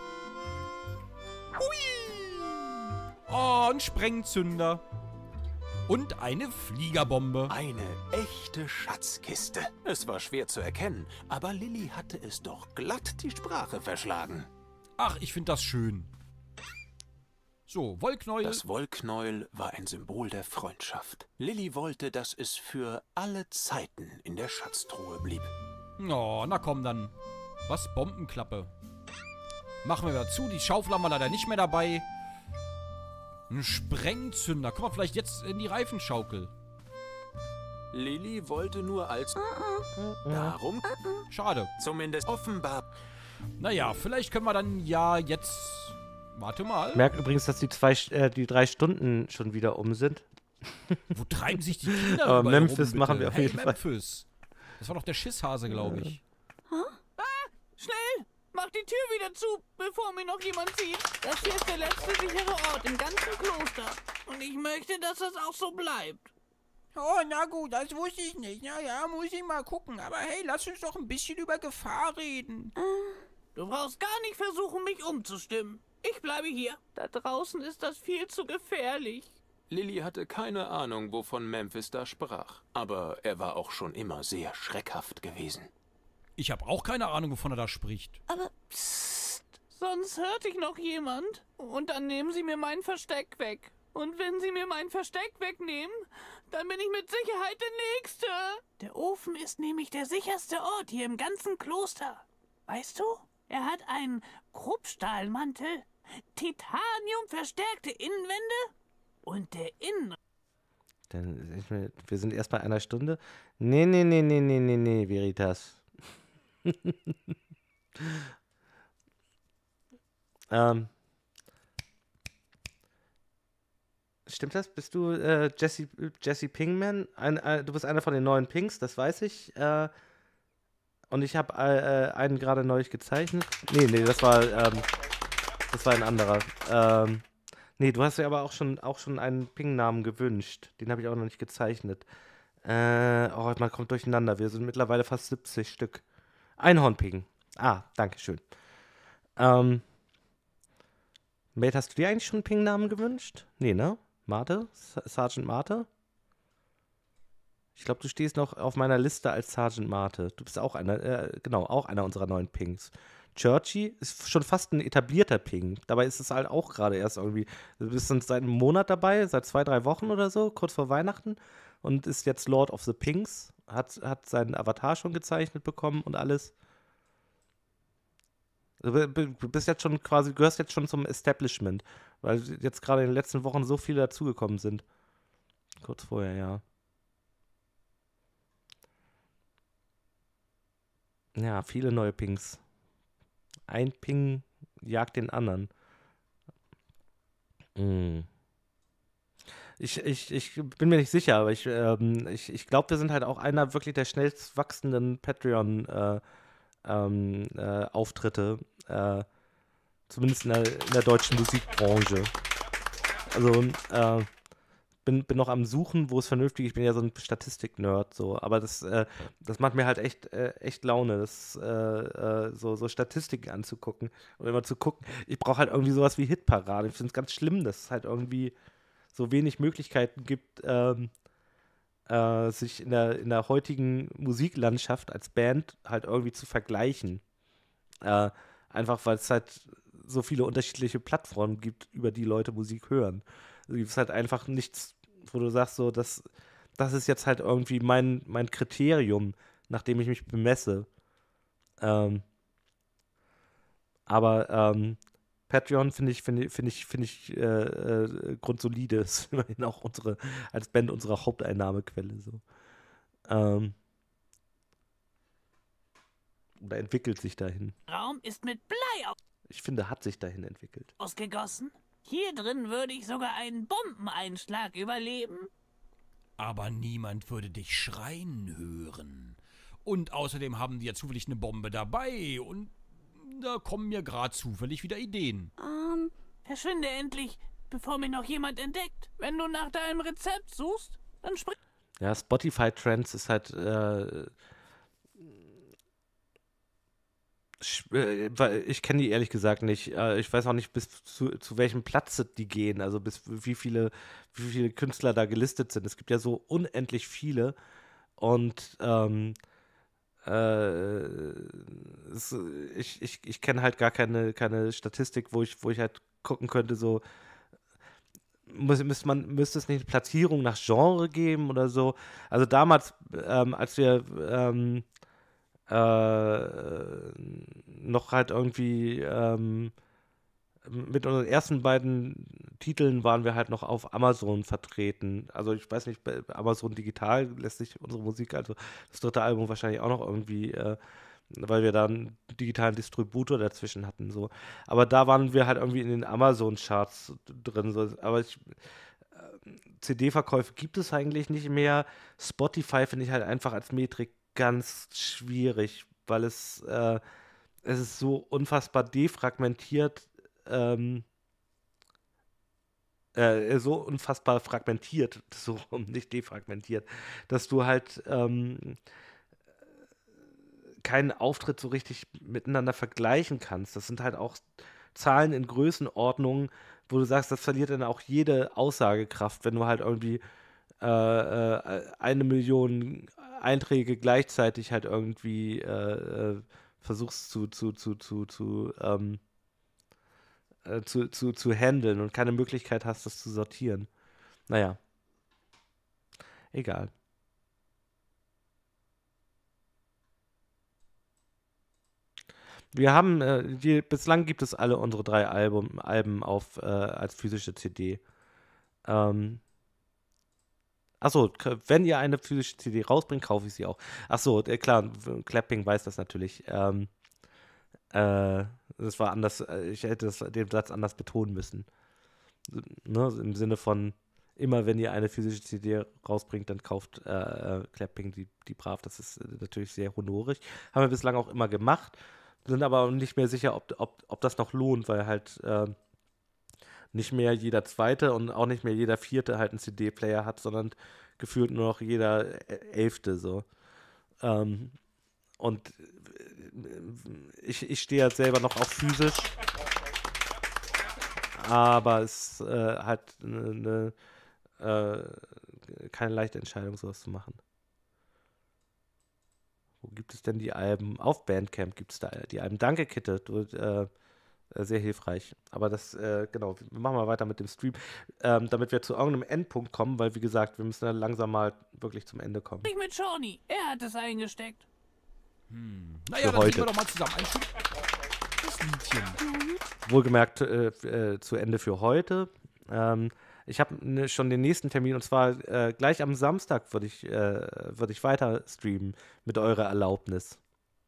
Hui! Oh, ein Sprengzünder. Und eine Fliegerbombe. Eine echte Schatzkiste. Es war schwer zu erkennen, aber Lily hatte es doch glatt die Sprache verschlagen. Ach, ich finde das schön. So, Wollknäuel. Das Wollknäuel war ein Symbol der Freundschaft. Lily wollte, dass es für alle Zeiten in der Schatztruhe blieb. Oh, na komm dann. Was? Bombenklappe. Machen wir dazu. Die Schaufel haben wir leider nicht mehr dabei. Ein Sprengzünder. Komm mal vielleicht jetzt in die Reifenschaukel. Lily wollte nur als... Darum... Schade. Zumindest offenbar... Naja, vielleicht können wir dann ja jetzt... Warte mal. Ich merke übrigens, dass die 3 Stunden schon wieder um sind. Wo treiben sich die Kinder Aber überall Memphis rum, machen wir auf jeden Fall. Memphis. Das war doch der Schisshase, glaube ich. Schnell! Mach die Tür wieder zu, bevor mir noch jemand sieht. Das hier ist der letzte sichere Ort im ganzen Kloster. Und ich möchte, dass das auch so bleibt. Oh, na gut, das wusste ich nicht. Naja, muss ich mal gucken. Aber hey, lass uns doch ein bisschen über Gefahr reden. Du brauchst gar nicht versuchen, mich umzustimmen. Ich bleibe hier. Da draußen ist das viel zu gefährlich. Lily hatte keine Ahnung, wovon Memphis da sprach. Aber er war auch schon immer sehr schreckhaft gewesen. Ich habe auch keine Ahnung, wovon er da spricht. Aber psst, sonst hört dich noch jemand. Und dann nehmen sie mir mein Versteck weg. Und wenn sie mir mein Versteck wegnehmen, dann bin ich mit Sicherheit der Nächste. Der Ofen ist nämlich der sicherste Ort hier im ganzen Kloster. Weißt du, er hat einen Kruppstahlmantel, Titanium-verstärkte Innenwände und der Innen... Wir sind erst bei einer Stunde. Nee, Veritas. Stimmt das? Bist du Jesse Pinkman? Du bist einer von den neuen Pinks, das weiß ich. Und ich habe einen gerade neulich gezeichnet. Nee, das war ein anderer. Nee, du hast ja aber auch schon einen Ping-Namen gewünscht. Den habe ich auch noch nicht gezeichnet. Man kommt durcheinander. Wir sind mittlerweile fast 70 Stück. Einhorn-Ping. Danke schön. Mate, hast du dir eigentlich schon einen Ping-Namen gewünscht? Nee, ne? Mate? Sergeant Mate? Ich glaube, du stehst noch auf meiner Liste als Sergeant Mate. Du bist auch auch einer unserer neuen Pings. Churchy ist schon fast ein etablierter Ping. Dabei ist es halt auch gerade erst irgendwie. Du bist seit einem Monat dabei, seit 2-3 Wochen oder so, kurz vor Weihnachten. Und ist jetzt Lord of the Pinks. Hat seinen Avatar schon gezeichnet bekommen und alles. Du bist jetzt schon quasi, gehörst jetzt schon zum Establishment. Weil jetzt gerade in den letzten Wochen so viele dazugekommen sind. Kurz vorher, ja. Ja, viele neue Pings. Ein Ping jagt den anderen. Ich bin mir nicht sicher, aber ich glaube, wir sind halt auch einer wirklich der schnellst wachsenden Patreon-Auftritte. Zumindest in der deutschen Musikbranche. Also, bin noch am Suchen, wo es vernünftig ist. Ich bin ja so ein Statistik-Nerd, so. Aber das macht mir halt echt Laune, so Statistiken anzugucken. Und immer zu gucken. Ich brauche halt irgendwie sowas wie Hitparade. Ich finde es ganz schlimm, dass es halt irgendwie so wenig Möglichkeiten gibt, sich in der heutigen Musiklandschaft als Band halt irgendwie zu vergleichen. Einfach, weil es halt so viele unterschiedliche Plattformen gibt, über die Leute Musik hören. Es gibt halt einfach nichts, wo du sagst, so, das ist jetzt halt irgendwie mein Kriterium, nach dem ich mich bemesse. Aber Patreon finde ich grundsolide. Ist immerhin auch als Band unsere Haupteinnahmequelle. So. Oder entwickelt sich dahin. Raum ist mit Blei Ich finde, hat sich dahin entwickelt. ausgegossen. Hier drin würde ich sogar einen Bombeneinschlag überleben. Aber niemand würde dich schreien hören. Und außerdem haben die ja zufällig eine Bombe dabei. Und da kommen mir gerade zufällig wieder Ideen. Verschwinde endlich, bevor mich noch jemand entdeckt. Wenn du nach deinem Rezept suchst, dann spring... Ja, Spotify Trends ist halt ich kenne die ehrlich gesagt nicht. Ich weiß auch nicht, bis zu welchem Platz die gehen, also bis wie viele Künstler da gelistet sind. Es gibt ja so unendlich viele und ich kenne halt gar keine Statistik, wo ich halt gucken könnte, so müsste es nicht eine Platzierung nach Genre geben oder so. Also damals, als wir noch halt irgendwie mit unseren ersten beiden Titeln waren wir halt noch auf Amazon vertreten. Also ich weiß nicht, bei Amazon Digital lässt sich unsere Musik, also das dritte Album wahrscheinlich auch noch irgendwie, weil wir da einen digitalen Distributor dazwischen hatten. So. Aber da waren wir halt irgendwie in den Amazon-Charts drin. So. Aber CD-Verkäufe gibt es eigentlich nicht mehr. Spotify finde ich halt einfach als Metrik ganz schwierig, weil es ist so unfassbar defragmentiert, so unfassbar fragmentiert, so nicht defragmentiert, dass du halt keinen Auftritt so richtig miteinander vergleichen kannst. Das sind halt auch Zahlen in Größenordnungen, wo du sagst, das verliert dann auch jede Aussagekraft, wenn du halt irgendwie 1 Million Einträge gleichzeitig halt irgendwie versuchst zu handeln und keine Möglichkeit hast, das zu sortieren. Naja. Egal. Wir haben, bislang gibt es alle unsere 3 Alben als physische CD. Achso, wenn ihr eine physische CD rausbringt, kaufe ich sie auch. Achso, klar, Clapping weiß das natürlich. Das war anders, ich hätte den Satz anders betonen müssen. Ne? Im Sinne von, immer wenn ihr eine physische CD rausbringt, dann kauft Clapping die brav. Das ist natürlich sehr honorig. Haben wir bislang auch immer gemacht, sind aber nicht mehr sicher, ob das noch lohnt, weil halt nicht mehr jeder Zweite und auch nicht mehr jeder Vierte halt einen CD-Player hat, sondern gefühlt nur noch jeder Elfte so. Und ich stehe halt selber noch auf physisch, aber es halt keine leichte Entscheidung, sowas zu machen. Wo gibt es denn die Alben? Auf Bandcamp gibt es da die Alben. Danke, Kitte, du sehr hilfreich. Aber das, genau, wir machen mal weiter mit dem Stream, damit wir zu irgendeinem Endpunkt kommen, weil, wie gesagt, wir müssen dann langsam mal wirklich zum Ende kommen. Ich mit Shawnee. Er hat es eingesteckt. Naja, dann singen wir doch mal zusammen ein das Liedchen. Wohlgemerkt, zu Ende für heute. Ich habe schon den nächsten Termin, und zwar gleich am Samstag würde ich weiter streamen, mit eurer Erlaubnis.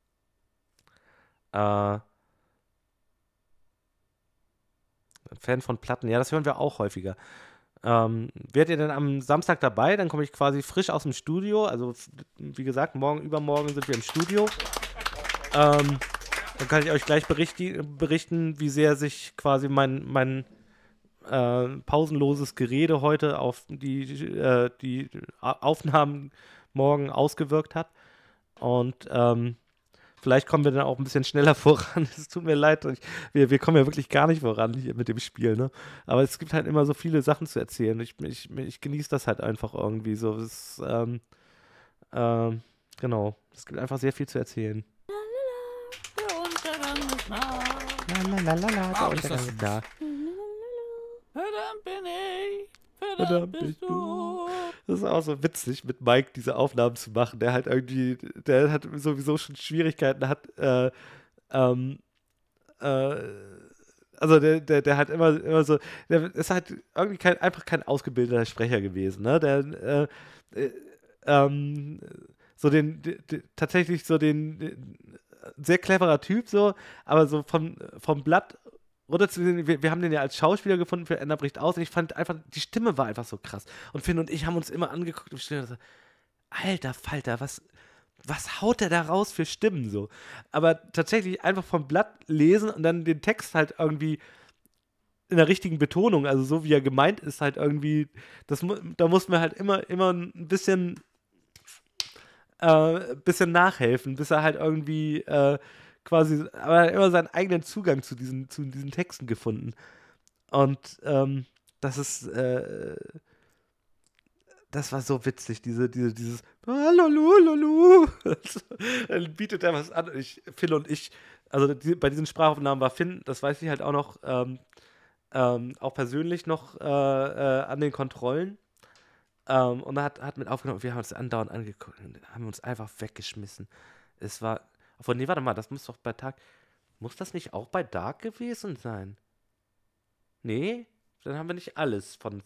Fan von Platten, ja, das hören wir auch häufiger. Werdet ihr denn am Samstag dabei? Dann komme ich quasi frisch aus dem Studio. Also, wie gesagt, übermorgen sind wir im Studio. Dann kann ich euch gleich berichten, wie sehr sich quasi mein pausenloses Gerede heute auf die Aufnahmen morgen ausgewirkt hat. Und vielleicht kommen wir dann auch ein bisschen schneller voran. Es tut mir leid, wir kommen ja wirklich gar nicht voran hier mit dem Spiel, ne? Aber es gibt halt immer so viele Sachen zu erzählen. Ich genieße das halt einfach irgendwie so. Genau, es gibt einfach sehr viel zu erzählen. Der Untergang ist nah. Der Untergang ist nah. Verdammt bin ich verdammt bist du. Das ist auch so witzig, mit Mike diese Aufnahmen zu machen. Der halt irgendwie, der hat sowieso schon Schwierigkeiten, hat, also der hat immer so, der ist halt irgendwie einfach kein ausgebildeter Sprecher gewesen, ne? Der, tatsächlich so den sehr cleverer Typ so, aber so vom Blatt runter zu sehen, wir haben den ja als Schauspieler gefunden für Anna bricht aus und ich fand einfach, die Stimme war einfach so krass. Und Finn und ich haben uns immer angeguckt und so, alter Falter, was haut der da raus für Stimmen so? Aber tatsächlich einfach vom Blatt lesen und dann den Text halt irgendwie in der richtigen Betonung, also so wie er gemeint ist, halt irgendwie, da mussten wir halt immer ein bisschen nachhelfen, bis er halt irgendwie quasi, aber immer seinen eigenen Zugang zu diesen Texten gefunden. Und das war so witzig, dieses Lulu. Dann bietet er was an. Phil und ich, also bei diesen Sprachaufnahmen war Finn, das weiß ich halt auch noch, auch persönlich noch an den Kontrollen. Und er hat mit aufgenommen, wir haben uns andauernd angeguckt und haben uns einfach weggeschmissen. Es war, nee, warte mal, das muss doch muss das nicht auch bei Dark gewesen sein? Nee, dann haben wir nicht alles von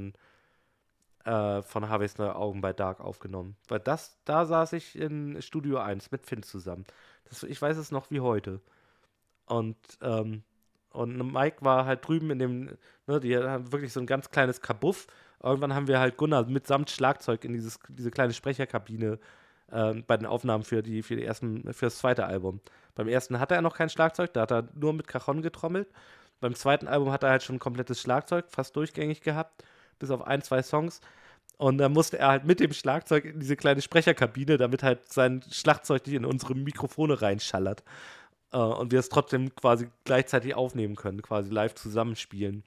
Harveys Neue Augen bei Dark aufgenommen. Weil da saß ich in Studio 1 mit Finn zusammen. Ich weiß es noch wie heute. Und Mike war halt drüben in dem, ne, die haben wirklich so ein ganz kleines Kabuff. Irgendwann haben wir halt Gunnar mitsamt Schlagzeug in diese kleine Sprecherkabine bei den Aufnahmen für das zweite Album. Beim ersten hatte er noch kein Schlagzeug, da hat er nur mit Cajon getrommelt. Beim zweiten Album hat er halt schon ein komplettes Schlagzeug, fast durchgängig gehabt, bis auf 1, 2 Songs. Und dann musste er halt mit dem Schlagzeug in diese kleine Sprecherkabine, damit halt sein Schlagzeug nicht in unsere Mikrofone reinschallert. Und wir es trotzdem quasi gleichzeitig aufnehmen können, quasi live zusammenspielen.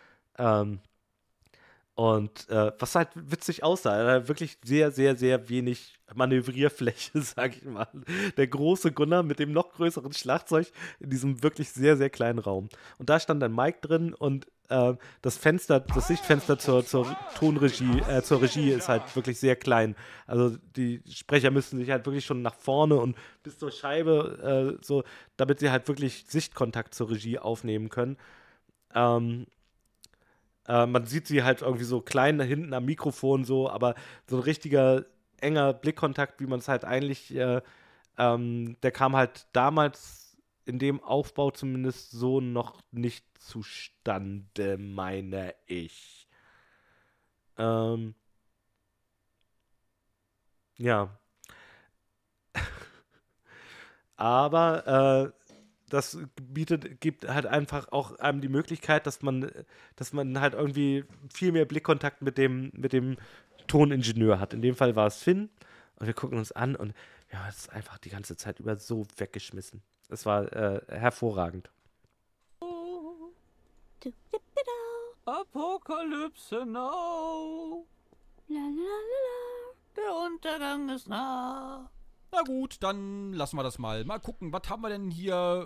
Was halt witzig aussah, er hat wirklich sehr, sehr, sehr wenig Manövrierfläche, sag ich mal. Der große Gunnar mit dem noch größeren Schlagzeug in diesem wirklich sehr, sehr kleinen Raum. Und da stand dann Mike drin und das Sichtfenster zur Tonregie, zur Regie ist halt wirklich sehr klein. Also die Sprecher müssen sich halt wirklich schon nach vorne und bis zur Scheibe, so, damit sie halt wirklich Sichtkontakt zur Regie aufnehmen können. Man sieht sie halt irgendwie so klein da hinten am Mikrofon so, aber so ein richtiger enger Blickkontakt, wie man es halt eigentlich, der kam halt damals in dem Aufbau zumindest so noch nicht zustande, meine ich. Ja. Aber das gibt halt einfach auch einem die Möglichkeit, dass man halt irgendwie viel mehr Blickkontakt mit dem Toningenieur hat. In dem Fall war es Finn und wir gucken uns an und ja, es ist einfach die ganze Zeit über so weggeschmissen. Es war hervorragend. Apokalypse now. Der Untergang ist nah. Na gut, dann lassen wir das mal. Mal gucken, was haben wir denn hier?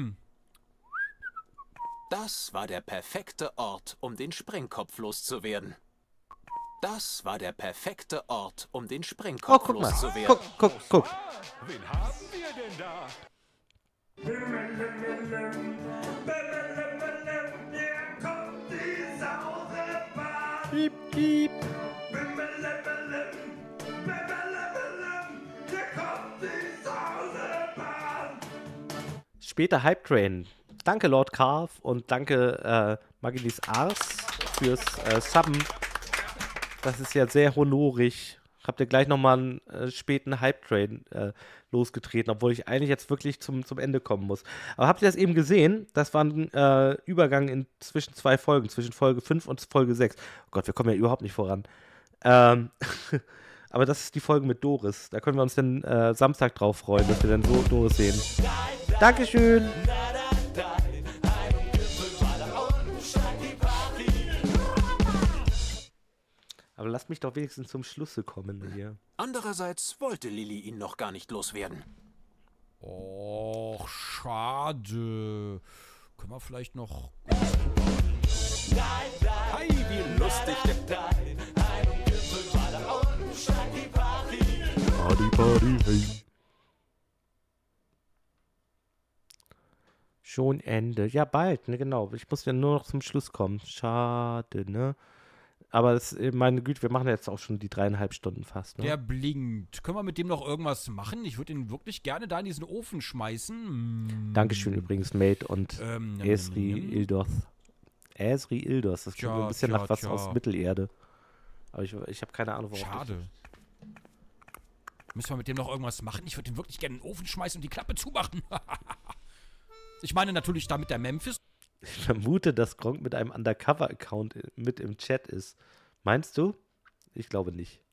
Das war der perfekte Ort, um den Sprengkopf loszuwerden. Das war der perfekte Ort, um den Sprengkopf loszuwerden. Guck. Wen haben wir denn da? Hier kommt die Saurebahn. Piep, piep. Später Hype Train. Danke Lord Carve und danke Magilis Ars fürs Subben. Das ist ja sehr honorig. Habt ihr gleich nochmal einen späten Hype Train losgetreten, obwohl ich eigentlich jetzt wirklich zum Ende kommen muss. Aber habt ihr das eben gesehen? Das war ein Übergang zwischen 2 Folgen, zwischen Folge 5 und Folge 6. Oh Gott, wir kommen ja überhaupt nicht voran. Aber das ist die Folge mit Doris. Da können wir uns dann Samstag drauf freuen, dass wir dann so Doris sehen. Dankeschön! Aber lasst mich doch wenigstens zum Schlusse kommen hier. Andererseits wollte Lilly ihn noch gar nicht loswerden. Och, schade. Können wir vielleicht noch... Hi, wie lustig der Ein Gipfel weiter unten steigt die Party. Party, Party, hey. Schon Ende. Ja, bald, ne, genau. Ich muss ja nur noch zum Schluss kommen. Schade, ne? Aber das, meine Güte, wir machen jetzt auch schon die 3,5 Stunden fast, ne? Der blinkt. Können wir mit dem noch irgendwas machen? Ich würde ihn wirklich gerne da in diesen Ofen schmeißen. Dankeschön übrigens, Mate und Esri Ildos. Esri Ildos, das klingt so ein bisschen nach was aus Mittelerde. Aber ich habe keine Ahnung, warum. Schade. Müssen wir mit dem noch irgendwas machen? Ich würde ihn wirklich gerne in den Ofen schmeißen und die Klappe zumachen. Ich meine natürlich da mit der Memphis. Ich vermute, dass Gronkh mit einem Undercover-Account mit im Chat ist. Meinst du? Ich glaube nicht.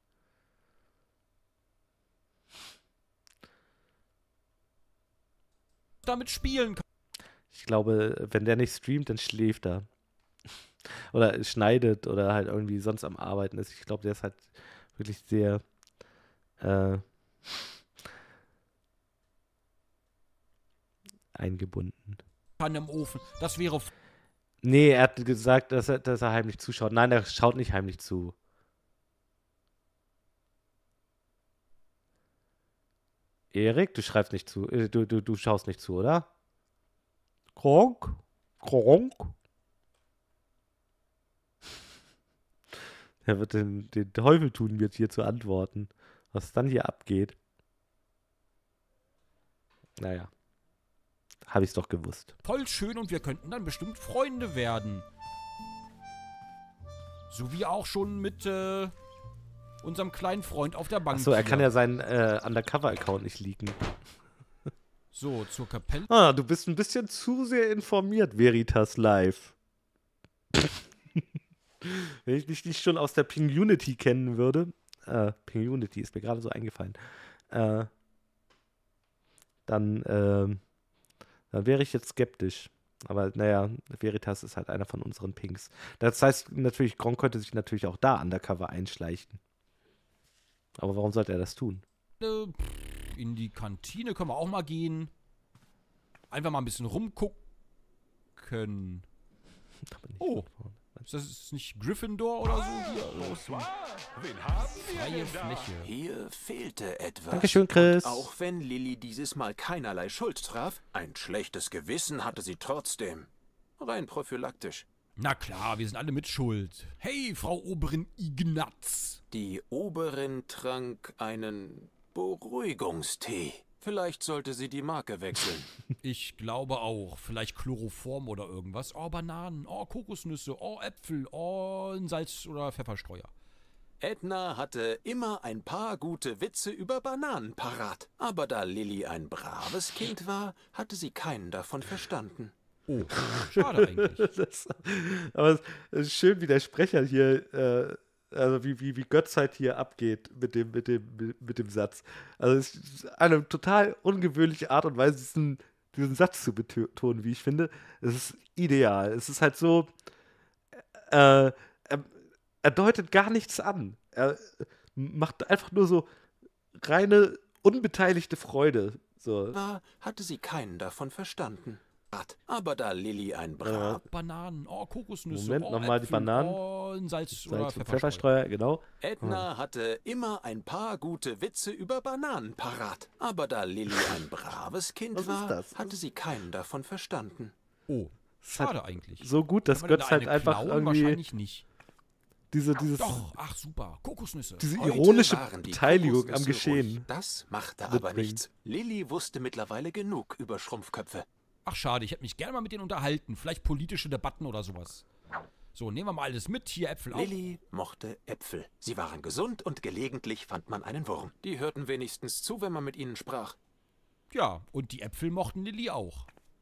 Damit spielen kann. Ich glaube, wenn der nicht streamt, dann schläft er. Oder schneidet oder halt irgendwie sonst am Arbeiten ist. Ich glaube, der ist halt wirklich sehr eingebunden. Im Ofen. Das wäre. Nee, er hat gesagt, dass er heimlich zuschaut. Nein, er schaut nicht heimlich zu. Erik, du schreibst nicht zu. Du schaust nicht zu, oder? Gronkh? Gronkh? Er wird den Teufel tun, mir hier zu antworten. Was dann hier abgeht. Naja. Habe ich es doch gewusst. Voll schön und wir könnten dann bestimmt Freunde werden. So wie auch schon mit unserem kleinen Freund auf der Bank. Achso, er kann ja seinen Undercover-Account nicht leaken. So, zur Kapelle. Ah, du bist ein bisschen zu sehr informiert, Veritas Live. Wenn ich dich nicht schon aus der Ping-Unity kennen würde. Ping-Unity ist mir gerade so eingefallen. Dann wäre ich jetzt skeptisch. Aber naja, Veritas ist halt einer von unseren Pings. Das heißt natürlich, Gronkh könnte sich natürlich auch da undercover einschleichen. Aber warum sollte er das tun? In die Kantine können wir auch mal gehen. Einfach mal ein bisschen rumgucken. Oh, ist das nicht Gryffindor oder so hier? Los. Freie Fläche. Hier fehlte etwas. Dankeschön, Chris. Und auch wenn Lilly dieses Mal keinerlei Schuld traf, ein schlechtes Gewissen hatte sie trotzdem. Rein prophylaktisch. Na klar, wir sind alle mit Schuld. Hey, Frau Oberin Ignaz. Die Oberin trank einen Beruhigungstee. Vielleicht sollte sie die Marke wechseln. Ich glaube auch. Vielleicht Chloroform oder irgendwas. Oh, Bananen. Oh, Kokosnüsse. Oh, Äpfel. Oh, ein Salz- oder Pfefferstreuer. Edna hatte immer ein paar gute Witze über Bananen parat. Aber da Lilly ein braves Kind war, hatte sie keinen davon verstanden. Oh, schade eigentlich. Aber es ist schön, wie der Sprecher hier, also wie Götz halt hier abgeht mit dem Satz. Also es ist eine total ungewöhnliche Art und Weise, diesen Satz zu betonen, wie ich finde. Es ist ideal. Es ist halt so, er deutet gar nichts an. Er macht einfach nur so reine, unbeteiligte Freude. So. Hatte sie keinen davon verstanden. Aber da Lilly ein Bananen, oh, Kokosnüsse, Moment, nochmal die Bananen. Oh, ein Salz- oder Pfefferstreuer, genau. Edna hatte immer ein paar gute Witze über Bananen parat. Aber da Lilly ein braves Kind war, hatte sie keinen davon verstanden. Oh, schade eigentlich. So gut, dass Götz halt einfach irgendwie wahrscheinlich nicht. Doch, ach super, Kokosnüsse. Diese ironische Beteiligung am Geschehen. Das machte aber nichts. Lilly wusste mittlerweile genug über Schrumpfköpfe. Ach schade, ich hätte mich gerne mal mit denen unterhalten. Vielleicht politische Debatten oder sowas. So, nehmen wir mal alles mit. Hier Äpfel auch. Lilly mochte Äpfel. Sie waren gesund und gelegentlich fand man einen Wurm. Die hörten wenigstens zu, wenn man mit ihnen sprach. Ja, und die Äpfel mochten Lilly auch.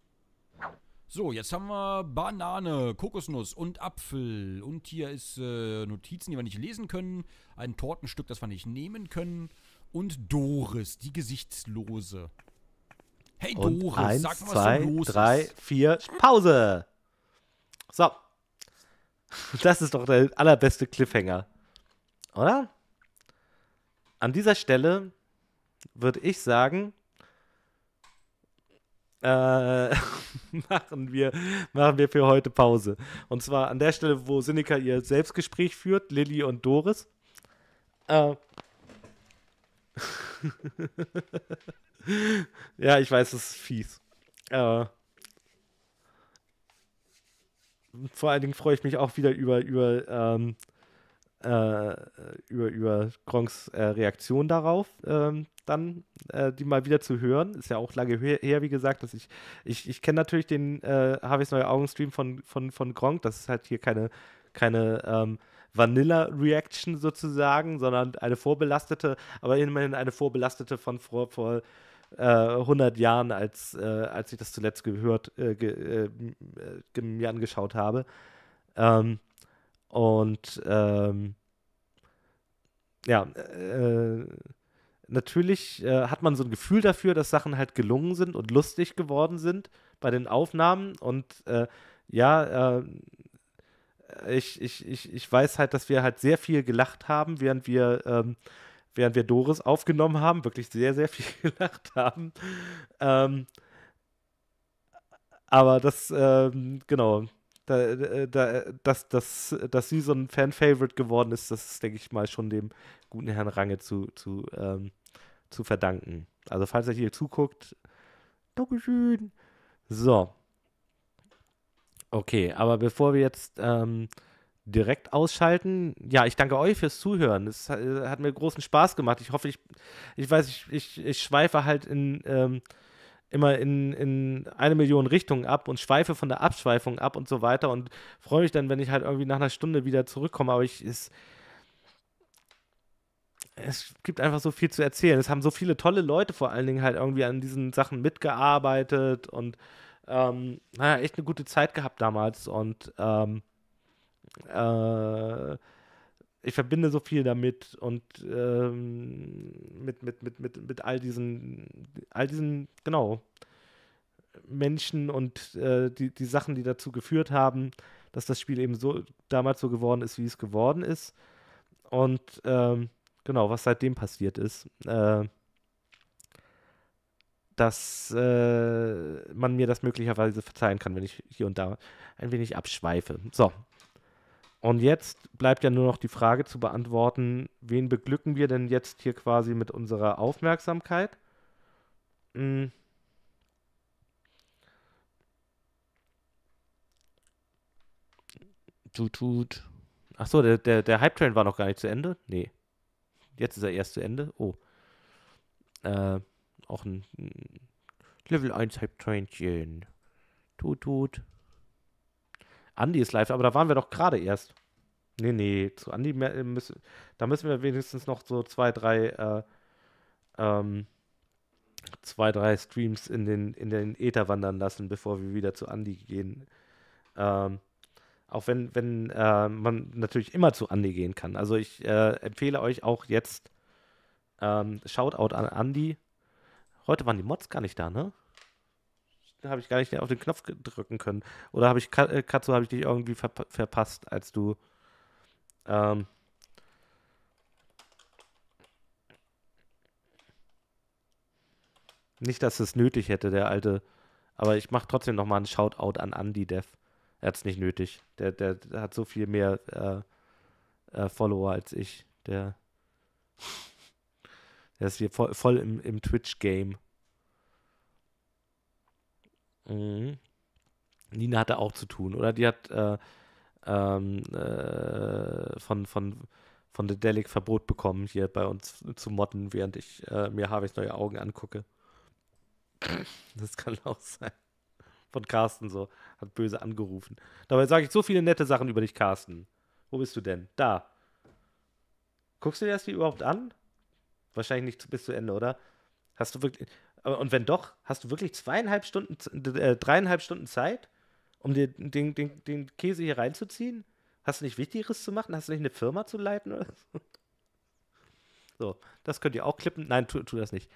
So, jetzt haben wir Banane, Kokosnuss und Apfel. Und hier ist Notizen, die wir nicht lesen können. Ein Tortenstück, das wir nicht nehmen können. Und Doris, die Gesichtslose. Hey und Doris, 1, sag mal, was 2, da los 3, ist. 4, Pause. So. Das ist doch der allerbeste Cliffhanger. Oder? An dieser Stelle würde ich sagen, machen wir für heute Pause. Und zwar an der Stelle, wo Sinika ihr Selbstgespräch führt, Lilly und Doris. Ja, ich weiß, das ist fies. Vor allen Dingen freue ich mich auch wieder über Gronks Reaktion darauf, die mal wieder zu hören. Ist ja auch lange her, wie gesagt, dass ich kenne natürlich den Harveys neue Augen-Stream von Gronk. Das ist halt hier keine Vanilla-Reaction sozusagen, sondern eine vorbelastete, aber immerhin eine vorbelastete von vor 100 Jahren, als ich das zuletzt mir angeschaut habe. Natürlich hat man so ein Gefühl dafür, dass Sachen halt gelungen sind und lustig geworden sind bei den Aufnahmen. Und ich weiß halt, dass wir halt sehr viel gelacht haben, während wir Doris aufgenommen haben, wirklich sehr, sehr viel gelacht haben. Aber das, genau, dass sie so ein Fan-Favorite geworden ist, das ist, denke ich mal, schon dem guten Herrn Range zu verdanken. Also, falls er hier zuguckt, Dankeschön. So. Okay, aber bevor wir jetzt direkt ausschalten, ja, ich danke euch fürs Zuhören. Es hat mir großen Spaß gemacht. Ich hoffe, ich schweife halt immer in 1 Million Richtungen ab und schweife von der Abschweifung ab und so weiter und freue mich dann, wenn ich halt irgendwie nach einer Stunde wieder zurückkomme, aber es gibt einfach so viel zu erzählen. Es haben so viele tolle Leute vor allen Dingen halt irgendwie an diesen Sachen mitgearbeitet und echt eine gute Zeit gehabt damals und ich verbinde so viel damit und mit all diesen, genau, Menschen und die Sachen, die dazu geführt haben, dass das Spiel eben so damals so geworden ist, wie es geworden ist. Und genau, was seitdem passiert ist. Dass man mir das möglicherweise verzeihen kann, wenn ich hier und da ein wenig abschweife. So. Und jetzt bleibt ja nur noch die Frage zu beantworten, wen beglücken wir denn jetzt hier quasi mit unserer Aufmerksamkeit? Achso, der Hype-Train war noch gar nicht zu Ende? Nee. Jetzt ist er erst zu Ende. Oh. Auch ein Level 1 Hype-Trainchen. Tut. Andi ist live, aber da waren wir doch gerade erst. Nee, zu Andi müssen wir wenigstens noch so 2, 3 Streams in den Äther wandern lassen, bevor wir wieder zu Andi gehen. Auch wenn man natürlich immer zu Andi gehen kann. Also ich empfehle euch auch jetzt Shoutout an Andi. Heute waren die Mods gar nicht da, ne? Da habe ich gar nicht auf den Knopf drücken können. Oder habe ich, Katsu, habe ich dich irgendwie verpasst, als du nicht, dass es nötig hätte, der alte. Aber ich mache trotzdem nochmal einen Shoutout an Andy Dev. Er hat es nicht nötig. Der hat so viel mehr Follower als ich. Der ist hier voll im Twitch-Game. Mhm. Nina hatte auch zu tun, oder? Die hat von The Delic Verbot bekommen, hier bei uns zu modden, während ich mir Harveys neue Augen angucke. Das kann auch sein. Von Carsten so. Hat böse angerufen. Dabei sage ich so viele nette Sachen über dich, Carsten. Wo bist du denn? Da. Guckst du dir das hier überhaupt an? Wahrscheinlich nicht bis zu Ende, oder? Hast du wirklich... Und wenn doch, hast du wirklich 3,5 Stunden Zeit, um dir den Käse hier reinzuziehen? Hast du nicht Wichtigeres zu machen? Hast du nicht eine Firma zu leiten? Oder so? So, das könnt ihr auch klippen. Nein, tu das nicht.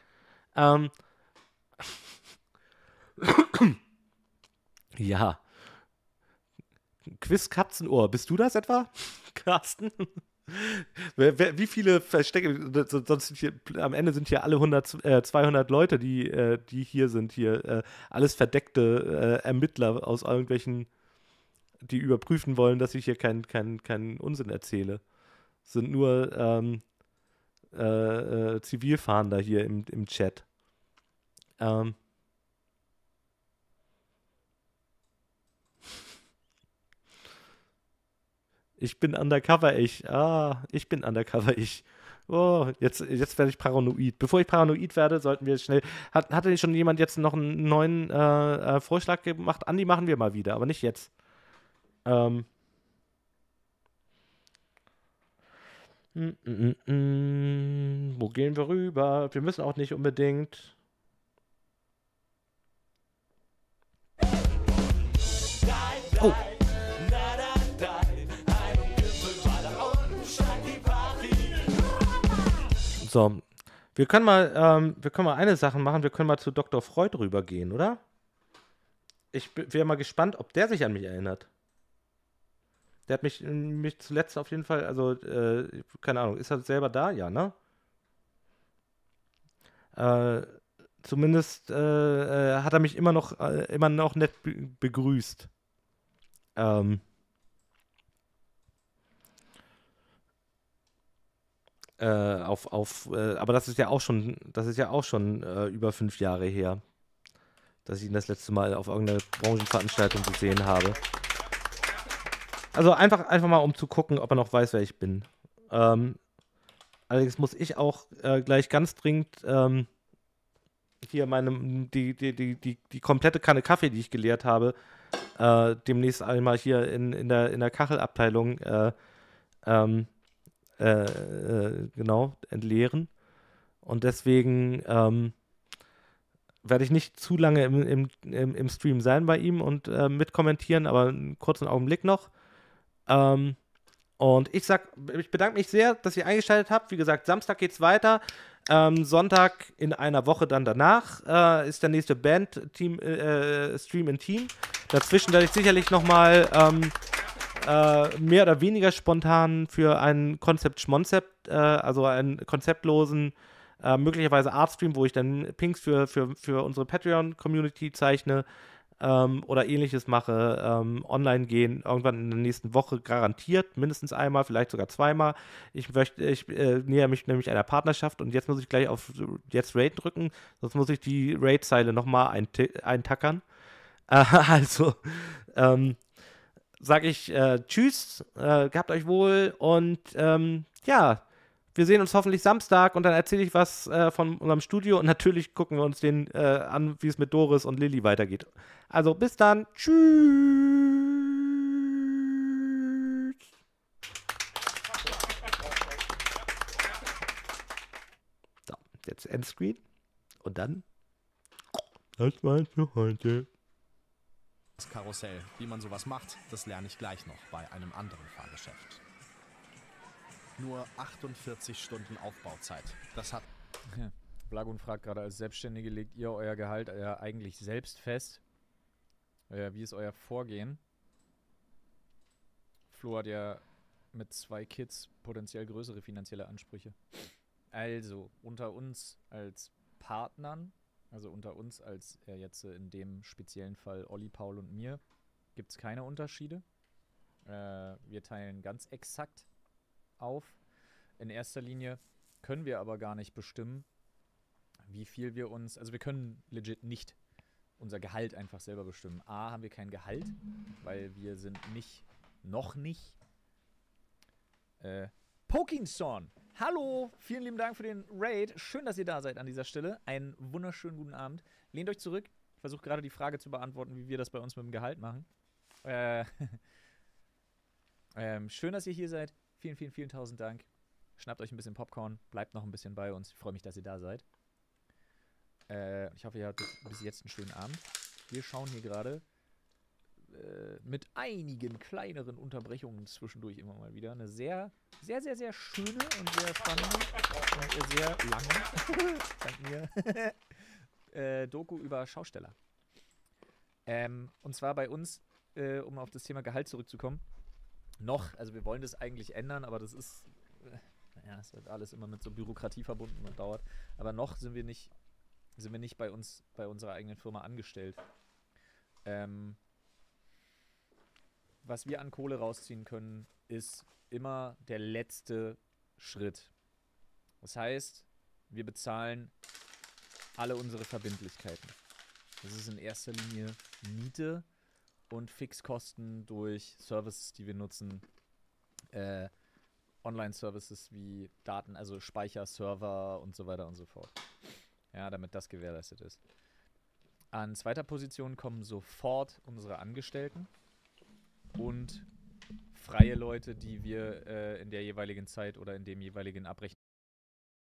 Ja. Quiz Katzenohr. Bist du das etwa, Carsten? Wie viele Verstecke, sonst sind hier, am Ende sind hier alle 200 Leute, die hier sind, alles verdeckte Ermittler aus irgendwelchen, die überprüfen wollen, dass ich hier keinen Unsinn erzähle. Sind nur Zivilfahnder hier im Chat. Ich bin undercover, ich. Ich bin undercover, ich. Oh, jetzt werde ich paranoid. Bevor ich paranoid werde, sollten wir schnell. Hatte schon jemand jetzt noch einen neuen Vorschlag gemacht? Andi, machen wir mal wieder, aber nicht jetzt. Wo gehen wir rüber? Wir müssen auch nicht unbedingt. Oh. So, wir können mal eine Sache machen. Wir können mal zu Dr. Freud rübergehen, oder? Ich wäre mal gespannt, ob der sich an mich erinnert. Der hat mich zuletzt auf jeden Fall, also, keine Ahnung, ist er selber da? Ja, ne? Zumindest hat er mich immer noch nett begrüßt. Aber das ist ja auch schon über 5 Jahre her, dass ich ihn das letzte Mal auf irgendeiner Branchenveranstaltung gesehen habe. Also einfach mal, um zu gucken, ob er noch weiß, wer ich bin. Allerdings muss ich auch gleich ganz dringend hier die komplette Kanne Kaffee, die ich geleert habe, demnächst einmal hier in der Kachelabteilung genau, entleeren. Und deswegen werde ich nicht zu lange im Stream sein bei ihm und mitkommentieren, aber einen kurzen Augenblick noch. Und ich bedanke mich sehr, dass ihr eingeschaltet habt. Wie gesagt, Samstag geht's weiter. Sonntag in einer Woche dann danach ist der nächste Band-Stream in Team. Dazwischen werde ich sicherlich nochmal mehr oder weniger spontan für ein Konzept-Schmonzept, also einen konzeptlosen, möglicherweise Artstream, wo ich dann Pinks für unsere Patreon-Community zeichne oder ähnliches mache, online gehen, irgendwann in der nächsten Woche garantiert, mindestens einmal, vielleicht sogar zweimal. Ich näher mich nämlich einer Partnerschaft und jetzt muss ich gleich auf jetzt Raid drücken, sonst muss ich die Raid-Zeile nochmal eintackern. Also, sage ich Tschüss, gehabt euch wohl und ja, wir sehen uns hoffentlich Samstag und dann erzähle ich was von unserem Studio und natürlich gucken wir uns den an, wie es mit Doris und Lilly weitergeht. Also bis dann, tschüss. So, jetzt Endscreen und dann das war's für heute. Das Karussell, wie man sowas macht, das lerne ich gleich noch bei einem anderen Fahrgeschäft. Nur 48 Stunden Aufbauzeit. Das hat... Ja. Blagun fragt gerade, als Selbstständige legt ihr euer Gehalt eigentlich selbst fest? Wie ist euer Vorgehen? Flo hat ja mit 2 Kids potenziell größere finanzielle Ansprüche. Also, unter uns als Partnern, also unter uns als jetzt in dem speziellen Fall Olli, Paul und mir, gibt es keine Unterschiede. Wir teilen ganz exakt auf. In erster Linie können wir aber gar nicht bestimmen, wie viel wir uns, also wir können legit nicht unser Gehalt einfach selber bestimmen. A, haben wir kein Gehalt, weil wir sind noch nicht Pokinson. Hallo, vielen lieben Dank für den Raid. Schön, dass ihr da seid an dieser Stelle. Einen wunderschönen guten Abend. Lehnt euch zurück. Ich versuche gerade die Frage zu beantworten, wie wir das bei uns mit dem Gehalt machen. Schön, dass ihr hier seid. Vielen, vielen, vielen tausend Dank. Schnappt euch ein bisschen Popcorn. Bleibt noch ein bisschen bei uns. Ich freue mich, dass ihr da seid. Ich hoffe, ihr hattet bis jetzt einen schönen Abend. Wir schauen hier gerade mit einigen kleineren Unterbrechungen zwischendurch immer mal wieder eine sehr, sehr, sehr, sehr schöne und sehr spannende und sehr lange dank mir Doku über Schausteller. Und zwar bei uns, um auf das Thema Gehalt zurückzukommen, also wir wollen das eigentlich ändern, aber das ist naja, es wird alles immer mit so Bürokratie verbunden und dauert. Aber noch sind wir nicht bei unserer eigenen Firma angestellt. Was wir an Kohle rausziehen können, ist immer der letzte Schritt. Das heißt, wir bezahlen alle unsere Verbindlichkeiten. Das ist in erster Linie Miete und Fixkosten durch Services, die wir nutzen. Online-Services wie Daten, also Speicher, Server und so weiter und so fort. Ja, damit das gewährleistet ist. An zweiter Position kommen sofort unsere Angestellten und freie Leute, die wir in der jeweiligen Zeit oder in dem jeweiligen Abrechnung